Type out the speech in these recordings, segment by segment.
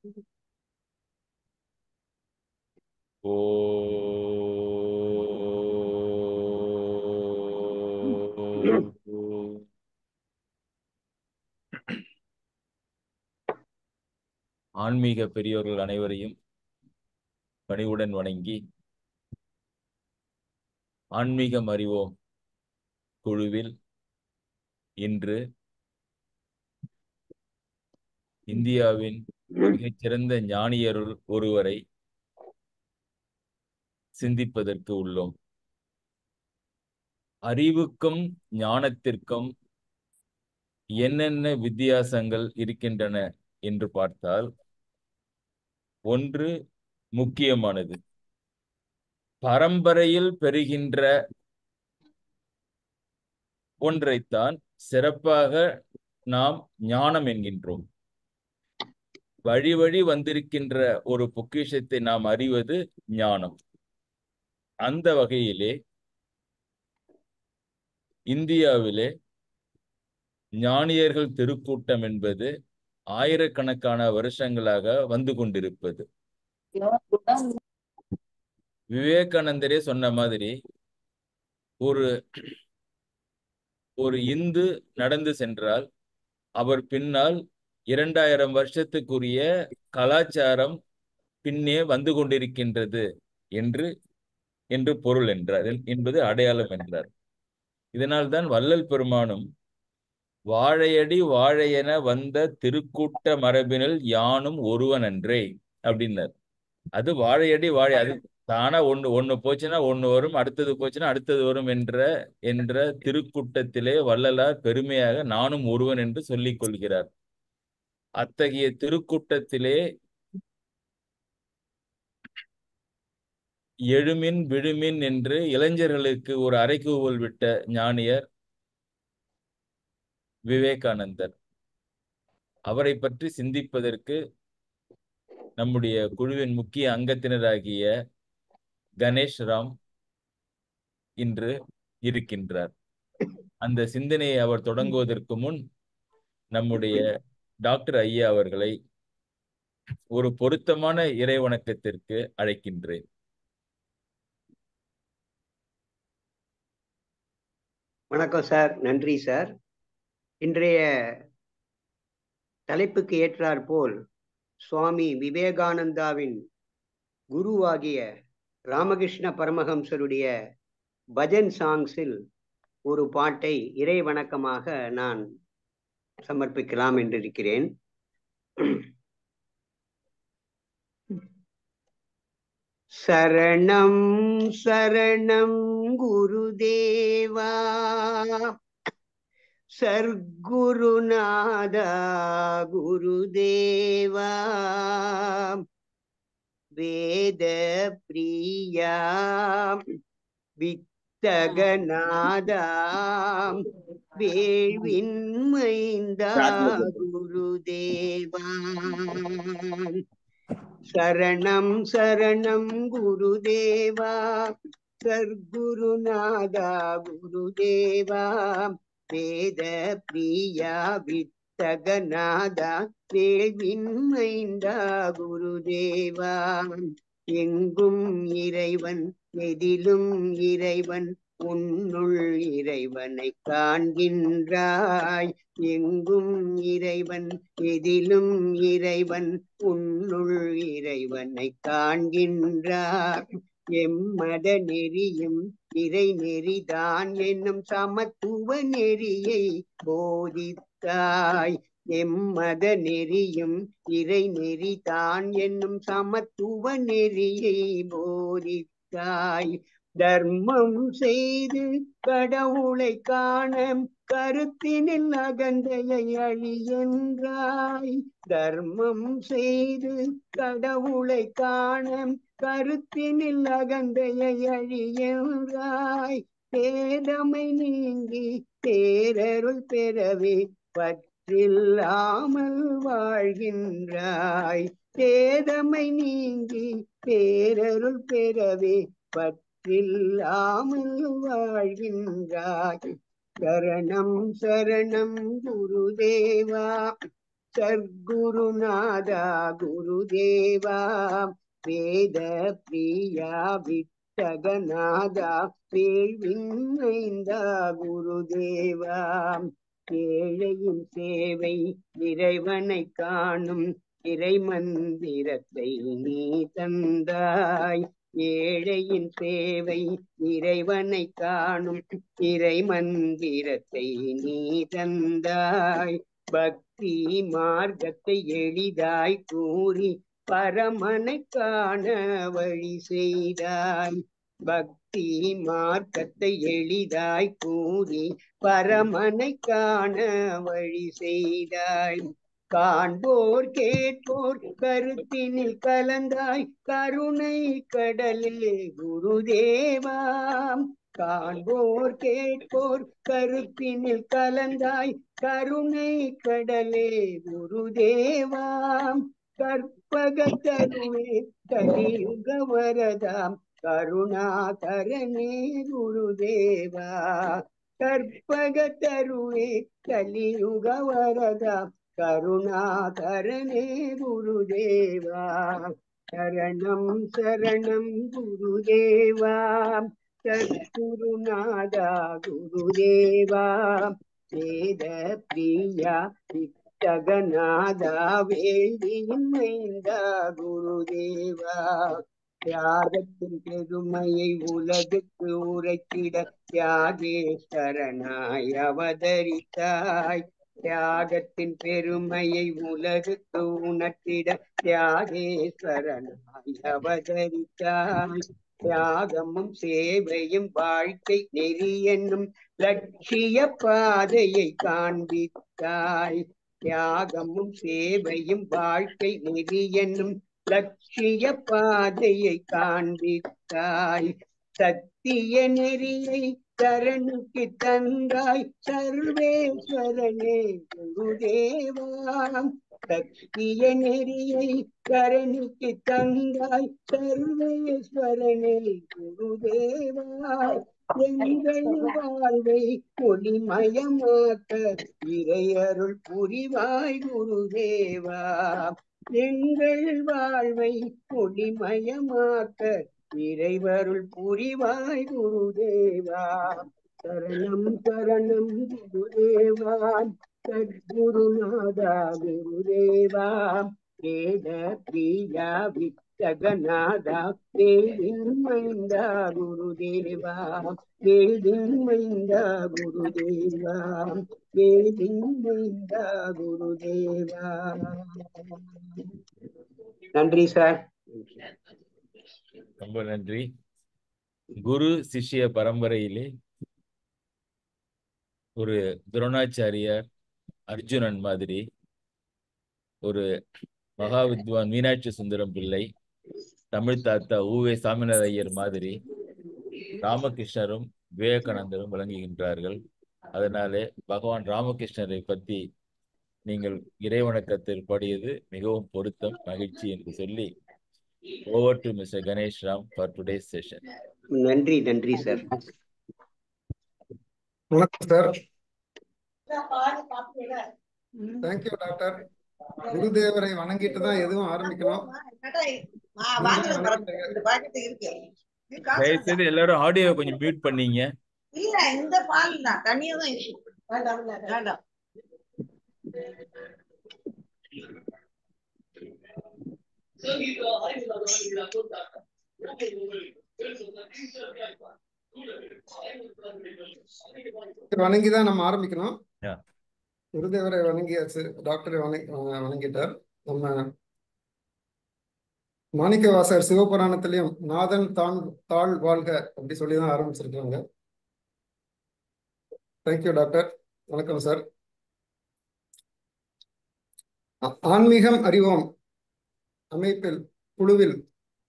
ஆன்மீக பெரியோர்கள் அனைவரையும் பணிவுடன் வணங்கி, ஆன்மீகம் அறிவோம் குழுவில் இன்று இந்தியாவின் மிகச்சிறந்த ஞானியருள் ஒருவரை சிந்திப்பதற்கு உள்ளோம். அறிவுக்கும் ஞானத்திற்கும் என்னென்ன வித்தியாசங்கள் இருக்கின்றன என்று பார்த்தால், ஒன்று முக்கியமானது. பரம்பரையில் பெறுகின்ற ஒன்றைத்தான் சிறப்பாக நாம் ஞானம் என்கின்றோம். வழி வழி வந்திருக்கின்ற ஒரு பொக்கிஷத்தை நாம் அறிவது ஞானம். அந்த வகையிலே இந்தியாவிலே ஞானியர்கள் திருக்கூட்டம் என்பது ஆயிரக்கணக்கான வருஷங்களாக வந்து கொண்டிருப்பது. விவேகானந்தரே சொன்ன மாதிரி, ஒரு இந்து நடந்து சென்றால் அவர் பின்னால் 2000 வருஷத்துக்குரிய கலாச்சாரம் பின்னே வந்து கொண்டிருக்கின்றது என்று பொருள் என்றார், என்பது அடையாளம் என்றார். இதனால் தான் வள்ளல் பெருமானும் வாழையடி வாழையென வந்த திருக்கூட்ட மரபினில் யானும் ஒருவன் அன்றே அப்படின்னார். அது வாழையடி வாழை, அது தானா ஒண்ணு போச்சுன்னா ஒண்ணு வரும், அடுத்தது போச்சுன்னா அடுத்தது வரும் என்ற திருக்கூட்டத்திலே வள்ளலார் பெருமையாக நானும் ஒருவன் என்று சொல்லிக் கொள்கிறார். அத்தகைய திருக்கூட்டத்திலே எழுமின் விழுமின் என்று இளைஞர்களுக்கு ஒரு அறைகூவல் விட்ட ஞானியர் விவேகானந்தர். அவரை பற்றி சிந்திப்பதற்கு நம்முடைய குழுவின் முக்கிய அங்கத்தினராகிய கணேஷ் ராம் இன்று இருக்கின்றார். அந்த சிந்தனையை அவர் தொடங்குவதற்கு முன் நம்முடைய டாக்டர் ஐயா அவர்களை ஒரு பொருத்தமான இறை வணக்கத்திற்கு அழைக்கின்றேன். வணக்கம் சார், நன்றி சார். இன்றைய தலைப்புக்கு ஏற்றாற் போல் சுவாமி விவேகானந்தாவின் குருவாகிய ராமகிருஷ்ண பரமஹம்சருடைய பஜன் சாங்ஸில் ஒரு பாட்டை இறை வணக்கமாக நான் சமர்ப்பிக்கலாம் என்றிருக்கிறேன். சரணம் சரணம் குருதேவா, சர்க்குருநாதா குருதேவா, வேத பிரியா வித்தகநாதா, வேள்வின் மைந்தா குருதேவா. சரணம் சரணம் குருதேவா, சர்க்குருநாதா குருதேவா, வேத பிரியா வித்தகநாதா, வேள்வின் மைந்தா குருதேவா. எங்கும் இறைவன் எதிலும் இறைவன், உன்னுள் இறைவனை காண்கின்றாய். எங்கும் இறைவன் எதிலும் இறைவன், உன்னுள் இறைவனை காண்கின்றாய். எம்மத நெறியும் இறை நெறிதான் என்னும் சமத்துவ நெறியை போதித்தாய். எம்மத நெறியும் இறை நெறிதான் என்னும் சமத்துவ நெறியை போதித்தாய். தர்மம் செய்து கடவுளை காண கருத்தினில் அகந்தையை அழியென்றாய். தர்மம் செய்து கடவுளை காண கருத்தினில் அகந்தையை அழியென்றாய். பேதமை நீங்கி பேரருள் பெறவே பற்றில்லாமல் வாழ்கின்றாய். பேதமை நீங்கி பேரருள் பெறவே பற்றில்லாமல் வாழ்கின்றாய். சரணம் சரணம் குருதேவா, சர்க்குருநாதா குருதேவா வேத பிரியா விட்டகநாதா வேள்வின்மைந்தா குருதேவா ஏழையின் சேவை இறைவனை காணும் இறை மந்திரத்தை நீ தந்தாய் ஏழையின் சேவை இறைவனை காணும் இறை மந்திரத்தை நீ தந்தாய் பக்தி மார்க்கத்தை எளிதாய் கூறி பரமனை காண வழி செய்தாய் பக்தி மார்க்கத்தை எளிதாய் கூறி பரமனை காண வழி செய்தாய் காண்போர் கேட்போர் கருத்தினில் கலந்தாய் கருணை கடலே குருதேவா காண்போர் கேட்போர் கருத்தினில் கலந்தாய் கருணை கடலே குருதேவா கற்பகத்தருவே கலியுக வரதாம் கருணாகரனே குருதேவா கற்பகத்தருவே கலியுக வரதாம் கருணாகரனே குருதேவா சரணம் சரணம் குருதேவா சத்குருநாதா குருதேவா வேத பிரியா விட்டகநாதா வேள்வியின் மைந்தா குருதேவா தியாகத்தின் பெருமையை உலகுக்கு உரைத்திட தியாகேஸ்வரனாய் அவதரித்தாய் தியாகத்தின் பெருமையை உலகுக்கு உணர்த்திட தியாகேஸ்வரனாய் அவதரித்தாய் தியாகமும் சேவையும் வாழ்க்கை நெறி என்னும் லட்சிய பாதையை காண்பித்தாய் தியாகமும் சேவையும் வாழ்க்கை நெறி என்னும் லட்சிய பாதையை காண்பித்தாய் சத்திய நெறியை சரணுக்கு தந்தாய் சர்வேஸ்வரனே குருதேவா சத்திய நெறியை சரணுக்கு தந்தாய் சர்வேஸ்வரனே குருதேவா எங்கள் வாழ்வை ஒளிமயமாக்க இறையருள் புரிவாய் குருதேவா எங்கள் வாழ்வை ஒளிமயமாக்க இறைவருள் புரிவாய் குருதேவா சரணம் சரணம் குருதேவா சத்குருநாதா குருதேவா வேத பிரியா விட்டகநாதா வேள்வின் மைந்தா குருதேவா வேள்வின் மைந்தா குருதேவா வேள்வின் மைந்தா குருதேவா நன்றி சார். ரொம்ப நன்றி. குரு சிஷ்ய பரம்பரையிலே ஒரு துரோணாச்சாரியார் அர்ஜுனன் மாதிரி, ஒரு மகா வித்வான் மீனாட்சி சுந்தரம் பிள்ளை, தமிழ் தாத்தா ஊவே சாமிநாத ஐயர் மாதிரி ராமகிருஷ்ணரும் விவேகானந்தரும் விளங்குகின்றார்கள். அதனாலே பகவான் ராமகிருஷ்ணரை பற்றி நீங்கள் இறைவணக்கத்தில் பாடியது மிகவும் பொருத்தம், மகிழ்ச்சி என்று சொல்லி over to Mr. Ganesh Ram for today's session. நன்றி நன்றி சார். வணக்கம் சார். Thank you doctor. குருதேவரை வணங்கிட்டு தான் எதுவும் ஆரம்பிக்கணும். தயவுசெய்து எல்லாரும் ஆடியோ கொஞ்சம் மியூட் பண்ணீங்க. இல்ல இந்த பால் தான் தண்ணியா தான் இருக்கு. வேண்டாம். வணங்கிதான் நம்ம ஆரம்பிக்கணும். குருதேவரை வணங்கியாச்சு, டாக்டரை வணங்கிட்டார். நம்ம மாணிக்கவாசகர் சிவபுராணத்திலையும் நாதன் தான் தாழ் வாழ்க அப்படி சொல்லிதான் ஆரம்பிச்சிருக்காங்க. Thank you doctor. வணக்கம் சார். ஆன்மீகம் அறிவோம் அமைப்பில் குழுவில்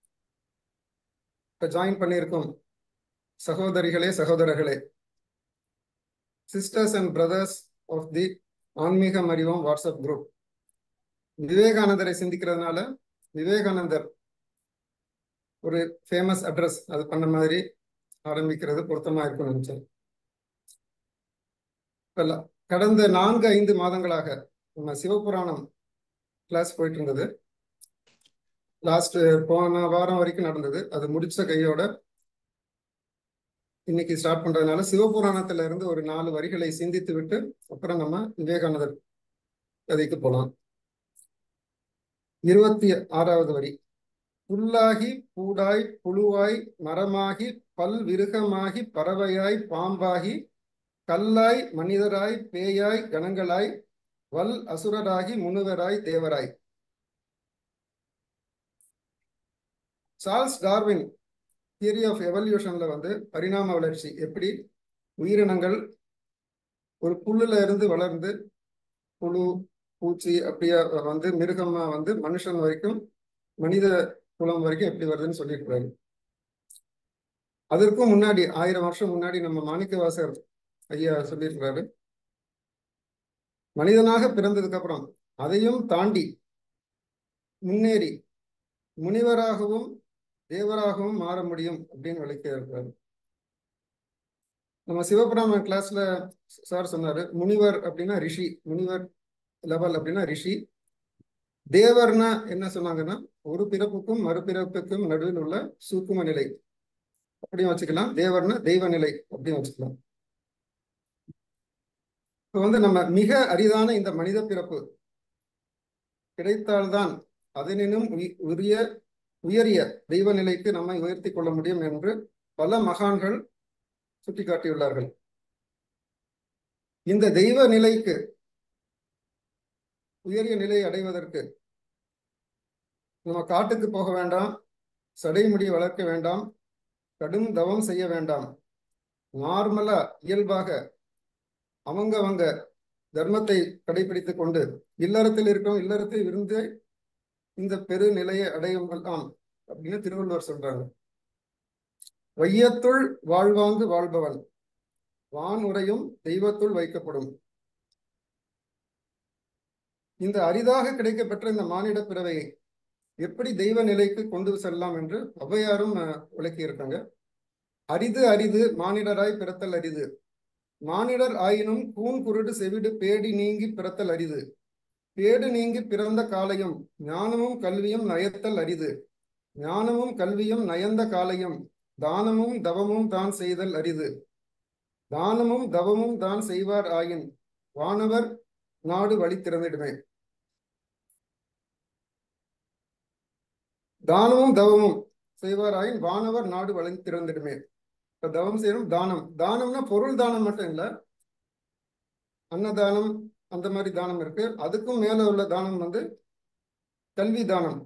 ஜாயின் பண்ணியிருக்கோம் சகோதரிகளே, சகோதரர்களே, sisters and brothers of the Aanmeegam Arivom WhatsApp group. விவேகானந்தரை சிந்திக்கிறதுனால விவேகானந்தர் ஒரு ஃபேமஸ் அட்ரஸ் அது பண்ண மாதிரி ஆரம்பிக்கிறது பொருத்தமா இருக்கும்னு நினைச்சேன். கடந்த 4-5 மாதங்களாக நம்ம சிவபுராணம் கிளாஸ் போயிட்டு இருந்தது. லாஸ்ட் போன வாரம் வரைக்கும் நடந்தது. அது முடிச்ச கையோட இன்னைக்கு ஸ்டார்ட் பண்றதுனால சிவபுராணத்துல இருந்து ஒரு 4 வரிகளை சிந்தித்து விட்டு அப்புறம் நம்ம விவேகானந்தர் கதைக்கு போலாம். 26வது வரி. புல்லாகி பூடாய் புழுவாய் மரமாகி பல் விருகமாகி பறவையாய் பாம்பாகி கல்லாய் மனிதராய் பேயாய் கணங்களாய் வல் அசுரராகி முனிவராய் தேவராய். சார்ல்ஸ் டார்வின் தியரி ஆஃப் எவல்யூஷன்ல பரிணாம வளர்ச்சி எப்படி உயிரினங்கள் ஒரு புல்லுல இருந்து வளர்ந்து புழு பூச்சி அப்படியே மிருகமா மனுஷன் வரைக்கும் மனித குலம் வரைக்கும் எப்படி வருதுன்னு சொல்லியிருக்கிறாரு. அதற்கும் முன்னாடி 1000 வருஷம் முன்னாடி நம்ம மாணிக்கவாசகர் ஐயா சொல்லியிருக்கிறாரு, மனிதனாக பிறந்ததுக்கு அப்புறம் அதையும் தாண்டி முன்னேறி முனிவராகவும் தேவராகவும் மாற முடியும் அப்படின்னு விளக்க இருக்கிறாரு. நம்ம சிவபுராண கிளாஸ்ல சார் சொன்னாரு, முனிவர் அப்படின்னா ரிஷி, முனிவர் லெவல் அப்படின்னா ரிஷி. தேவர்னா என்ன சொன்னாங்கன்னா ஒரு பிறப்புக்கும் மறுபிறப்புக்கும் நடுவில் உள்ள சூக்கும நிலை அப்படியும் வச்சுக்கலாம். தேவர்னா தெய்வ நிலை அப்படியும் வச்சுக்கலாம். இப்போ நம்ம மிக அரிதான இந்த மனித பிறப்பு கிடைத்தால்தான் அதனினும் உயரிய தெய்வ நிலைக்கு நம்மை உயர்த்தி கொள்ள முடியும் என்று பல மகான்கள் சுட்டிக்காட்டியுள்ளார்கள். இந்த தெய்வ நிலைக்கு உயரிய நிலையை அடைவதற்கு நம்ம காட்டுக்கு போக வேண்டாம், சடைமுடி வளர்க்க வேண்டாம், கடும் தவம் செய்ய வேண்டாம். நார்மலா இயல்பாக அவங்க தர்மத்தை கடைபிடித்துக் கொண்டு இல்லறத்தில் இருக்கோம், இல்லறத்தில் இருந்து இந்த பெரு நிலையை அடையலாம் அப்படின்னு திருவள்ளுவர் சொல்றாங்க. வையத்துள் வாழ்வாங்கு வாழ்பவன் வான் உரையும் தெய்வத்துள் வைக்கப்படும். இந்த அரிதாக கிடைக்கப்பெற்ற இந்த மானிட பிறவையை எப்படி தெய்வ நிலைக்கு கொண்டு செல்லலாம் என்று ஔவையாரும் விளக்கியிருக்காங்க. அரிது அரிது மானிடராய் பிறத்தல் அரிது, மானிடர் ஆயினும் கூன் குருடு செவிடு பேடி நீங்கி பிறத்தல் அரிது, பேடு நீங்கி பிறந்த காலையும் ஞானமும் கல்வியும் நயத்தல் அரிது, ஞானமும் கல்வியும் நயந்த காலையும் தானமும் தவமும் தான் செய்தல் அரிது, தானமும் தவமும் தான் செய்வார் ஆயின் வானவர் நாடு வழி திறந்திடுமே. தானமும் தவமும் செய்வார் ஆயின் வானவர் நாடு வழி திறந்திடுமே. இப்ப தவம் செய்யணும். தானம், தானம்னா பொருள் தானம் மட்டும் இல்ல, அன்னதானம் அந்த மாதிரி தானம் இருக்கு. அதுக்கும் மேல உள்ள தானம் கல்வி தானம்.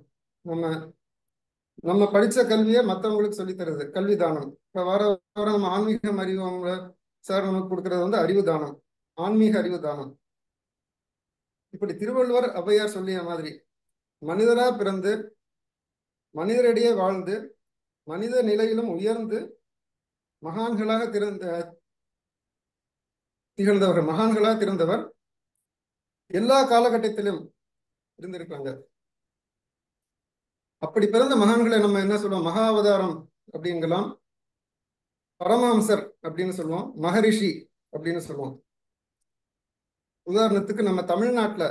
நம்ம படிச்ச கல்வியை மற்றவங்களுக்கு சொல்லி தருது கல்வி தானம். இப்ப வர நம்ம ஆன்மீக அறிவு சார் நமக்கு கொடுக்கறது அறிவு தானம், ஆன்மீக அறிவு தானம். இப்படி திருவள்ளுவர் ஔவையார் சொல்லிய மாதிரி மனிதரா பிறந்து மனிதரிடையே வாழ்ந்து மனித நிலையிலும் உயர்ந்து மகான்களாக திகழ்ந்தவர் எல்லா காலகட்டத்திலும் இருந்திருக்காங்க. அப்படி பிறந்த மகான்களை நம்ம என்ன சொல்லுவோம்? மகாவதாரம் அப்படிங்கலாம், பரமஹம்சர் அப்படின்னு சொல்லுவோம், மகரிஷி அப்படின்னு சொல்லுவோம். உதாரணத்துக்கு நம்ம தமிழ்நாட்டுல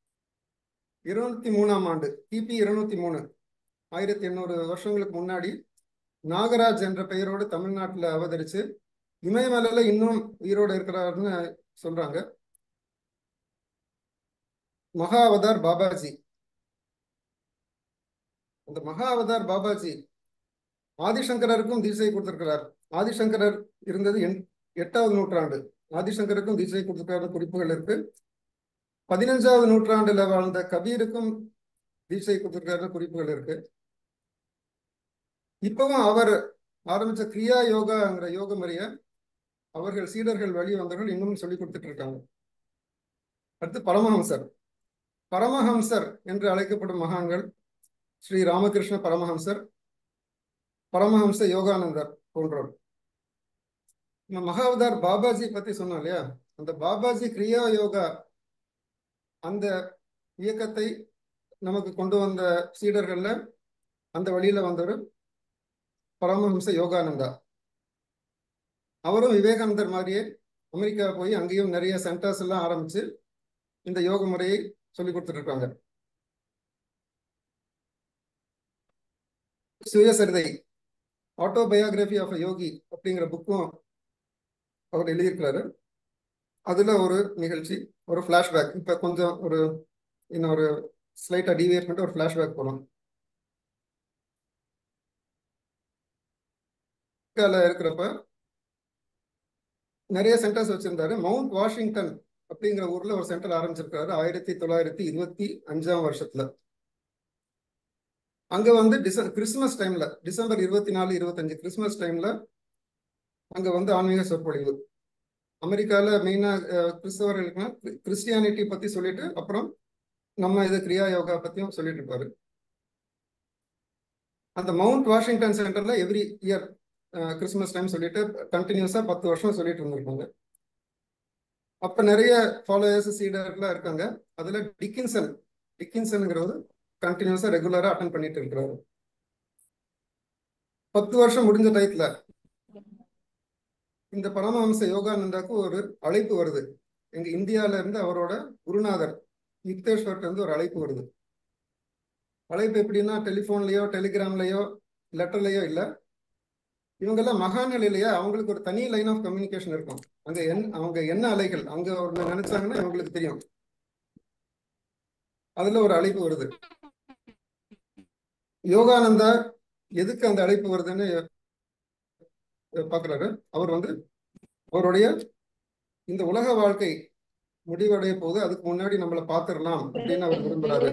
203ஆம் ஆண்டு கிபி 203 1800 வருஷங்களுக்கு முன்னாடி நாகராஜ் என்ற பெயரோடு தமிழ்நாட்டுல அவதரிச்சு இமயமலையில இன்னும் உயிரோடு இருக்கிறாருன்னு சொல்றாங்க. மகா அவதார் பாபாஜி. அந்த மகா அவதார் பாபாஜி ஆதிசங்கரருக்கும் தீட்சை கொடுத்திருக்கிறார். ஆதிசங்கரர் இருந்தது 8வது நூற்றாண்டு. ஆதிசங்கருக்கும் தீட்சை கொடுத்திருக்கிற குறிப்புகள் இருக்கு. 15வது நூற்றாண்டுல வாழ்ந்த கபீருக்கும் தீட்சை கொடுத்திருக்கிற குறிப்புகள் இருக்கு. இப்பவும் அவர் ஆரம்பிச்ச கிரியா யோகாங்கிற யோக முறைய அவர்கள் சீடர்கள் வழி வந்தவர்கள் இன்னும் சொல்லி கொடுத்துட்டு இருக்காங்க. அடுத்து பரமஹம்சர். பரமஹம்சர் என்று அழைக்கப்படும் மகான்கள் ஸ்ரீ ராமகிருஷ்ண பரமஹம்சர், பரமஹம்ச யோகானந்தர் போன்றோர். மகாவதார் பாபாஜி பத்தி சொன்னோம் இல்லையா, அந்த பாபாஜி கிரியா யோகா அந்த இயக்கத்தை நமக்கு கொண்டு வந்த சீடர்கள்ல அந்த வழியில வந்தவர் பரமஹம்ச யோகானந்தா. அவரும் விவேகானந்தர் மாதிரியே அமெரிக்கா போய் அங்கேயும் நிறைய சென்டர்ஸ் எல்லாம் ஆரம்பிச்சு இந்த யோக முறையை சொல்லி கொடுத்துட்டு இருக்காங்க. சுயசரிதை ஆட்டோபயோகிராஃபி ஆஃப் யோகி அப்படிங்கிற புக்கும் அவர் எழுதியிருக்கிறாரு. அதுல ஒரு நிகழ்ச்சி, ஒரு ஃபிளாஷ்பேக். இப்ப கொஞ்சம் இன்னொரு ஸ்லைட்டா டிவியேட் பண்ணிட்டு ஒரு ஃபிளாஷ்பேக் போகலாம். இருக்கிறப்ப நிறைய சென்டர்ஸ் வச்சிருந்தாரு. மவுண்ட் வாஷிங்டன் அப்படிங்கிற ஊர்ல ஒரு சென்டர் ஆரம்பிச்சிருக்காரு 1925 அங்க வந்து கிறிஸ்துமஸ் டைம்ல, டிசம்பர் 24, 25 கிறிஸ்துமஸ் டைம்ல அங்க வந்து ஆன்மீக சொற்பொழிவு. அமெரிக்கால மெயினா கிறிஸ்தவர்களுக்குன்னா கிறிஸ்டியானிட்டி பத்தி சொல்லிட்டு அப்புறம் நம்ம இது கிரியா யோகா பத்தியும் சொல்லிட்டு இருப்பாரு. அந்த மவுண்ட் வாஷிங்டன் சென்டர்ல எவ்ரி இயர் கிறிஸ்துமஸ் டைம் சொல்லிட்டு கண்டினியூஸா 10 வருஷம் சொல்லிட்டு இருந்திருக்காங்க. அப்ப நிறைய ஃபாலோயர்ஸ் சீடர்லாம் இருக்காங்க. அதுல டிக்கின்சன்ங்கிறவர் கண்டினியூஸா ரெகுலரா அட்டன் பண்ணிட்டு இருக்கிறாரு. 10 வருஷம் முடிஞ்ச டயத்துல இந்த பரமஹம்ச யோகானந்தாக்கு ஒரு அழைப்பு வருது. எங்க இந்தியால இருந்து அவரோட குருநாதர் யுக்தேஸ்வர்ட்ட இருந்து ஒரு அழைப்பு வருது. அழைப்பு எப்படின்னா டெலிஃபோன்லயோ டெலிகிராம்லயோ லெட்டர்லயோ இல்ல, இவங்கெல்லாம் மகாநிலையிலேயே அவங்களுக்கு ஒரு தனி லைன் ஆஃப் கம்யூனிகேஷன் இருக்கும். அவங்க என்ன அலைகள் அங்க ஒண்ணு நினைச்சாங்கன்னா இவங்களுக்கு தெரியும். அதுல ஒரு அழைப்பு வருது. யோகானந்தா எதுக்கு அந்த அழைப்பு வருதுன்னு பாக்குறாரு. அவர் வந்து அவருடைய இந்த உலக வாழ்க்கை முடிவடைய போது அதுக்கு முன்னாடி நம்மளை பார்த்துடலாம் அப்படின்னு அவர் விரும்புறாரு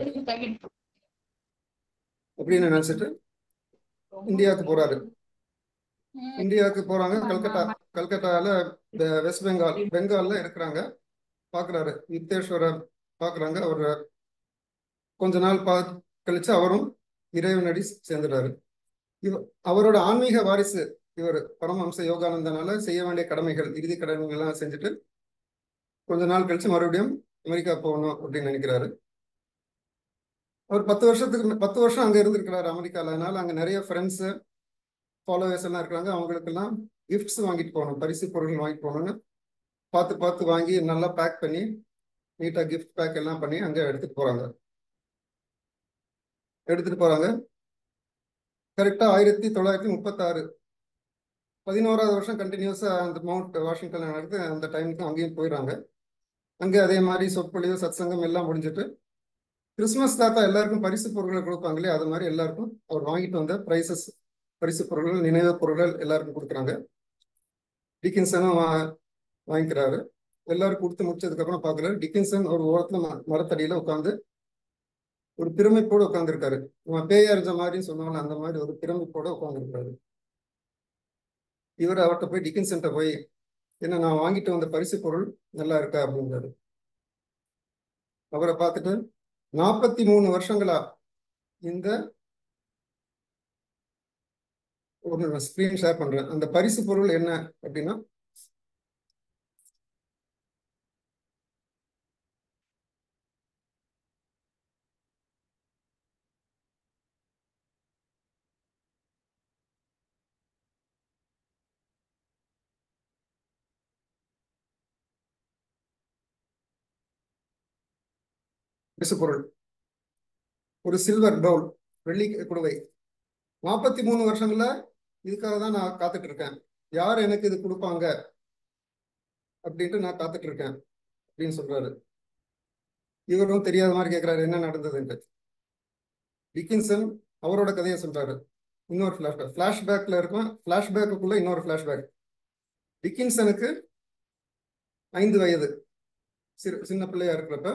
அப்படின்னு நினைச்சிட்டு இந்தியாவுக்கு போறாரு. இந்தியாவுக்கு போறாங்க. கல்கட்டால வெஸ்ட் பெங்கால்ல இருக்கிறாங்க. பாக்குறாரு யுக்தேஸ்வர பாக்குறாங்க. அவர் கொஞ்ச நாள் கழிச்சு அவரும் இறைவனடி சேர்ந்துட்டாரு. அவரோட ஆன்மீக வாரிசு இவர் பரமஹம்ச யோகானந்தனால செய்ய வேண்டிய கடமைகள், இறுதி கடமைகள் எல்லாம் செஞ்சுட்டு கொஞ்ச நாள் கழிச்சு மறுபடியும் அமெரிக்கா போகணும் அப்படின்னு நினைக்கிறாரு. அவர் 10 வருஷம் அங்க இருந்திருக்கிறாரு அமெரிக்கால. அதனால அங்க நிறைய ஃப்ரெண்ட்ஸ் ஃபாலோவர்ஸ் எல்லாம் இருக்கிறாங்க. அவங்களுக்கெல்லாம் கிஃப்ட்ஸ் வாங்கிட்டு போகணும், பரிசு பொருட்கள் வாங்கிட்டு போகணும்னு பார்த்து வாங்கி நல்லா பேக் பண்ணி நீட்டா கிஃப்ட் பேக் எல்லாம் பண்ணி அங்க எடுத்துட்டு போறாங்க. கரெக்டா 1936 11வது வருஷம் கண்டினியூஸா அந்த மவுண்ட் வாஷிங்டன் நடக்குது. அந்த டைமுக்கு அங்கேயும் போயிடுறாங்க. அங்கே அதே மாதிரி சொற்பொழிவு சத்சங்கம் எல்லாம் முடிஞ்சிட்டு கிறிஸ்துமஸ் தாத்தா எல்லாருக்கும் பரிசு பொருட்களை கொடுப்பாங்களே, அது மாதிரி எல்லாருக்கும் அவர் வாங்கிட்டு வந்த பரிசு பொருட்கள், நினைவு பொருட்கள் எல்லாருக்கும் கொடுக்குறாங்க. டிக்கின்சனும் வாங்கிக்கிறாரு. எல்லாரும் கொடுத்து முடிச்சதுக்கு அப்புறம் பாக்குறாரு டிக்கின்சன் ஒரு ஓரத்துல மரத்தடியில உட்காந்து ஒரு பிரமிப்போடு உட்காந்துருக்காரு. பேயா இருந்த மாதிரின்னு சொன்னாலும் அந்த மாதிரி ஒரு பிரமிப்போட உட்காந்துருக்காரு. இவர் அவர்கிட்ட போய் டிக்கின்சன்ட்ட போய், என்ன நான் வாங்கிட்டு வந்த பரிசு பொருள் நல்லா இருக்கா அப்படிங்கிறாரு. அவரை பார்த்துட்டு 43 வருஷங்களா இந்த ஒரு ஸ்கிரீன் ஷேர் பண்றேன். அந்த பரிசு பொருள் என்ன அப்படின்னா பரிசு பொருள் ஒரு சில்வர் பவுல், வெள்ளி குடுவை. 43 வருஷங்கள இதுக்காக தான் நான் காத்துட்டு இருக்கேன். யார் எனக்கு இது கொடுப்பாங்க அப்படின்ட்டு நான் காத்துட்டு இருக்கேன் அப்படின்னு சொல்றாரு. இவரும் தெரியாத மாதிரி கேட்கிறாரு என்ன நடந்ததுன்ட்டு. டிக்கின்சன் அவரோட கதையை சொல்றாரு. இன்னொரு பிளாஷ்பேக்ல இருக்கும். பிளாஷ்பேக்குள்ள இன்னொரு பிளாஷ்பேக். டிக்கின்சனுக்கு 5 வயது, சின்ன பிள்ளையா இருக்கிறப்ப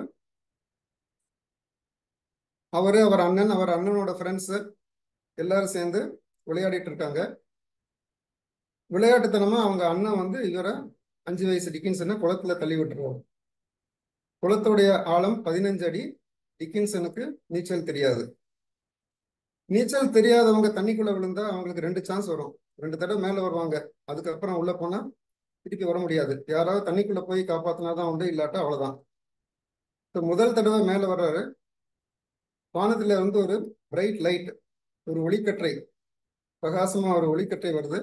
அவர் அண்ணனோட ஃப்ரெண்ட்ஸ் எல்லாரும் சேர்ந்து விளையாடிட்டு இருக்காங்க. விளையாட்டுத்தனமா அவங்க அண்ணன் வந்து இவரை 5 வயசு டிக்கின்சனை குளத்துல தள்ளி விட்டுருவாங்க. குளத்துடைய ஆழம் 15 அடி. டிக்கின்சனுக்கு நீச்சல் தெரியாது. நீச்சல் தெரியாதவங்க தண்ணிக்குள்ள விழுந்தா அவங்களுக்கு 2 சான்ஸ் வரும். 2 தடவை மேல வருவாங்க. அதுக்கப்புறம் உள்ள போனா திருப்பி வர முடியாது. யாராவது தண்ணிக்குள்ள போய் காப்பாத்தினாதான் உண்டு, இல்லாட்டா அவ்வளவுதான். முதல் தடவை மேல வர்றாரு. வானத்துல வந்து ஒரு பிரைட் லைட், ஒரு ஒளிக்கற்றை, பிரகாசமா ஒரு ஒளிக்கற்றை வருது.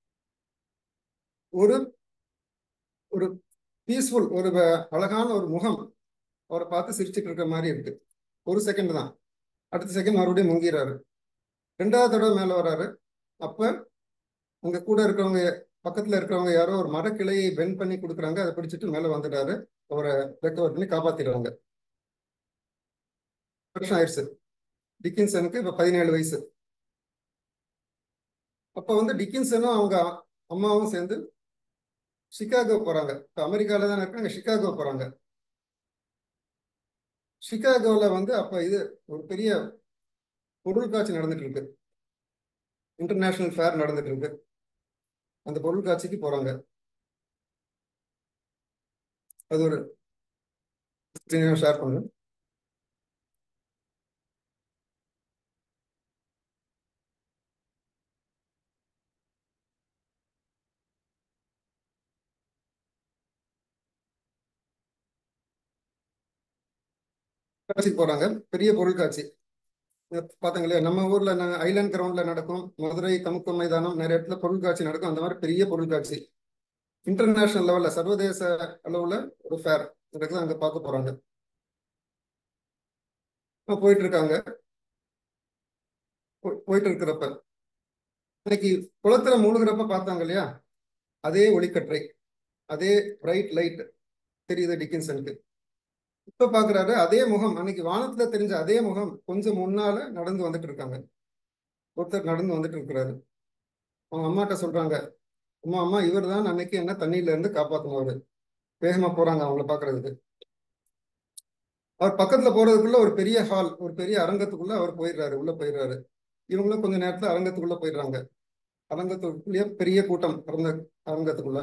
ஒரு ஒரு பீஸ்ஃபுல், ஒரு அழகான ஒரு முகம் அவரை பார்த்து சிரிச்சுட்டு இருக்கிற மாதிரி இருக்கு. 1 செகண்ட் தான். அடுத்த செகண்ட் மறுபடியும் முங்கிறாரு. 2வது தடவை மேல வராரு. அப்ப அங்க கூட இருக்கிறவங்க, பக்கத்துல இருக்கிறவங்க யாரோ ஒரு மரக்கிளையை பெண்ட் பண்ணி கொடுக்குறாங்க. அதை பிடிச்சிட்டு மேல வந்துட்டாரு. அவரை ரெக்கவர் பண்ணி காப்பாத்திடுறாங்க. வருஷம் ஆயிடுச்சு. டிக்கின்சனுக்கு இப்ப 17 வயசு. அப்ப வந்து டிக்கின்சனும் அவங்க அம்மாவும் சேர்ந்து சிகாகோ போறாங்க. இப்ப அமெரிக்கால தான் இருக்காங்க, சிகாகோ போறாங்க. சிகாகோல வந்து அப்ப இது ஒரு பெரிய பொருள் காட்சி நடந்துட்டு இருக்கு. இன்டர்நேஷனல் ஃபேர் நடந்துட்டு இருக்கு. அந்த பொருள் காட்சிக்கு போறாங்க. அது ஒரு ஷேர் பண்ணுங்க. காட்சிக்கு போறாங்க. பெரிய பொருள் காட்சி பாத்தீங்களே, நம்ம ஊர்ல ஐலாண்ட் கிரவுண்ட்ல நடக்கும், மதுரை தமுக்கம் மைதானம், நிறைய இடத்துல பொருள் காட்சி நடக்கும். அந்த மாதிரி பெரிய பொருள் காட்சி இன்டர்நேஷனல் லெவல்ல, சர்வதேச அளவுல ஒரு ஃபேர் நடக்குது. அங்க பார்க்க போறாங்க. போயிட்டு இருக்காங்க. போயிட்டு இருக்கிறப்ப இன்னைக்கு குளத்துல மூழ்கிறப்ப பார்த்தாங்க இல்லையா, அதே ஒளிக்கற்றை, அதே பிரைட் லைட் தெரியுது டிக்கின்சனுக்கு. இப்ப பாக்குறாரு அதே முகம், அன்னைக்கு வானத்துல தெரிஞ்ச அதே முகம் கொஞ்சம் முன்னால நடந்து வந்துட்டு இருக்காங்க. ஒருத்தர் நடந்து வந்துட்டு இருக்கிறாரு. அவங்க அம்மாட்ட சொல்றாங்க, அம்மா அம்மா இவர் தான் அன்னைக்கு என்ன தண்ணியில இருந்து காப்பாத்தினவரு. வேகமா போறாங்க அவங்கள பாக்குறதுக்கு. அவர் பக்கத்துல போறதுக்குள்ள ஒரு பெரிய ஹால், ஒரு பெரிய அரங்கத்துக்குள்ள அவர் போயிடுறாரு, உள்ள போயிடுறாரு. இவங்களும் கொஞ்ச நேரத்துல அரங்கத்துக்குள்ள போயிடுறாங்க. அரங்கத்துக்குள்ளேயே பெரிய கூட்டம் அரங்கத்துக்குள்ள.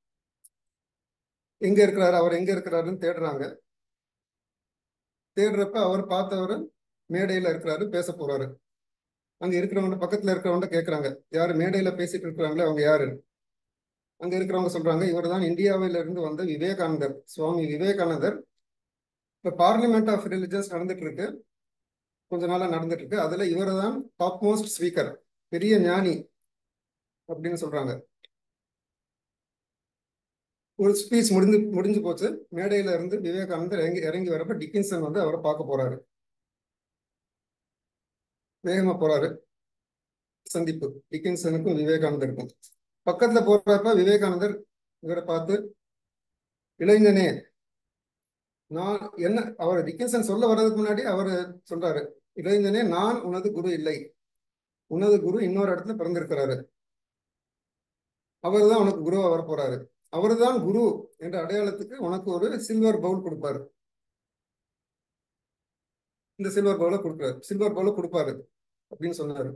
எங்க இருக்கிறாரு, அவர் எங்க இருக்கிறாருன்னு தேடுறாங்க. தேடுறப்ப அவர் பார்த்தவர் மேடையில இருக்கிறாரு, பேச போறாரு. அங்க இருக்கிறவங்க பக்கத்துல இருக்கிறவங்க கேட்கறாங்க, யாரு மேடையில பேசிட்டு இருக்கிறாங்களே அவங்க யாரு? அங்க இருக்கிறவங்க சொல்றாங்க, இவர் தான் இந்தியாவில இருந்து வந்த விவேகானந்தர், சுவாமி விவேகானந்தர். இப்ப பார்லிமெண்ட் ஆஃப் ரிலிஜன்ஸ் நடந்துட்டு இருக்கு, கொஞ்ச நாளா நடந்துட்டு இருக்கு. அதுல இவர் தான் டாப் மோஸ்ட் ஸ்பீக்கர், பெரிய ஞானி அப்படின்னு சொல்றாங்க. ஒரு ஸ்பீச் முடிஞ்சு போச்சு. மேடையில இருந்து விவேகானந்தர் இறங்கி வரப்ப டிக்கின்சன் வந்து அவரை பார்க்க போறாரு. வேகமா போறாரு. சந்திப்பு டிக்கின்சனுக்கும் விவேகானந்தருக்கும். பக்கத்துல போறப்ப விவேகானந்தர் இவரை பார்த்து, இளைஞனே, நான் என்ன, அவர் டிக்கின்சன் சொல்ல வர்றதுக்கு முன்னாடி அவர் சொல்றாரு, இளைஞனே, நான் உனது குரு இல்லை, உனது குரு இன்னொரு இடத்துல பிறந்திருக்கிறாரு. அவர் தான் உனக்கு குருவா வர போறாரு. அவர் தான் குரு என்ற அடையாளத்துக்கு உனக்கு ஒரு சில்வர் பவுல் கொடுப்பாரு. இந்த சில்வர் பவுல கொடுப்பாரு அப்படின்னு சொன்னாரு.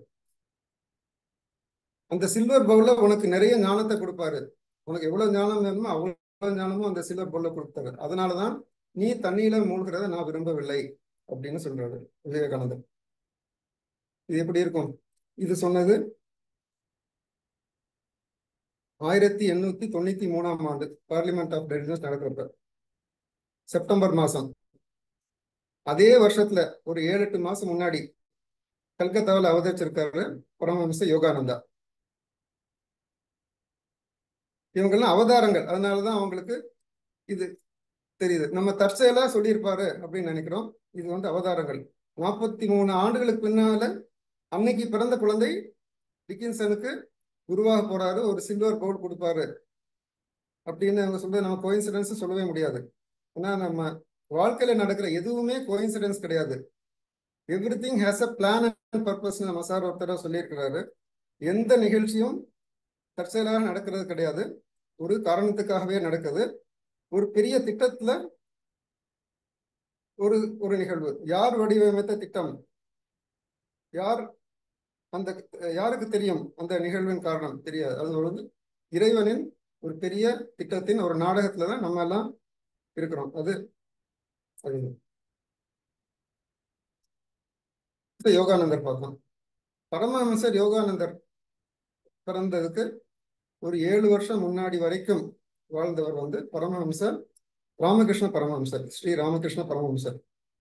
அந்த சில்வர் பவுல்ல உனக்கு நிறைய ஞானத்தை கொடுப்பாரு. உனக்கு எவ்வளவு ஞானம் வேணுமோ அவ்வளவு ஞானமும் அந்த சில்வர் பவுல்ல கொடுத்தாரு. அதனாலதான் நீ தண்ணியில மூழ்கிறத நான் விரும்பவில்லை அப்படின்னு சொல்றாரு விவேகானந்தர். இது எப்படி இருக்கும்? இது சொன்னது 1893ஆம் ஆண்டு பார்லிமெண்ட் ஆஃப் ரிலிஜன்ஸ் நடக்கிறப்ப செப்டம்பர் மாசம். அதே வருஷத்துல ஒரு 7-8 மாசம் முன்னாடி கல்கத்தாவில் அவதரிச்சிருக்காரு பரமஹம்ச யோகானந்தா. இவங்கெல்லாம் அவதாரங்கள், அதனாலதான் அவங்களுக்கு இது தெரியுது. நம்ம தற்செயலா சொல்லியிருப்பாரு அப்படின்னு நினைக்கிறோம். இது வந்து அவதாரங்கள். 43 ஆண்டுகளுக்கு பின்னால அன்னைக்கு பிறந்த குழந்தை டிக்கின்சனுக்கு உருவாக போறாரு, ஒரு சில்வர் பவுல் கொடுப்பாரு அப்படின்னு அவங்க சொல்றது நம்ம கோயின்சிடன்ஸ் சொல்லவே முடியாது. ஏன்னா நம்ம வாழ்க்கையில நடக்கிற எதுவுமே கோயின்சிடன்ஸ் கிடையாது. Every thing has a plan and purpose. நம்ம சார் ஒருத்தர சொல்லியிருக்கிறாரு, எந்த நிகழ்ச்சியும் தற்செயலாக நடக்கிறது கிடையாது, ஒரு காரணத்துக்காகவே நடக்குது. ஒரு பெரிய திட்டத்துல ஒரு ஒரு நிகழ்வு. யார் வடிவமைத்த திட்டம், யார் அந்த யாருக்கு தெரியும் அந்த நிகழ்வின் காரணம்? தெரியாது. அது ஒரு இறைவனின் ஒரு பெரிய திட்டத்தின் ஒரு நாடகத்துலதான் நம்ம எல்லாம் இருக்கிறோம். அது யோகானந்தர் பார்த்தோம். பரமஹம்சர் யோகானந்தர் பிறந்ததுக்கு ஒரு 7 வருஷம் முன்னாடி வரைக்கும் வாழ்ந்தவர் வந்து பரமஹம்சர் ராமகிருஷ்ண பரமஹம்சர், ஸ்ரீ ராமகிருஷ்ண பரமஹம்சர்.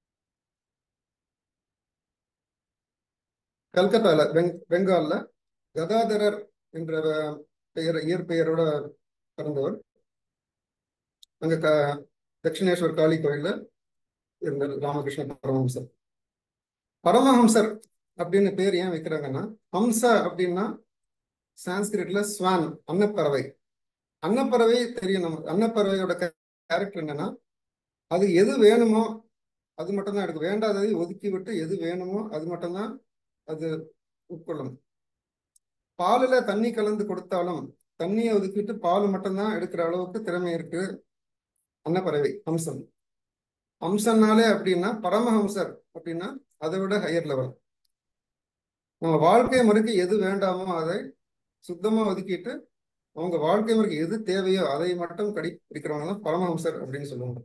கல்கத்தால பெங்கால்ல கதாதரர் என்ற இயற்பெயரோட பிறந்தவர். அங்க தட்சிணேஸ்வர் காளி கோயில்ல இருந்தார் ராமகிருஷ்ண பரமஹம்சர். பரமஹம்சர் அப்படின்னு பேர் ஏன் வைக்கிறாங்கன்னா, ஹம்சா அப்படின்னா சான்ஸ்கிரிட்ல ஸ்வான், அன்னப்பறவை. அன்னப்பறவை தெரியும் நமக்கு. அன்னப்பறவையோட கேரக்டர் என்னன்னா, அது எது வேணுமோ அது மட்டும்தான் எடுக்கும். வேண்டாததை ஒதுக்கி விட்டு எது வேணுமோ அது மட்டும்தான் அது உட்கொள்ளும். பாலில் தண்ணி கலந்து கொடுத்தாலும் தண்ணியை ஒதுக்கிட்டு பால் மட்டும்தான் எடுக்கிற அளவுக்கு திறமை இருக்கு அன்னப்பறவை, ஹம்சம். ஹம்சன்னாலே அப்படின்னா பரமஹம்சர் அப்படின்னா அதை விட ஹையர் லெவல். நம்ம வாழ்க்கை முறைக்கு எது வேண்டாமோ அதை சுத்தமா ஒதுக்கிட்டு அவங்க வாழ்க்கை முறைக்கு எது தேவையோ அதை மட்டும் கடைபிடிக்கிறவங்க தான் பரமஹம்சர் அப்படின்னு சொல்லுவாங்க.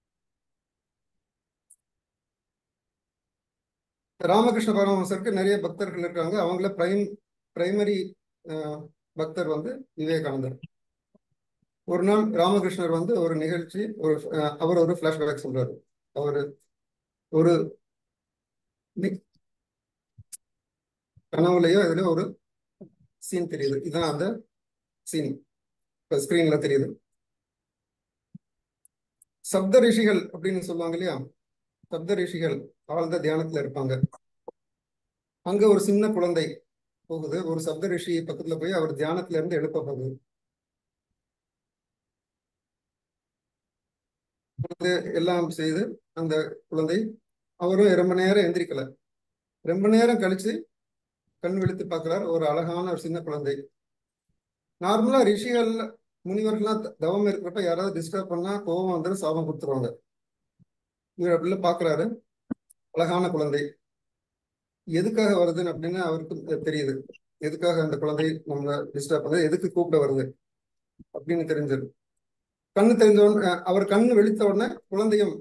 ராமகிருஷ்ண பரமஹம்சருக்கு நிறைய பக்தர்கள் இருக்காங்க. அவங்கள பிரைமரி பக்தர் வந்து விவேகானந்தர். ஒரு நாள் ராமகிருஷ்ணர் வந்து ஒரு நிகழ்ச்சி, அவர் ஒரு பிளாஷ்பேக் சொல்றாரு. அவர் ஒரு கனவுலையோ இதுல ஒரு சீன் தெரியுது. இதுதான் அந்த சீன் இப்ப ஸ்கிரீன்ல தெரியுது. சப்த ரிஷிகள் அப்படின்னு சொல்லுவாங்க இல்லையா, சப்த ரிஷிகள் ஆழ்ந்த தியானத்துல இருப்பாங்க. அங்க ஒரு சின்ன குழந்தை போகுது. ஒரு சப்த ரிஷி பக்கத்துல போய் அவர் தியானத்துல இருந்து எழுப்ப போகுது. எல்லாம் செய்து அந்த குழந்தை, அவரும் ரொம்ப நேரம் எந்திரிக்கல. ரொம்ப நேரம் கழிச்சு கண் விழித்து பார்க்கிறார். ஒரு அழகான ஒரு சின்ன குழந்தை. நார்மலா ரிஷிகள் முனிவர்கள்லாம் தவம் இருக்கிறப்ப யாராவது டிஸ்டர்ப் பண்ணா கோபம் வந்துடும், சாபம் கொடுத்துருவாங்க. இவர் அப்படிலாம் பாக்குறாரு. அழகான குழந்தை எதுக்காக வருதுன்னு அப்படின்னு அவருக்கு தெரியுது. எதுக்காக அந்த குழந்தை நம்மள டிஸ்டர்ப் பண்ணுது, எதுக்கு கூப்பிட வருது அப்படின்னு தெரிஞ்சது. கண்ணு தெரிஞ்ச உடனே, அவர் கண்ணு விழித்த உடனே குழந்தையும்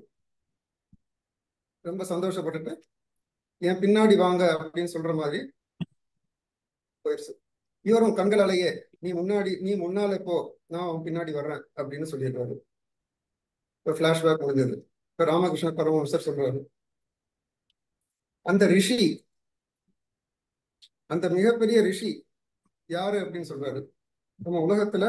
ரொம்ப சந்தோஷப்பட்டுட்டு என் பின்னாடி வாங்க அப்படின்னு சொல்ற மாதிரி போயிடுச்சு. இவரும் கண்களாலேயே நீ முன்னாலே போ, நான் உன் பின்னாடி வர்றேன் அப்படின்னு சொல்லிடுறாரு. இப்போ பிளாஷ்பேக் முடிஞ்சது. இப்போ ராமகிருஷ்ண பரமஹம்சர் சொல்றாரு, அந்த ரிஷி, அந்த மிகப்பெரிய ரிஷி யாரு அப்படின்னு சொல்றாரு. நம்ம உலகத்துல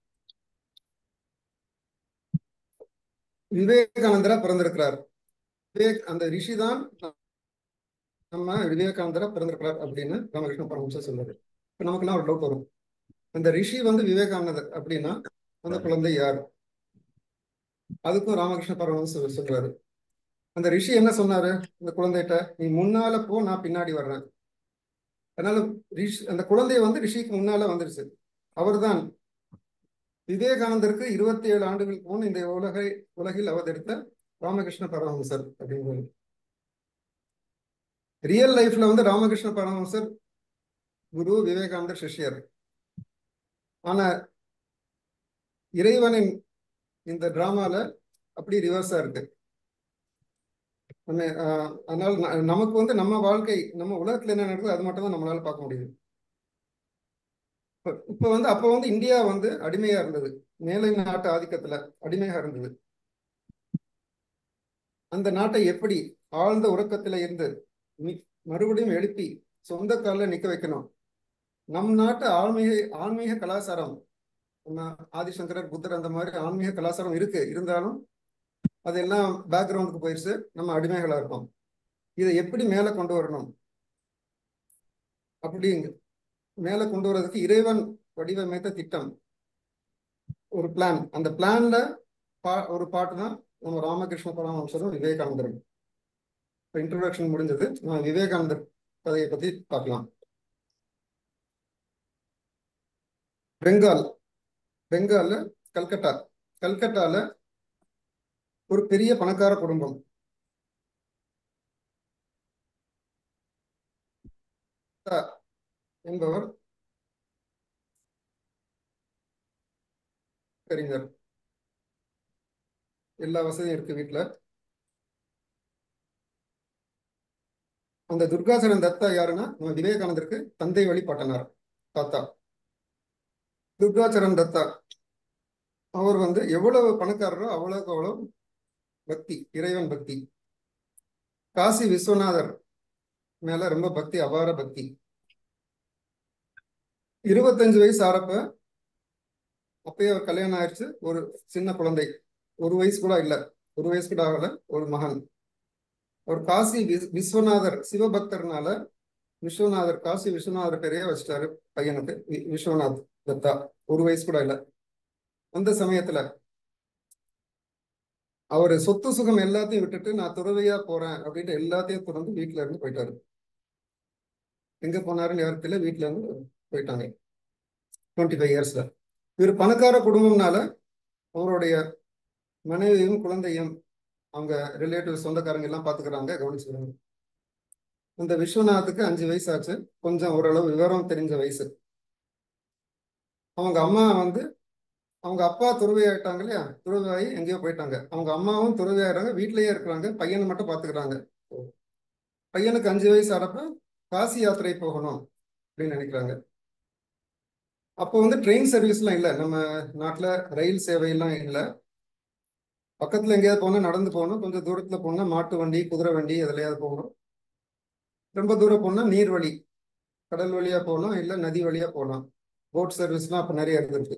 விவேகானந்தரா பிறந்திருக்கிறார். அந்த ரிஷி தான் நம்ம விவேகானந்தரா பிறந்திருக்கிறார் அப்படின்னு ராமகிருஷ்ண பரமஹம்சர் சொல்றாரு. இப்ப நமக்குலாம் ஒரு டவுட் வரும், அந்த ரிஷி வந்து விவேகானந்தர் அப்படின்னா அந்த குழந்தை யார்? அதுக்கும் ராமகிருஷ்ண பரமஹம்சர் சொல்றாரு, அந்த ரிஷி என்ன சொன்னாரு இந்த குழந்தைகிட்ட, நீ முன்னால போ, நான் பின்னாடி வர்றேன். அதனால அந்த குழந்தைய வந்து ரிஷிக்கு முன்னால வந்துருச்சு. அவர் தான் விவேகானந்தருக்கு 27 ஆண்டுகளுக்கு முன் இந்த உலகில் அவதரித்த ராமகிருஷ்ண பரமஹம்சர் அப்படிங்கிறது. ரியல் லைஃப்ல வந்து ராமகிருஷ்ண பரமஹம்சர் குரு, விவேகானந்தர் சிஷ்யர். ஆனா இறைவனின் இந்த டிராமால அப்படி ரிவர்ஸா இருக்கு. அதனால நமக்கு வந்து நம்ம வாழ்க்கை, நம்ம உலகத்துல என்ன நடக்குது அது மட்டும் தான் நம்மளால பார்க்க முடியுது. இப்ப வந்து அப்ப வந்து இந்தியா வந்து அடிமையா இருந்தது, மேலை நாட்டு ஆதிக்கத்துல அடிமையா இருந்தது. அந்த நாட்டை எப்படி ஆழ்ந்த உறக்கத்துல இருந்து மறுபடியும் எழுப்பி சொந்த காலில் நிக்க வைக்கணும். நம் நாட்டு ஆன்மீக கலாச்சாரம், நம்ம ஆதிசங்கரர், புத்தர் அந்த மாதிரி ஆன்மீக கலாச்சாரம் இருக்கு. இருந்தாலும் அதெல்லாம் பேக்ரவுண்டுக்கு போயிடுச்சு. நம்ம அடிமைகளா இருக்கோம். இதை எப்படி மேல கொண்டு வரணும், அப்படி மேல கொண்டு வர்றதுக்கு இறைவன் வடிவமைத்த திட்டம், ஒரு பிளான். அந்த பிளான்ல ஒரு பாட்டு தான் நம்ம ராமகிருஷ்ண பரமஹம்சரும் விவேகானந்தரும். இன்ட்ரோடக்ஷன் முடிஞ்சது. நான் விவேகானந்தர் கதையை பத்தி பார்க்கலாம். பெங்கால்ல கல்கட்டால ஒரு பெரிய பணக்கார குடும்பம். என்பவர் அறிஞர், எல்லா வசதியும் இருக்கு வீட்டுல. அந்த துர்காசரன் தத்தா யாருன்னா நம்ம விவேகானந்தருக்கு தந்தை வழி பாட்டனார் தாத்தா. துர்காசரன் தத்தா அவர் வந்து எவ்வளவு பணக்காரரோ அவ்வளவுக்கு அவ்வளவு பக்தி, இறைவன் பக்தி. காசி விஸ்வநாதர் மேல ரொம்ப பக்தி, அபார பக்தி. 25 வயசு ஆறப்ப அப்பயே அவர் கல்யாணம் ஆயிடுச்சு. ஒரு சின்ன குழந்தை, 1 வயசு கூட இல்ல, 1 வயசு கூட ஆகல, ஒரு மகன். அவர் காசி விஸ்வநாதர் சிவபக்தர்னால விஸ்வநாதர், காசி விஸ்வநாதர் பேரையே வச்சிட்டாரு பையனுக்கு, விஸ்வநாத் தத்தா. 1 வயசு கூட இல்லை. அந்த சமயத்துல அவர் சொத்து சுகம் எல்லாத்தையும் விட்டுட்டு நான் துறவியா போறேன் அப்படின்ட்டு எல்லாத்தையும் திறந்து வீட்டுல இருந்து போயிட்டாரு. எங்க போனாருன்னு யாருக்கு தெரியல, வீட்டுல இருந்து போயிட்டாங்க 25 இயர்ஸ்ல. இவர் பணக்கார குடும்பம்னால அவருடைய மனைவியும் குழந்தையும் அவங்க ரிலேட்டிவ் சொந்தக்காரங்க எல்லாம் பாத்துக்கிறாங்க, கவனிச்சுக்கிறாங்க. இந்த விஸ்வநாத்துக்கு 5 வயசு ஆச்சு, கொஞ்சம் ஓரளவு விவரம் தெரிஞ்ச வயசு. அவங்க அம்மா வந்து, அவங்க அப்பா துறவி ஆயிட்டாங்க இல்லையா, துறவியாகி எங்கேயோ போயிட்டாங்க. அவங்க அம்மாவும் துறவி ஆயிடுறாங்க, வீட்டிலேயே இருக்கிறாங்க, பையனை மட்டும் பாத்துக்கிறாங்க. பையனுக்கு 5 வயசு ஆறப்ப காசி யாத்திரை போகணும் அப்படின்னு நினைக்கிறாங்க. அப்போ வந்து ட்ரெயின் சர்வீஸ்லாம் இல்லை, நம்ம நாட்டில் ரயில் சேவையெல்லாம் இல்லை. பக்கத்துல எங்கேயாவது போகணும், நடந்து போகணும், கொஞ்சம் தூரத்துல போனா மாட்டு வண்டி, குதிரை வண்டி எதுலையாவது போகணும். ரொம்ப தூரம் போனா நீர் வழி, கடல் வழியா போகலாம், இல்லை நதி வழியா போகலாம். போட் சர்வீஸ்லாம் அப்போ நிறைய இருந்திருக்கு.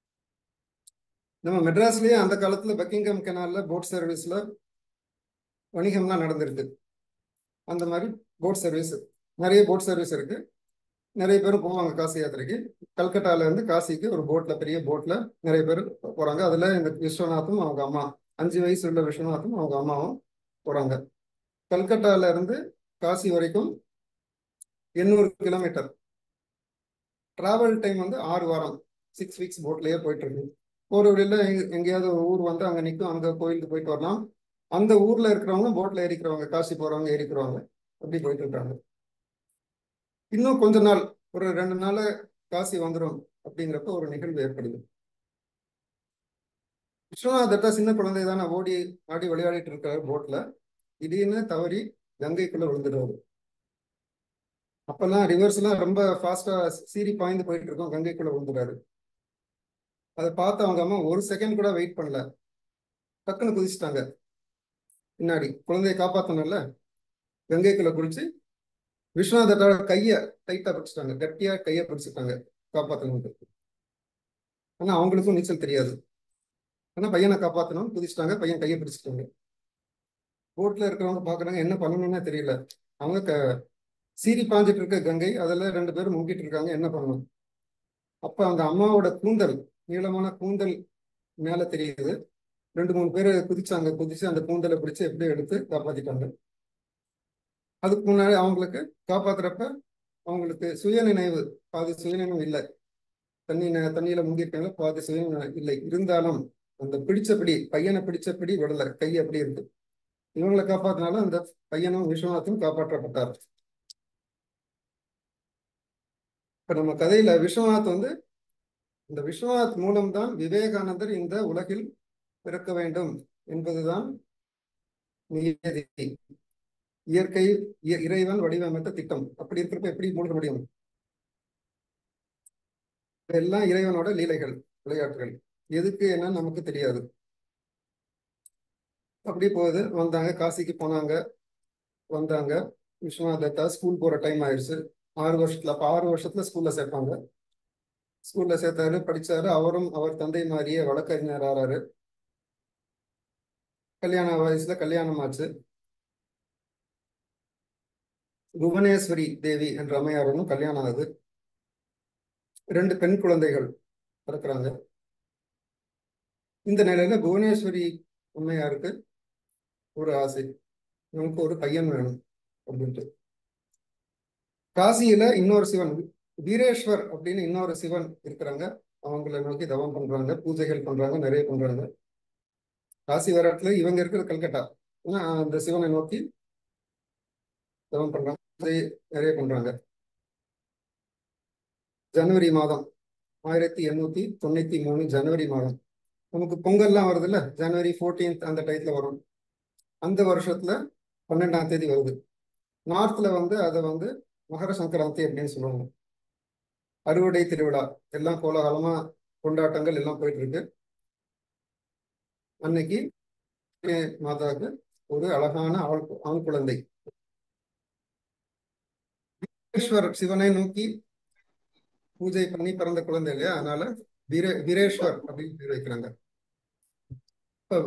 நம்ம மெட்ராஸ்லயே அந்த காலத்துல பக்கிங்ஹாம் கெனால்ல போட் சர்வீஸ்ல வணிகம்லாம் நடந்திருக்கு. அந்த மாதிரி போட் சர்வீஸ், நிறைய போட் சர்வீஸ் இருக்கு. நிறைய பேர் போவாங்க காசி யாத்திரைக்கு. கல்கட்டால இருந்து காசிக்கு ஒரு போட்ல, பெரிய போட்ல நிறைய பேர் போறாங்க. அதுல இந்த விஸ்வநாத்தும் அவங்க அம்மா, 5 வயசு உள்ள விஸ்வநாத்தும் அவங்க அம்மாவும் போறாங்க. கல்கட்டால இருந்து காசி வரைக்கும் 800 கிலோமீட்டர். டிராவல் டைம் வந்து 6 வாரம், 6 வீக்ஸ் போட்லயே போயிட்டு இருக்கு. ஒரு வழியில எங்கேயாவது ஊர் வந்து அங்க நிற்கும், அங்க கோயிலுக்கு போயிட்டு வரலாம். அந்த ஊர்ல இருக்கிறவங்க போட்ல ஏறிக்கிறவங்க, காசி போறவங்க ஏறிக்கிறவங்க, அப்படி போயிட்டு இருக்காங்க. இன்னும் கொஞ்ச நாள், ஒரு 2 நாள் காசி வந்துடும் அப்படிங்கிறப்ப ஒரு நிகழ்வு ஏற்படுது. விஸ்வநாத் தத்தா சின்ன குழந்தை தானே, ஓடி ஆடி விளையாடிட்டு இருக்காரு போட்ல. திடீர்னு தவறி கங்கைக்குள்ள விழுந்துடுவாரு. அப்பெல்லாம் ரிவர்ஸ் எல்லாம் ரொம்ப ஃபாஸ்டா சீறி பாய்ந்து போயிட்டு இருக்கோம், கங்கைக்குள்ள விழுந்துறாரு. அதை பார்த்து அவங்க அம்மா 1 செகண்ட் கூட வெயிட் பண்ணல, டக்குன்னு குதிச்சுட்டாங்க. பின்னாடி குழந்தைய காப்பாத்தணும்ல, கங்கைக்குள்ள குளிச்சு விஸ்வநாதத்தோட கைய டைட்டா பிடிச்சிட்டாங்க, கட்டியா கைய பிடிச்சிட்டாங்க காப்பாத்தணும். ஆனா அவங்களுக்கும் நீச்சல் தெரியாது. ஆனா பையனை காப்பாத்தணும் குதிச்சிட்டாங்க, பையன் கையை பிடிச்சிட்டாங்க. போட்ல இருக்கிறவங்க பாக்குறாங்க, என்ன பண்ணணும்னு தெரியல. அவங்க சீறி பாஞ்சிட்டு இருக்க கங்கை, அதுல 2 பேரும் முங்கிட்டு இருக்காங்க, என்ன பண்ணணும். அப்ப அந்த அம்மாவோட கூந்தல், நீளமான கூந்தல் மேல தெரியுது. 2-3 பேர் குதிச்சாங்க, குதிச்சு அந்த கூந்தலை பிடிச்சு எப்படியோ எடுத்து காப்பாத்திட்டாங்க. அதுக்கு முன்னாடி அவங்களுக்கு காப்பாத்துறப்ப அவங்களுக்கு சுயநினைவு, பாதி சுயநினைவு இல்லை. தண்ணியில முங்கியிருக்காங்க, பாதி சுயநினைவு இல்லை. இருந்தாலும் அந்த பிடிச்சபடி, பையனை பிடிச்சபடி விடல, கை அப்படி இருக்கு. இவங்களை காப்பாத்தினாலும் அந்த பையனும் விஸ்வநாத்தும் காப்பாற்றப்பட்டார். இப்ப நம்ம கதையில விஸ்வநாத் வந்து, இந்த விஸ்வநாத் மூலம்தான் விவேகானந்தர் இந்த உலகில் பிறக்க வேண்டும் என்பதுதான் நியதி, இயற்கை, இறைவன் வடிவமைத்த திட்டம். அப்படி இருக்கிறப்ப எப்படி மூழ்க முடியும்? எல்லாம் இறைவனோட லீலைகள், விளையாட்டுகள். எதுக்கு என்னன்னு நமக்கு தெரியாது. அப்படி போகுது. வந்தாங்க, காசிக்கு போனாங்க, வந்தாங்க. விஸ்வநாத் தத்தா ஸ்கூல் போற டைம் ஆயிடுச்சு. 6 வருஷத்துல, அப்ப 6 வருஷத்துல ஸ்கூல்ல சேர்ப்பாங்க. ஸ்கூல்ல சேர்த்தாரு, படிச்சாரு. அவரும் அவர் தந்தை மாதிரியே வழக்கறிஞர் ஆறாரு. கல்யாண வயசுல கல்யாணம் ஆச்சு. புவனேஸ்வரி தேவி என்ற அம்மையாருடன் கல்யாணம் ஆகுது. 2 பெண் குழந்தைகள் பிறக்கிறாங்க. இந்த நிலையில புவனேஸ்வரி அம்மையாருக்கு ஒரு ஆசை, நமக்கு ஒரு பையன் வேணும் அப்படின்ட்டு. காசியில இன்னொரு சிவன், வீரேஸ்வர் அப்படின்னு இன்னொரு சிவன் இருக்கிறாங்க. அவங்களை நோக்கி தவம் பண்றாங்க, பூஜைகள் பண்றாங்க, நிறைய பண்றாங்க. காசி வர இடத்துல இவங்க இருக்கிற கல்கட்டா, அந்த சிவனை நோக்கி தவம் பண்றாங்க, பூஜை நிறைய பண்றாங்க. ஜனவரி மாதம் 1893 ஜனவரி மாதம், நமக்கு பொங்கல்லாம் வருது இல்ல, ஜனவரி 14th அந்த டயத்துல வரும். அந்த வருஷத்துல 12ஆம் தேதி வருது. நார்த்ல வந்து அதை வந்து மகர சங்கராந்தி அப்படின்னு சொல்லுவாங்க. அறுவடை திருவிழா எல்லாம் கோலாகலமா கொண்டாட்டங்கள் எல்லாம் போயிட்டு இருக்கு. அன்னைக்கு மாதாவுக்கு ஒரு அழகான ஆண் குழந்தை. வீரேஸ்வர் சிவனை நோக்கி பூஜை பண்ணி பிறந்த குழந்தை இல்லையா, அதனால வீரேஸ்வர் அப்படின்னு பேர் வைக்கிறாங்க. இப்ப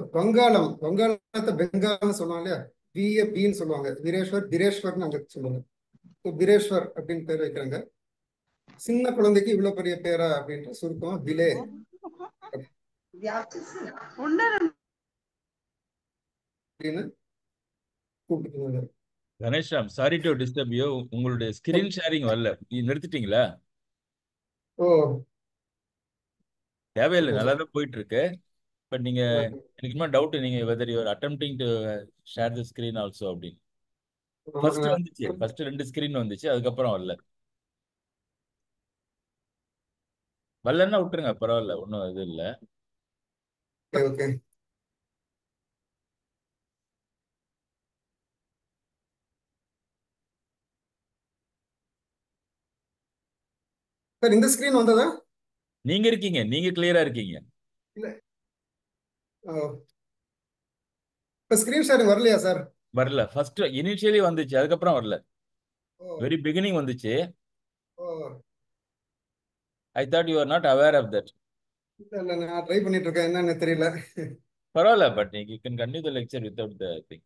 வங்காளத்தை பெங்கால்னு சொல்லுவாங்க இல்லையா, பின்னு சொல்லுவாங்க. வீரேஸ்வர், பிரேஸ்வர்னு அங்க சொல்லுவாங்க. பிரேஸ்வர் அப்படின்னு பேர் வைக்கிறாங்க. சின்ன குழந்தைக்கு இவ்வளவு பெரிய பேரா அப்படின்ற சுருக்கம் பிலே அப்படின்னு கூப்பிட்டு. Ganeshram, sorry to disturb you. உங்களுடைய ஸ்கிரீன் ஷேரிங் வரல, நிறுத்திட்டீங்களா? ஓ தேவையில்லை, நல்லா தான் போயிட்டு இருக்கு. பட் நீங்க எனக்கு இன்னும் டவுட், நீங்க whether you're attempting to share the screen also அப்படின்னு. ஃபர்ஸ்ட் வந்துச்சு, ஃபர்ஸ்ட் 2 ஸ்கிரீன் வந்துச்சு, அதுக்கப்புறம் வரல. வரலன்னா விட்டுருங்க, பரவாயில்ல, ஒன்றும் இது இல்லை. ஓகே. சார் இந்த ஸ்கிரீன் வந்ததா? நீங்க இருக்கீங்க, நீங்க கிளியரா இருக்கீங்க. இல்ல இப்ப ஸ்கிரீன் ஷேரிங் வரலையா சார்? வரல. ஃபர்ஸ்ட் இனிஷியலி வந்துச்சு, அதுக்கப்புறம் வரல. ஓ வெரி பிகினிங் வந்துச்சு. Oh I thought you are not aware of that. இல்ல நான் ட்ரை பண்ணிட்டு இருக்கேன், என்னன்னு தெரியல. பரவாயில்ல, but you can continue the lecture without the thing.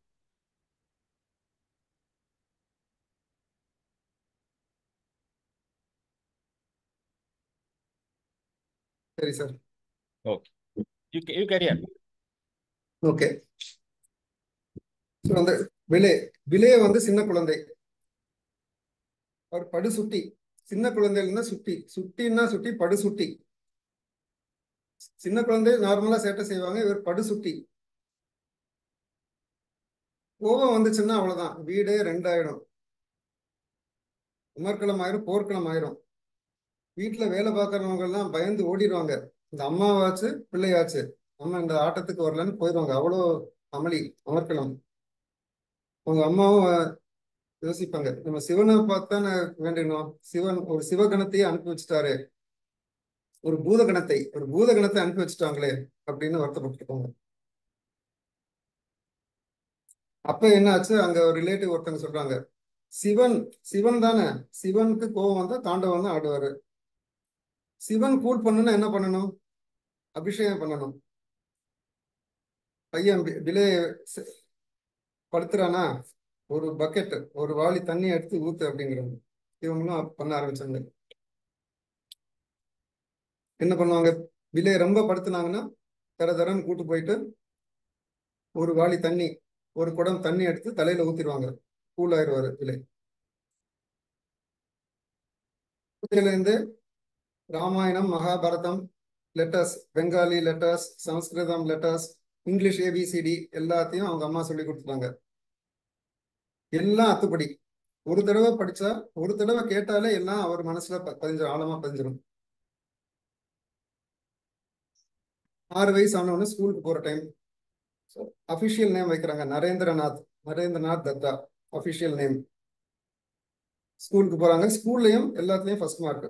சரி sir. Okay, you carry on. Okay. So அந்த விலே விலே வந்து சின்ன குழந்தை, அவர் படு சுட்டி. சின்ன குழந்தைன்னா சுட்டி, சுட்டின்னா சுட்டி, படு சுட்டி. சின்ன குழந்தை நார்மலா சேட்டை செய்வாங்க, இவர் படு சுட்டி. கோபம் வந்துச்சுன்னா அவ்வளவுதான், வீடே ரெண்டாயிடும். உமர்களம் ஆயிரும், போர்க்களம் ஆயிரும். வீட்டுல வேலை பார்க்கறவங்க எல்லாம் பயந்து ஓடிடுவாங்க. இந்த அம்மாவாச்சு பிள்ளையாச்சு, அம்மா இந்த ஆட்டத்துக்கு வரலன்னு போயிடுவாங்க. அவ்வளோ அமளி, அமர்க்களம். அவங்க அம்மாவும் யோசிப்பாங்க, நம்ம சிவனை பார்த்தானே வேண்டினோம், சிவன் ஒரு சிவகணத்தையே அனுப்பி வச்சுட்டாரு, ஒரு பூதகணத்தை அனுப்பி வச்சுட்டாங்களே அப்படின்னு வருத்தப்பட்டிருக்காங்க. அப்ப என்ன ஆச்சு, அங்க ஒரு ரிலேட்டிவ் ஒருத்தவங்க சொல்றாங்க, சிவன் சிவன் தானே, சிவனுக்கு கோபம் வந்தா தாண்டவம் தான் ஆடுவாரு. சிவன் கூல் பண்ணணும்னா என்ன பண்ணணும்? அபிஷேகம் பண்ணணும். பையன் விலை படுத்துறானா, ஒரு பக்கெட் ஒரு வாளி தண்ணி எடுத்து ஊத்து அப்படிங்கிறாங்க. இவங்களும் பண்ண ஆரம்பிச்சாங்க. என்ன பண்ணுவாங்க, விலையை ரொம்ப படுத்துனாங்கன்னா தரன்னு கூட்டு போயிட்டு ஒரு வாளி தண்ணி, ஒரு குடம் தண்ணி எடுத்து தலையில ஊத்திடுவாங்க, கூல் ஆயிடுவாரு விலை. இருந்து Ramayanam, Mahabharatam letters, Bengali letters, Samaskritam letters, English A B C D எல்லாத்தையும் அவங்க அம்மா சொல்லி கொடுத்துட்டாங்க. எல்லாம் அத்துப்படி. ஒரு தடவை படிச்சா, ஒரு தடவை கேட்டாலே எல்லாம் அவர் மனசுல பதிஞ்சிடும், ஆழமா பதிஞ்சிடும். 6 வயசு ஆனவொன்னு ஸ்கூலுக்கு போற டைம். அபிஷியல் நேம் வைக்கிறாங்க, நரேந்திரநாத் தத்தா அபிஷியல் நேம். ஸ்கூலுக்கு போறாங்க, ஸ்கூல்லையும் எல்லாத்துலயும் ஃபர்ஸ்ட் மார்க்.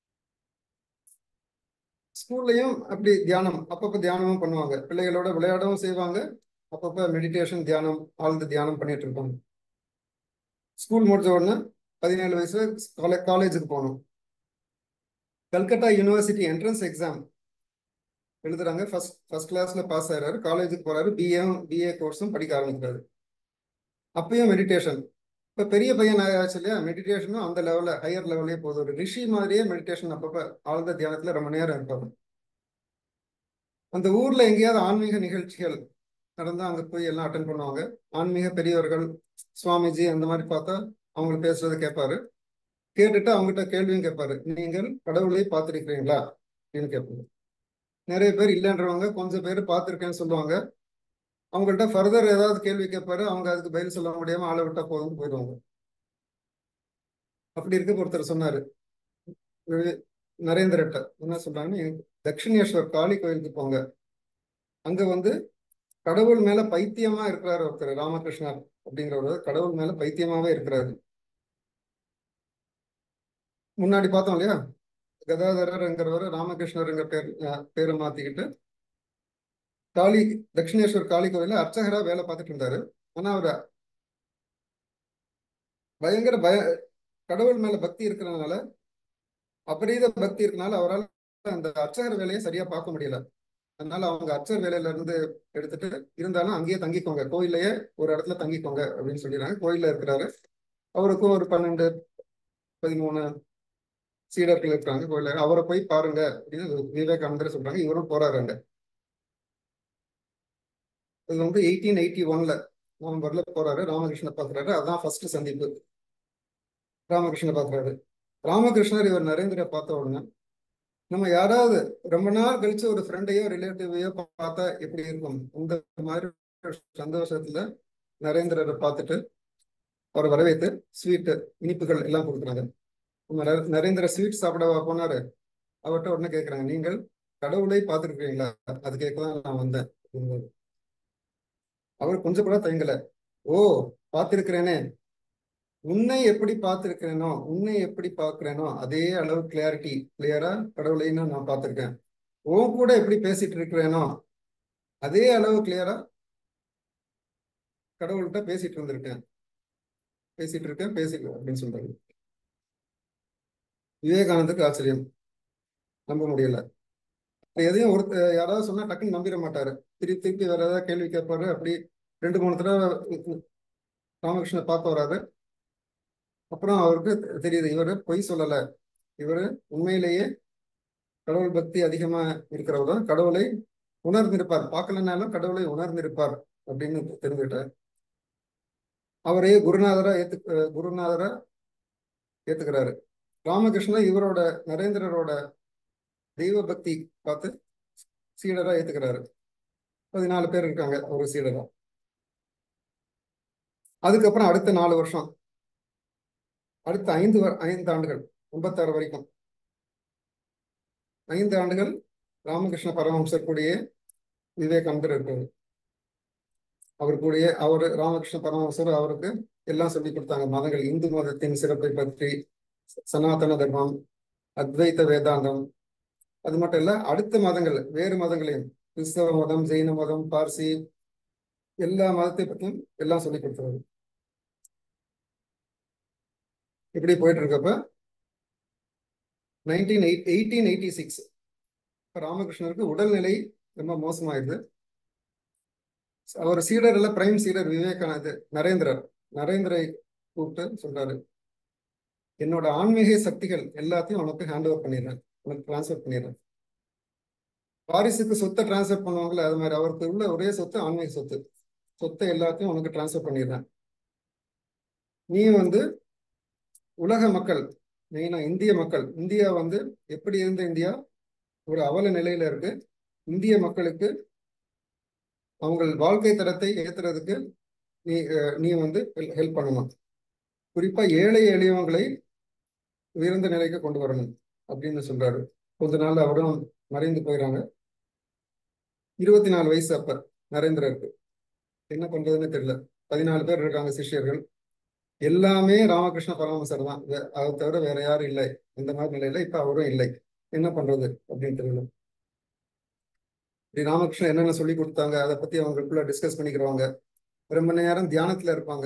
ஸ்கூல்லையும் அப்படி தியானம், அப்பப்ப தியானமும் பண்ணுவாங்க, பிள்ளைகளோட விளையாடவும் செய்வாங்க, அப்பப்ப மெடிடேஷன் தியானம், ஆழ்ந்து தியானம் பண்ணிட்டு இருப்பாங்க. ஸ்கூல் முடிஞ்ச உடனே 17 வயசுல காலேஜுக்கு போகணும். கல்கத்தா யூனிவர்சிட்டி என்ட்ரன்ஸ் எக்ஸாம் எழுதுறாங்க, ஃபர்ஸ்ட் கிளாஸ்ல பாஸ் ஆயிடுறாரு. காலேஜுக்கு போறாரு, பிஏ கோர்ஸும் படிக்க ஆரம்பிக்கிறாரு. அப்பயும் மெடிடேஷன். இப்ப பெரிய பையன் ஆச்சு இல்லையா, மெடிடேஷனும் அந்த லெவல்ல ஹையர் லெவல்லே போகுது. ஒரு ரிஷி மாதிரியே மெடிடேஷன் அப்பப்ப ஆழ்ந்த தியானத்துல ரொம்ப நேரம் இருப்பாங்க. அந்த ஊர்ல எங்கேயாவது ஆன்மீக நிகழ்ச்சிகள் நடந்தா அங்க போய் எல்லாம் அட்டன் பண்ணுவாங்க. ஆன்மீக பெரியவர்கள், சுவாமிஜி அந்த மாதிரி பார்த்தா அவங்க பேசுறதை கேட்பாரு. கேட்டுட்டு அவங்ககிட்ட கேள்வியும் கேட்பாரு, நீங்கள் கடவுளை பார்த்திருக்கிறீங்களா அப்படின்னு கேட்பாங்க. நிறைய பேர் இல்லைன்றவங்க, கொஞ்சம் பேர் பார்த்திருக்கேன்னு சொல்லுவாங்க. அவங்கள்ட்ட ஃபர்தர் ஏதாவது கேள்வி கேட்பாரு, அவங்க அதுக்கு பதில் சொல்ல முடியாம ஆளை விட்டா போதும்னு போயிடுவாங்க. அப்படி இருக்க ஒருத்தர் சொன்னாரு, நரேந்திரட்ட என்ன சொல்றாங்கன்னு, தட்சிணேஸ்வர் காளி கோயிலுக்கு போங்க, அங்க வந்து கடவுள் மேல பைத்தியமா இருக்கிறாரு ஒருத்தர், ராமகிருஷ்ணர் அப்படிங்கிறவர் கடவுள் மேல பைத்தியமாவே இருக்கிறாரு. முன்னாடி பார்த்தோம் இல்லையா, கதாதரர்ங்கிறவர் ராமகிருஷ்ணருங்கிற பேரை மாத்திக்கிட்டு தட்சிணேஸ்வர் காளி கோயில அர்ச்சகரா வேலை பார்த்துட்டு இருந்தாரு. ஆனா அவர் பயங்கர கடவுள் மேல பக்தி இருக்கிறதுனால, அபரீத பக்தி இருக்கனால அவரால் அந்த அர்ச்சகர் வேலையை சரியா பார்க்க முடியல. அதனால அவங்க அர்ச்சகர் வேலையில இருந்து எடுத்துட்டு, இருந்தாலும் அங்கேயே தங்கிக்கோங்க, கோயிலையே ஒரு இடத்துல தங்கிக்கோங்க அப்படின்னு சொல்லிடுறாங்க. கோயில்ல இருக்கிறாரு. அவருக்கும் ஒரு 12 13 சீடர்கள் இருக்காங்க கோயில. அவரை போய் பாருங்க அப்படின்னு விவேகானந்தர் சொல்றாங்க. இவரும் போறாரு அங்க. இது 1881 நவம்பர்ல போறாரு. ராமகிருஷ்ண பாக்குறாரு. அதான் ஃபர்ஸ்ட் சந்திப்பு. ராமகிருஷ்ண பாக்குறாரு. ராமகிருஷ்ணர் இவர் நரேந்திர பார்த்த உடனே, நம்ம யாராவது ரொம்ப நாள் கழிச்சு ஒரு ஃப்ரெண்டையோ ரிலேட்டிவையோ பார்த்தா எப்படி இருக்கும், இந்த மாதிரி சந்தோஷத்துல நரேந்திரரை பார்த்துட்டு அவரை வரவேற்று ஸ்வீட்டு இனிப்புகள் எல்லாம் கொடுக்குறாங்க. நம்ம நரேந்திர ஸ்வீட் சாப்பிடவா போனாரு. அவர்கிட்ட உடனே கேட்குறாங்க, நீங்கள் கடவுளை பார்த்துருக்கீங்களா? அது கேட்கதான் நான் வந்தேன். அவர் கொஞ்சம் கூட தயங்கல. ஓ, பார்த்திருக்கிறேனே, உன்னை எப்படி பார்த்திருக்கிறேனோ, உன்னை எப்படி பார்க்கிறேனோ அதே அளவு கிளியரா கடவுளைன்னு நான் பார்த்திருக்கேன். உன் கூட எப்படி பேசிட்டு இருக்கிறேனோ அதே அளவு கிளியரா கடவுள்கிட்ட பேசிட்டு இருக்கேன் அப்படின்னு சொல்றாரு. விவேகானந்தருக்கு ஆச்சரியம், நம்ப முடியல. எதையும் யாராவது சொன்னா டக்குன்னு நம்பிட மாட்டாரு. திருப்பி வேற ஏதாவது கேள்வி கேட்பாரு. அப்படி 2-3 தடவை ராமகிருஷ்ணன் பார்க்க வராரு. அப்புறம் அவருக்கு தெரியுது, இவரு பொய் சொல்லல, இவரு உண்மையிலேயே கடவுள் பக்தி அதிகமா இருக்கிறவர் தான். கடவுளை உணர்ந்திருப்பார், பார்க்கலனாலும் கடவுளை உணர்ந்திருப்பார் அப்படின்னு தெரிஞ்சுக்கிட்டார். அவரையே குருநாதரா ஏத்துக்கிறாரு. ராமகிருஷ்ணன் இவரோட நரேந்திரரோட தெய்வ பக்தி பார்த்து சீடரா ஏத்துக்கிறாரு. 14 பேர் இருக்காங்க ஒரு சீடரா. அதுக்கப்புறம் அடுத்த 4 வருஷம், அடுத்த 5 ஆண்டுகள், 56 வரைக்கும் 5 ஆண்டுகள் ராமகிருஷ்ண பரமஹம்சர் கூடயே விவேகானந்தர் இருக்காரு. அவர் ராமகிருஷ்ண பரமஹம்சர் அவருக்கு எல்லாம் சொல்லி கொடுத்தாங்க. மதங்கள், இந்து மதத்தின் சிறப்பை பற்றி, சனாதன தர்மம், அத்வைத வேதாந்தம். அது மட்டும் இல்ல, அடுத்த மதங்கள், வேறு மதங்களையும், கிறிஸ்தவ மதம், ஜெயின மதம், பார்சி, எல்லா மதத்தை பற்றியும் எல்லாம் சொல்லி கொடுத்தாரு. இப்படி போயிட்டு இருக்கப்ப 1886 ராமகிருஷ்ணருக்கு உடல்நிலை ரொம்ப மோசமாயிருது. அவர் சீடர் இல்ல, பிரைம் சீடர் விவேகானந்தர் நரேந்திரை கூப்பிட்டு சொல்றாரு, என்னோட ஆன்மீக சக்திகள் எல்லாத்தையும் உனக்கு ஹேண்ட் ஓவர் பண்ணிடுறேன், உனக்கு டிரான்ஸ்ஃபர் பண்ணிடுறேன். வாரிசுக்கு சொத்தை டிரான்ஸ்ஃபர் பண்ணுவாங்கல்ல, அது மாதிரி அவருக்கு உள்ள ஒரே சொத்து ஆன்மீக சொத்தை எல்லாத்தையும் உனக்கு டிரான்ஸ்ஃபர் பண்ணிடுறேன். நீ உலக மக்கள், மெயினா இந்திய மக்கள், இந்தியா எப்படி இருந்த இந்தியா ஒரு அவல நிலையில இருக்கு. இந்திய மக்களுக்கு அவங்க வாழ்க்கை தரத்தை ஏத்துறதுக்கு நீ ஹெல்ப் பண்ணணும். குறிப்பா ஏழை எளியவங்களை உயர்ந்த நிலைக்கு கொண்டு வரணும் அப்படின்னு சொல்றாரு. கொஞ்ச நாள் அவரும் மறைந்து போயிடறாங்க. 24 வயசு அப்ப நரேந்திரருக்கு. என்ன பண்றதுன்னு தெரியல. 14 பேர் இருக்காங்க சிஷ்யர்கள். எல்லாமே ராமகிருஷ்ண பரமஹம்சர் தான், அதை தவிர வேற யாரும் இல்லை. இந்த மாதிரி நிலையில இப்ப அவரும் இல்லை. என்ன பண்றது அப்படின்னு தெரியல. ராமகிருஷ்ணன் என்னென்ன சொல்லி கொடுத்தாங்க அதை பத்தி அவங்களுக்குள்ள டிஸ்கஸ் பண்ணிக்கிறவாங்க. ரொம்ப நேரம் தியானத்துல இருப்பாங்க,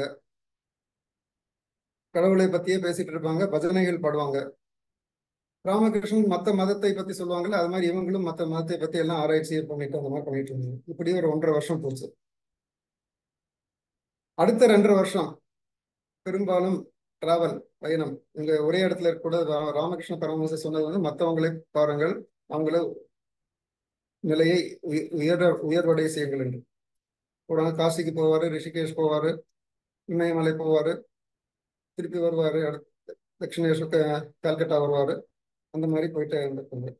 கடவுளை பத்தியே பேசிட்டு இருப்பாங்க, பஜனைகள் பாடுவாங்க. ராமகிருஷ்ணன் மற்ற மதத்தை பத்தி சொல்லுவாங்கல்ல, அது மாதிரி இவங்களும் மற்ற மதத்தை பத்தி எல்லாம் ஆராய்ச்சியை பண்ணிட்டு அந்த மாதிரி பண்ணிட்டு இருந்தாங்க. இப்படி ஒரு 1.5 வருஷம் போச்சு. அடுத்த 2.5 வருஷம் பெரும்பாலும் டிராவல், பயணம். இங்க ஒரே இடத்துல கூட ராமகிருஷ்ண பரமஹம்சர் சொன்னது மற்றவங்களை பாருங்கள், அவங்கள நிலையை உயர்வடைய செய்யுங்கள் என்று. உடனே காசிக்கு போவாரு, ரிஷிகேஷ் போவாரு, இமயமலை போவாரு, திருப்பி வருவாரு, அடுத்து தட்சிணேஸ்வர் கல்கட்டா வருவாரு. அந்த மாதிரி போயிட்டே இருந்திருக்காங்க.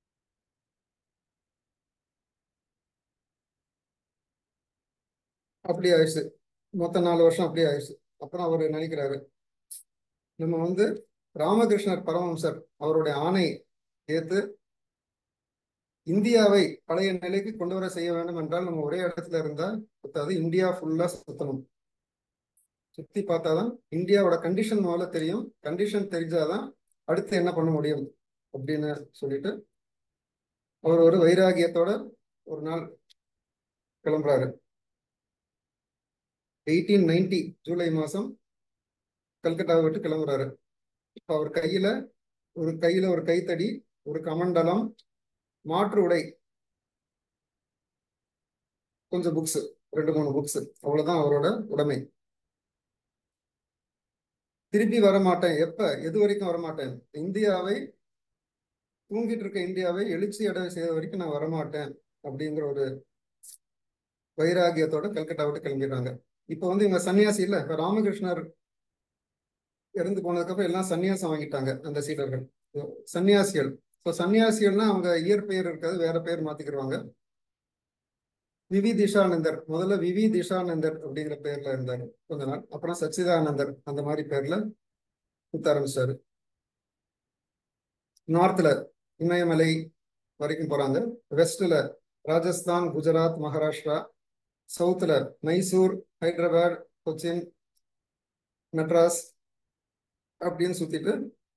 அப்படி ஆயிடுச்சு. மொத்தம் 4 வருஷம் அப்படி ஆயிடுச்சு. அப்புறம் அவர் நினைக்கிறாரு, நம்ம ராமகிருஷ்ணர் பரமஹம்சர் அவருடைய ஆணை ஏத்து இந்தியாவை பழைய நிலைக்கு கொண்டு வர செய்ய வேண்டும் என்றால் நம்ம ஒரே இடத்துல இருந்தா பத்தாது, இந்தியா ஃபுல்லா சுத்தணும். சுத்தி பார்த்தாதான் இந்தியாவோட கண்டிஷன் முதல்ல தெரியும். கண்டிஷன் தெரிஞ்சாதான் அடுத்து என்ன பண்ண முடியும் அப்படின்னு சொல்லிட்டு அவர் ஒரு வைராகியத்தோட ஒரு நாள் கிளம்புறாரு. 1890 ஜூலை மாசம் கல்கட்டாவை விட்டு கிளம்புறாரு. அவர் கையில ஒரு கைத்தடி, ஒரு கமண்டலம், மாற்று உடை, கொஞ்சம் புக்ஸ், 2-3 புக்ஸ், அவ்வளவுதான் அவரோட உடைமை. திருப்பி வரமாட்டேன். எப்ப எது வரைக்கும் வரமாட்டேன்? இந்தியாவை தூங்கிட்டு இருக்க இந்தியாவை எழுச்சி அடைய செய்த வரைக்கும் நான் வரமாட்டேன் அப்படிங்கிற ஒரு வைராகியத்தோட கல்கட்டா விட்டு கிளம்பிடுறாங்க. இப்போ வந்து இவங்க சன்னியாசி இல்ல, இப்ப ராமகிருஷ்ணர் இறந்து போனதுக்கப்புறம் எல்லாம் சன்னியாசம் வாங்கிட்டாங்க அந்த சீடர்கள், சன்னியாசிகள். ஸோ சன்னியாசிகள்னா அவங்க இயற்பெயர் இருக்காது, வேற பேர் மாத்திக்கிடுவாங்க. விவி திஷானந்தர், முதல்ல விவி திஷானந்தர் அப்படிங்கிற பேர்ல இருந்தாரு கொஞ்ச நாள். அப்புறம் சச்சிதானந்தர் அந்த மாதிரி பேர்ல சுத்த ஆரம்பிச்சாரு. நார்த்ல இமயமலை வரைக்கும் போறாங்க. வெஸ்ட்ல ராஜஸ்தான், குஜராத், மகாராஷ்டிரா. சவுத்துல மைசூர், ஹைதராபாத், கொச்சின், மெட்ராஸ் அப்படின்னு சுத்திட்டு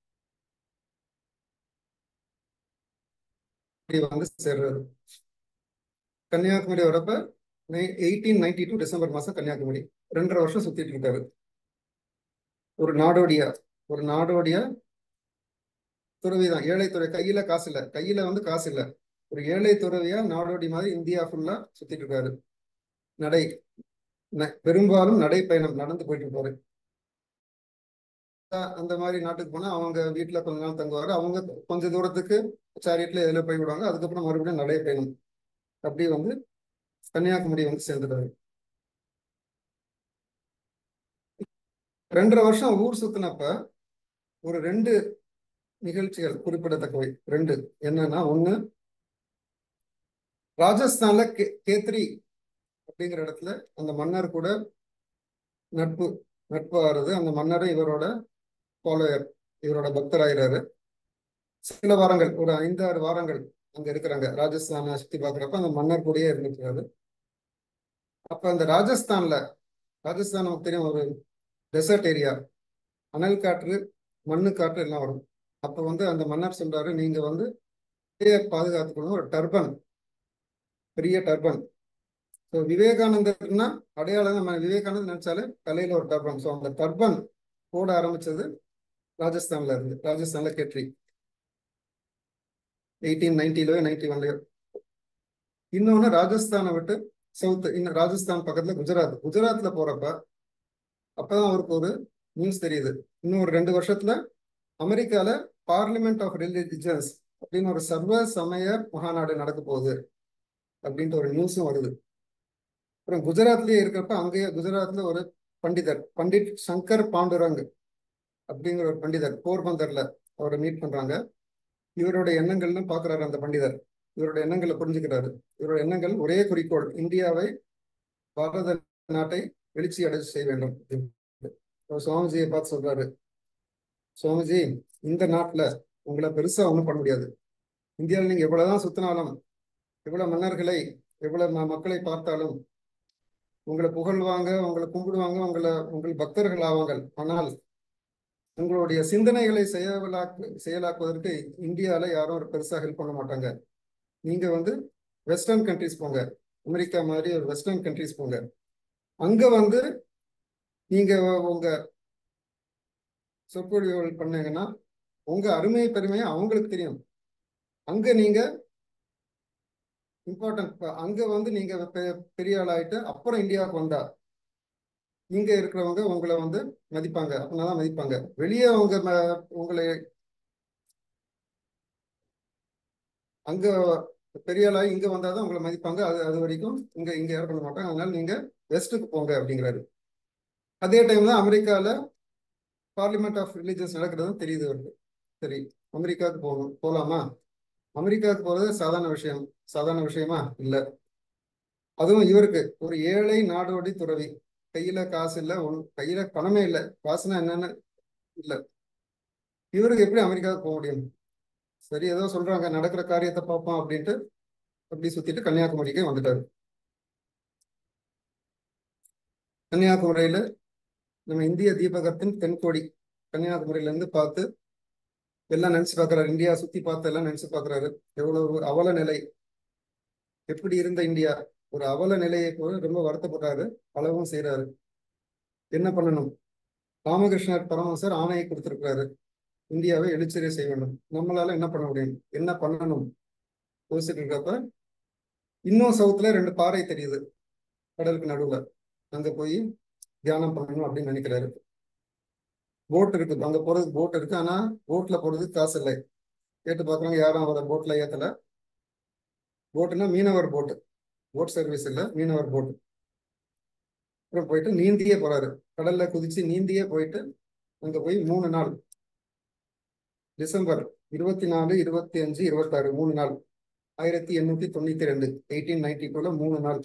வந்து சேர்றாரு. கன்னியாகுமரி வரப்ப 1892 டிசம்பர் மாசம் கன்னியாகுமரி 2.5 வருஷம் சுத்திட்டு இருக்காரு. ஒரு நாடோடியா துறவிதான், ஏழை துறவி. கையில காசு இல்ல, கையில வந்து காசு இல்ல. ஒரு ஏழை துறவியா நாடோடி மாதிரி இந்தியா ஃபுல்லா சுத்திட்டு இருக்காரு. பெரும்பாலும் நடைப்பயணம் நடந்து போயிட்டு இருப்பாரு. அந்த மாதிரி நாட்டுக்கு போனா அவங்க வீட்டுல கொஞ்ச நாள் தங்குவாரு. அவங்க கொஞ்ச தூரத்துக்கு சேரியட்ல எதுல போய் விடுவாங்க. அதுக்கப்புறம் மறுபடியும் நடைப்பயணம். அப்படி வந்து கன்னியாகுமரி வந்து சேர்ந்துட்டாரு. 2.5 வருஷம் ஊர் சுத்தினப்ப ஒரு 2 நிகழ்ச்சிகள் குறிப்பிடத்தக்கவை. 2 என்னன்னா, ஒண்ணு ராஜஸ்தான்ல கேத்ரி அப்படிங்கிற இடத்துல அந்த மன்னர் கூட நட்பு ஆறுது. அந்த மன்னரும் இவரோட ஃபாலோயர், இவரோட பக்தராகிறாரு. சில வாரங்கள், ஒரு 5-6 வாரங்கள் அங்க இருக்கிறாங்க. ராஜஸ்தானை சுத்தி பார்க்குறப்ப அந்த மன்னர் கூடயே இருந்துக்கிறாரு. அப்ப அந்த ராஜஸ்தான் நமக்கு தெரியும், ஒரு டெசர்ட் ஏரியா, அனல் காற்று, மண்ணு காற்று எல்லாம் வரும். அப்ப வந்து அந்த மன்னர் சொல்றாரு, நீங்க வந்து பாதுகாத்துக்கணும், ஒரு டர்பன், பெரிய டர்பன். ஸோ விவேகானந்தர்னா அடையாளம், நம்ம விவேகானந்தர் நினைச்சாலே தலையில ஒரு டர்பன். ஸோ அந்த டர்பன் போட ஆரம்பிச்சது ராஜஸ்தான்ல கேட்ரி 1890லயோ 91லயோ. இன்னொன்னு ராஜஸ்தானை விட்டு சவுத், இன்னும் ராஜஸ்தான் பக்கத்துல குஜராத்ல போறப்ப அப்பதான் அவருக்கு ஒரு நியூஸ் தெரியுது, இன்னும் ஒரு 2 வருஷத்துல அமெரிக்கால பார்லிமெண்ட் ஆஃப் ரிலிஜியன்ஸ் அப்படின்னு ஒரு சர்வ சமய மகாநாடு நடக்க போகுது அப்படின்ட்டு ஒரு நியூஸும் வருது. அப்புறம் குஜராத்லயே இருக்கிறப்ப அங்கேயே குஜராத்ல ஒரு பண்டிட் சங்கர் பாண்டுரங் அப்படிங்கிற ஒரு பண்டிதர் போர்பந்தர்ல அவரை மீட் பண்றாங்க. இவரோட எண்ணங்கள்னு பாக்குறாரு அந்த பண்டிதர். இவரோட எண்ணங்களை புரிஞ்சுக்கிறாரு. இவரோட எண்ணங்கள் ஒரே குறிக்கோள், இந்தியாவை, பாரத நாட்டை எழுச்சி அடைச்சு செய்ய வேண்டும். சுவாமிஜியை பார்த்து சொல்றாரு, சுவாமிஜி, இந்த நாட்டுல உங்களை பெருசா ஒண்ணும் பண்ண முடியாது. இந்தியாவில் நீங்க எவ்வளவுதான் சுத்தினாலும், எவ்வளவு மன்னர்களை, எவ்வளவு மக்களை பார்த்தாலும் உங்களை புகழ்வாங்க, உங்களை கும்பிடுவாங்க, உங்கள் பக்தர்கள் ஆவாங்க. ஆனால் உங்களுடைய சிந்தனைகளை செயலாக்குவதற்கு இந்தியால யாரும் ஒரு பெருசா ஹெல்ப் பண்ண மாட்டாங்க. நீங்க வந்து வெஸ்டர்ன் கண்ட்ரிஸ் போங்க, அமெரிக்கா மாதிரி ஒரு வெஸ்டர்ன் கண்ட்ரிஸ் போங்க. அங்க வந்து நீங்க உங்க சொற்பொழிவுகள் பண்ணீங்கன்னா உங்க அருமை பெருமையை அவங்களுக்கு தெரியும். அங்க நீங்க இம்பார்ட்டன்ட், அங்க வந்து நீங்க பெரிய ஆளாயிட்டு அப்புறம் இந்தியாவுக்கு வந்தா இங்க இருக்கிறவங்க உங்களை வந்து மதிப்பாங்க, அப்படின்னாதான் மதிப்பாங்க. வெளியே உங்களை அங்க பெரிய ஆளாகி இங்க வந்தாதான் உங்களை மதிப்பாங்க. அது வரைக்கும் இங்க யாரும் பண்ண மாட்டாங்க. அதனால நீங்க வெஸ்ட்டுக்கு போங்க அப்படிங்கிறாரு. அதே டைம்ல அமெரிக்கால பார்லிமெண்ட் ஆஃப் ரிலிஜியன்ஸ் நடக்கிறதும் தெரியுது அவருக்கு. சரி, அமெரிக்காவுக்கு போகலாமா? அமெரிக்காவுக்கு போறது சாதாரண விஷயமா இல்லை. அதுவும் இவருக்கு ஒரு ஏழை நாடோடி துறவி, கையில காசு இல்லை, கையில பணமே இல்லை. காசுனா என்னன்னு இல்லை. இவருக்கு எப்படி அமெரிக்காவுக்கு போக முடியும்? சரி, ஏதோ சொல்றாங்க, நடக்கிற காரியத்தை பார்ப்போம் அப்படின்ட்டு அப்படி சுத்திட்டு கன்னியாகுமரிக்கே வந்துட்டாரு. கன்னியாகுமரியில நம்ம இந்திய தீபகத்தின் தென்கோடி கன்னியாகுமரியில இருந்து பார்த்து எல்லாம் நினைச்சு பார்க்கிறாரு. இந்தியா சுத்தி பார்த்து எல்லாம் நினைச்சு பார்க்கிறாரு. எவ்வளவு அவல நிலை, எப்படி இருந்த இந்தியா, ஒரு அவல நிலையை போல ரொம்ப வருத்தப்படுறாரு. அளவும் செய்யறாரு. என்ன பண்ணணும்? ராமகிருஷ்ணர் பரமஹம்சர் ஆணையை கொடுத்திருக்கிறாரு, இந்தியாவை எழுச்சியடைய செய்ய வேண்டும். நம்மளால என்ன பண்ண முடியும், என்ன பண்ணணும் யோசிச்சுட்டு இருக்கப்ப இன்னும் சவுத்துல 2 பாறை தெரியுது கடலுக்கு நடுவுல. அங்க போய் தியானம் பண்ணணும் அப்படின்னு நினைக்கிறாரு. போட் இருக்கு, அங்க போறதுக்கு போட் இருக்கு. ஆனா போட்ல போறதுக்கு காசு இல்லை. கேட்டு பார்க்குறாங்க, யாரும் அவரை போட்ல ஏத்தல. போட்டுன்னா மீனவர் போட்டு, போட் சர்வீஸ் இல்லை, மீனவர் போட்டு. அப்புறம் போயிட்டு நீந்தியே போறாரு, கடல்ல குதிச்சு நீந்தியே போயிட்டு அங்க போய் 3 நாள், டிசம்பர் 24, 25, 26, 3 நாள், 1892, 1892ல 3 நாள்.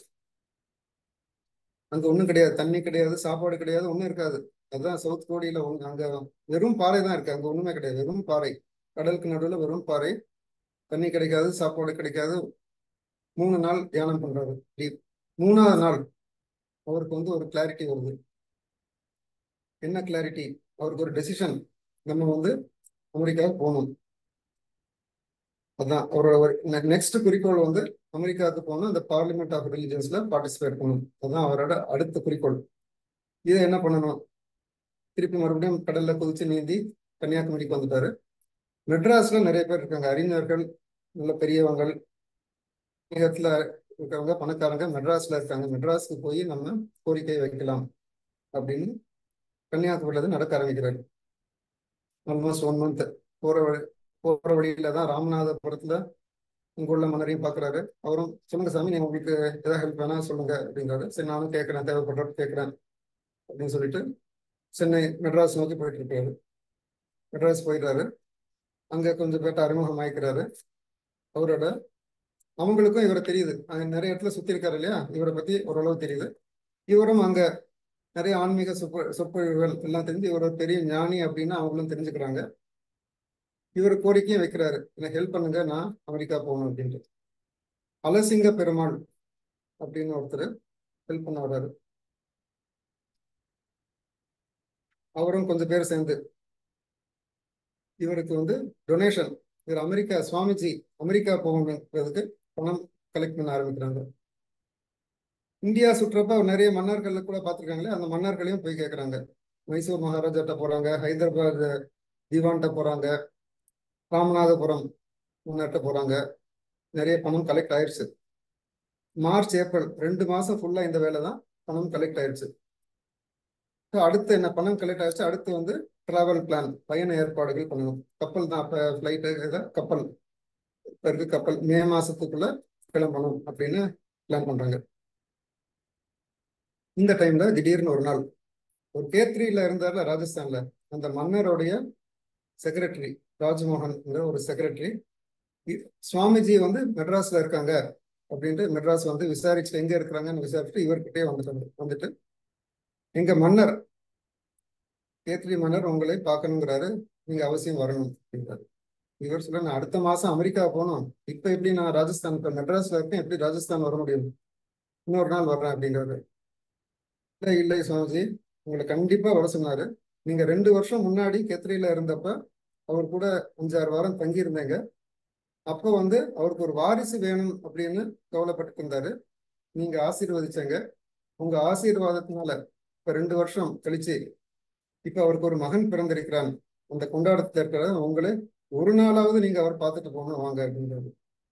அங்க ஒண்ணும் கிடையாது, தண்ணி கிடையாது, சாப்பாடு கிடையாது, ஒண்ணும் இருக்காது. அதுதான் சவுத் கோடியில அங்க வெறும் பாறை தான் இருக்கு, அங்க ஒண்ணுமே கிடையாது, வெறும் பாறை. கடலுக்கு நடுவுல வெறும் பாறை, தண்ணி கிடைக்காது, சாப்பாடு கிடைக்காது. 3 நாள் தியானம் பண்றாரு. 3ஆவது நாள் அவருக்கு ஒரு கிளாரிட்டி வருது. என்ன கிளாரிட்டி? அவருக்கு ஒரு டெசிஷன், நம்ம அமெரிக்காவுக்கு போகணும். அதான் அவரோட நெக்ஸ்ட் குறிக்கோள் அமெரிக்காவுக்கு போகணும், அந்த பார்லிமெண்ட் ஆஃப் ரிலிஜன்ஸ்ல பார்ட்டிசிபேட் பண்ணணும். அதுதான் அவரோட அடுத்த குறிக்கோள். இதை என்ன பண்ணணும்? திருப்பி மறுபடியும் கடல்ல குதிச்சு நீந்தி கன்னியாகுமரிக்கு வந்துட்டாரு. மெட்ராஸ்ல நிறைய பேர் இருக்காங்க, அறிஞர்கள், நல்ல பெரியவங்க, தமிழகத்துல இருக்கிறவங்க, பணக்காரங்க மெட்ராஸ்ல இருக்காங்க. மெட்ராஸ்க்கு போய் நம்ம கோரிக்கை வைக்கலாம் அப்படின்னு கன்னியாகுமரியில நடக்க ஆரம்பிக்கிறாரு. ஆல்மோஸ்ட் 1 மந்த் போற வழியில தான் ராமநாதபுரத்துல இங்குள்ள மன்னரையும் பாக்குறாரு. அவரும், சொல்லுங்க சாமி, நீங்க உங்களுக்கு ஏதாவது ஹெல்ப் வேணா சொல்லுங்க அப்படிங்கிறாரு. சரி, நானும் கேட்கறேன், தேவைப்படுறப்ப கேட்கறேன் அப்படின்னு சொல்லிட்டு சென்னை மெட்ராஸ் நோக்கி போயிட்டு இருக்காரு. மெட்ராஸ் போயிடுறாரு. அங்க கொஞ்சம் பேர்ட்ட அறிமுகம் ஆயிக்கிறாரு. அவரோட அவங்களுக்கும் இவரை தெரியுது, அங்க நிறைய இடத்துல சுத்தி இருக்காரு இல்லையா, இவரை பத்தி ஓரளவு தெரியுது. இவரும் அங்க நிறைய ஆன்மீக சொற்பொழிவுகள் எல்லாம் தெரிஞ்சு இவர் ஒரு பெரிய ஞானி அப்படின்னு அவங்களும் தெரிஞ்சுக்கிறாங்க. இவர் கோரிக்கையும் வைக்கிறாரு, எனக்கு ஹெல்ப் பண்ணுங்க, நான் அமெரிக்கா போகணும் அப்படின்ட்டு. அலசிங்க பெருமாள் அப்படின்னு ஒருத்தர் ஹெல்ப் பண்ண வர்றாரு. அவரும் கொஞ்சம் பேர் சேர்ந்து இவருக்கு டொனேஷன், இவர் அமெரிக்கா சுவாமிஜி அமெரிக்கா போகணுங்கிறதுக்கு பணம் கலெக்ட் பண்ண ஆரம்பிக்கிறாங்க. இந்தியா சுற்றப்ப நிறைய மன்னர்கள் கூட பார்த்துருக்காங்களே, அந்த மன்னர்களையும் போய் கேட்குறாங்க. மைசூர் மகாராஜாட்ட போறாங்க, ஹைதராபாத் திவான்கிட்ட போறாங்க, ராமநாதபுரம் முன்னாட்ட போறாங்க. நிறைய பணம் கலெக்ட் ஆயிடுச்சு. மார்ச் ஏப்ரல் 2 மாசம் ஃபுல்லா இந்த வேலை தான், பணம் கலெக்ட் ஆயிடுச்சு. அடுத்து என்ன, பணம் கலெக்ட் ஆயிடுச்சு, அடுத்து டிராவல் பிளான், பயண ஏற்பாடுகள் பண்ணணும். கப்பல் தான் அப்ப, ஃபிளைட்டு கப்பல் இருக்கு. கப்பல் மே மாசத்துக்குள்ள கிளம்பணும் அப்படின்னு பிளான் பண்றாங்க. இந்த டைம்ல திடீர்னு ஒரு நாள், ஒரு K3ல இருந்தார்ல ராஜஸ்தான்ல, அந்த மன்னருடைய செக்ரட்டரி, ராஜ்மோகன் ஒரு செக்ரட்டரி, சுவாமிஜி மெட்ராஸ்ல இருக்காங்க அப்படின்ட்டு மெட்ராஸ் விசாரிச்சுட்டு எங்க இருக்கிறாங்கன்னு விசாரிச்சுட்டு இவர்கிட்டயே வந்துட்டு எங்க மன்னர் K3 மன்னர் உங்களை பார்க்கணுங்கிறாரு, நீங்க அவசியம் வரணும் அப்படின்றாரு. இவர் சொல்ல, நான் அடுத்த மாசம் அமெரிக்கா போகணும், இப்ப எப்படி நான் ராஜஸ்தான், இப்ப மெட்ராஸ்ல இருக்கேன், எப்படி ராஜஸ்தான் வர முடியும், இன்னொரு நாள் வர்றேன் அப்படிங்கிறாரு. இல்லை இல்லை சுவாமிஜி, உங்களை கண்டிப்பா வர சொன்னாரு. நீங்க 2 வருஷம் முன்னாடி K3ல இருந்தப்ப அவர் கூட 5-6 வாரம் தங்கி இருந்தேங்க. அப்போ அவருக்கு ஒரு வாரிசு வேணும் அப்படின்னு கவலைப்பட்டு இருந்தாரு. நீங்க ஆசீர்வதிச்சங்க, உங்க ஆசீர்வாதத்தினால இப்ப 2 வருஷம் கழிச்சு இப்ப அவருக்கு ஒரு மகன் பிறந்திருக்கிறான். அந்த கொண்டாடத்துல இருக்கிற உங்களை ஒரு நாளாவது நீங்க அவர் பார்த்துட்டு போகணும், வாங்க அப்படின்றாரு.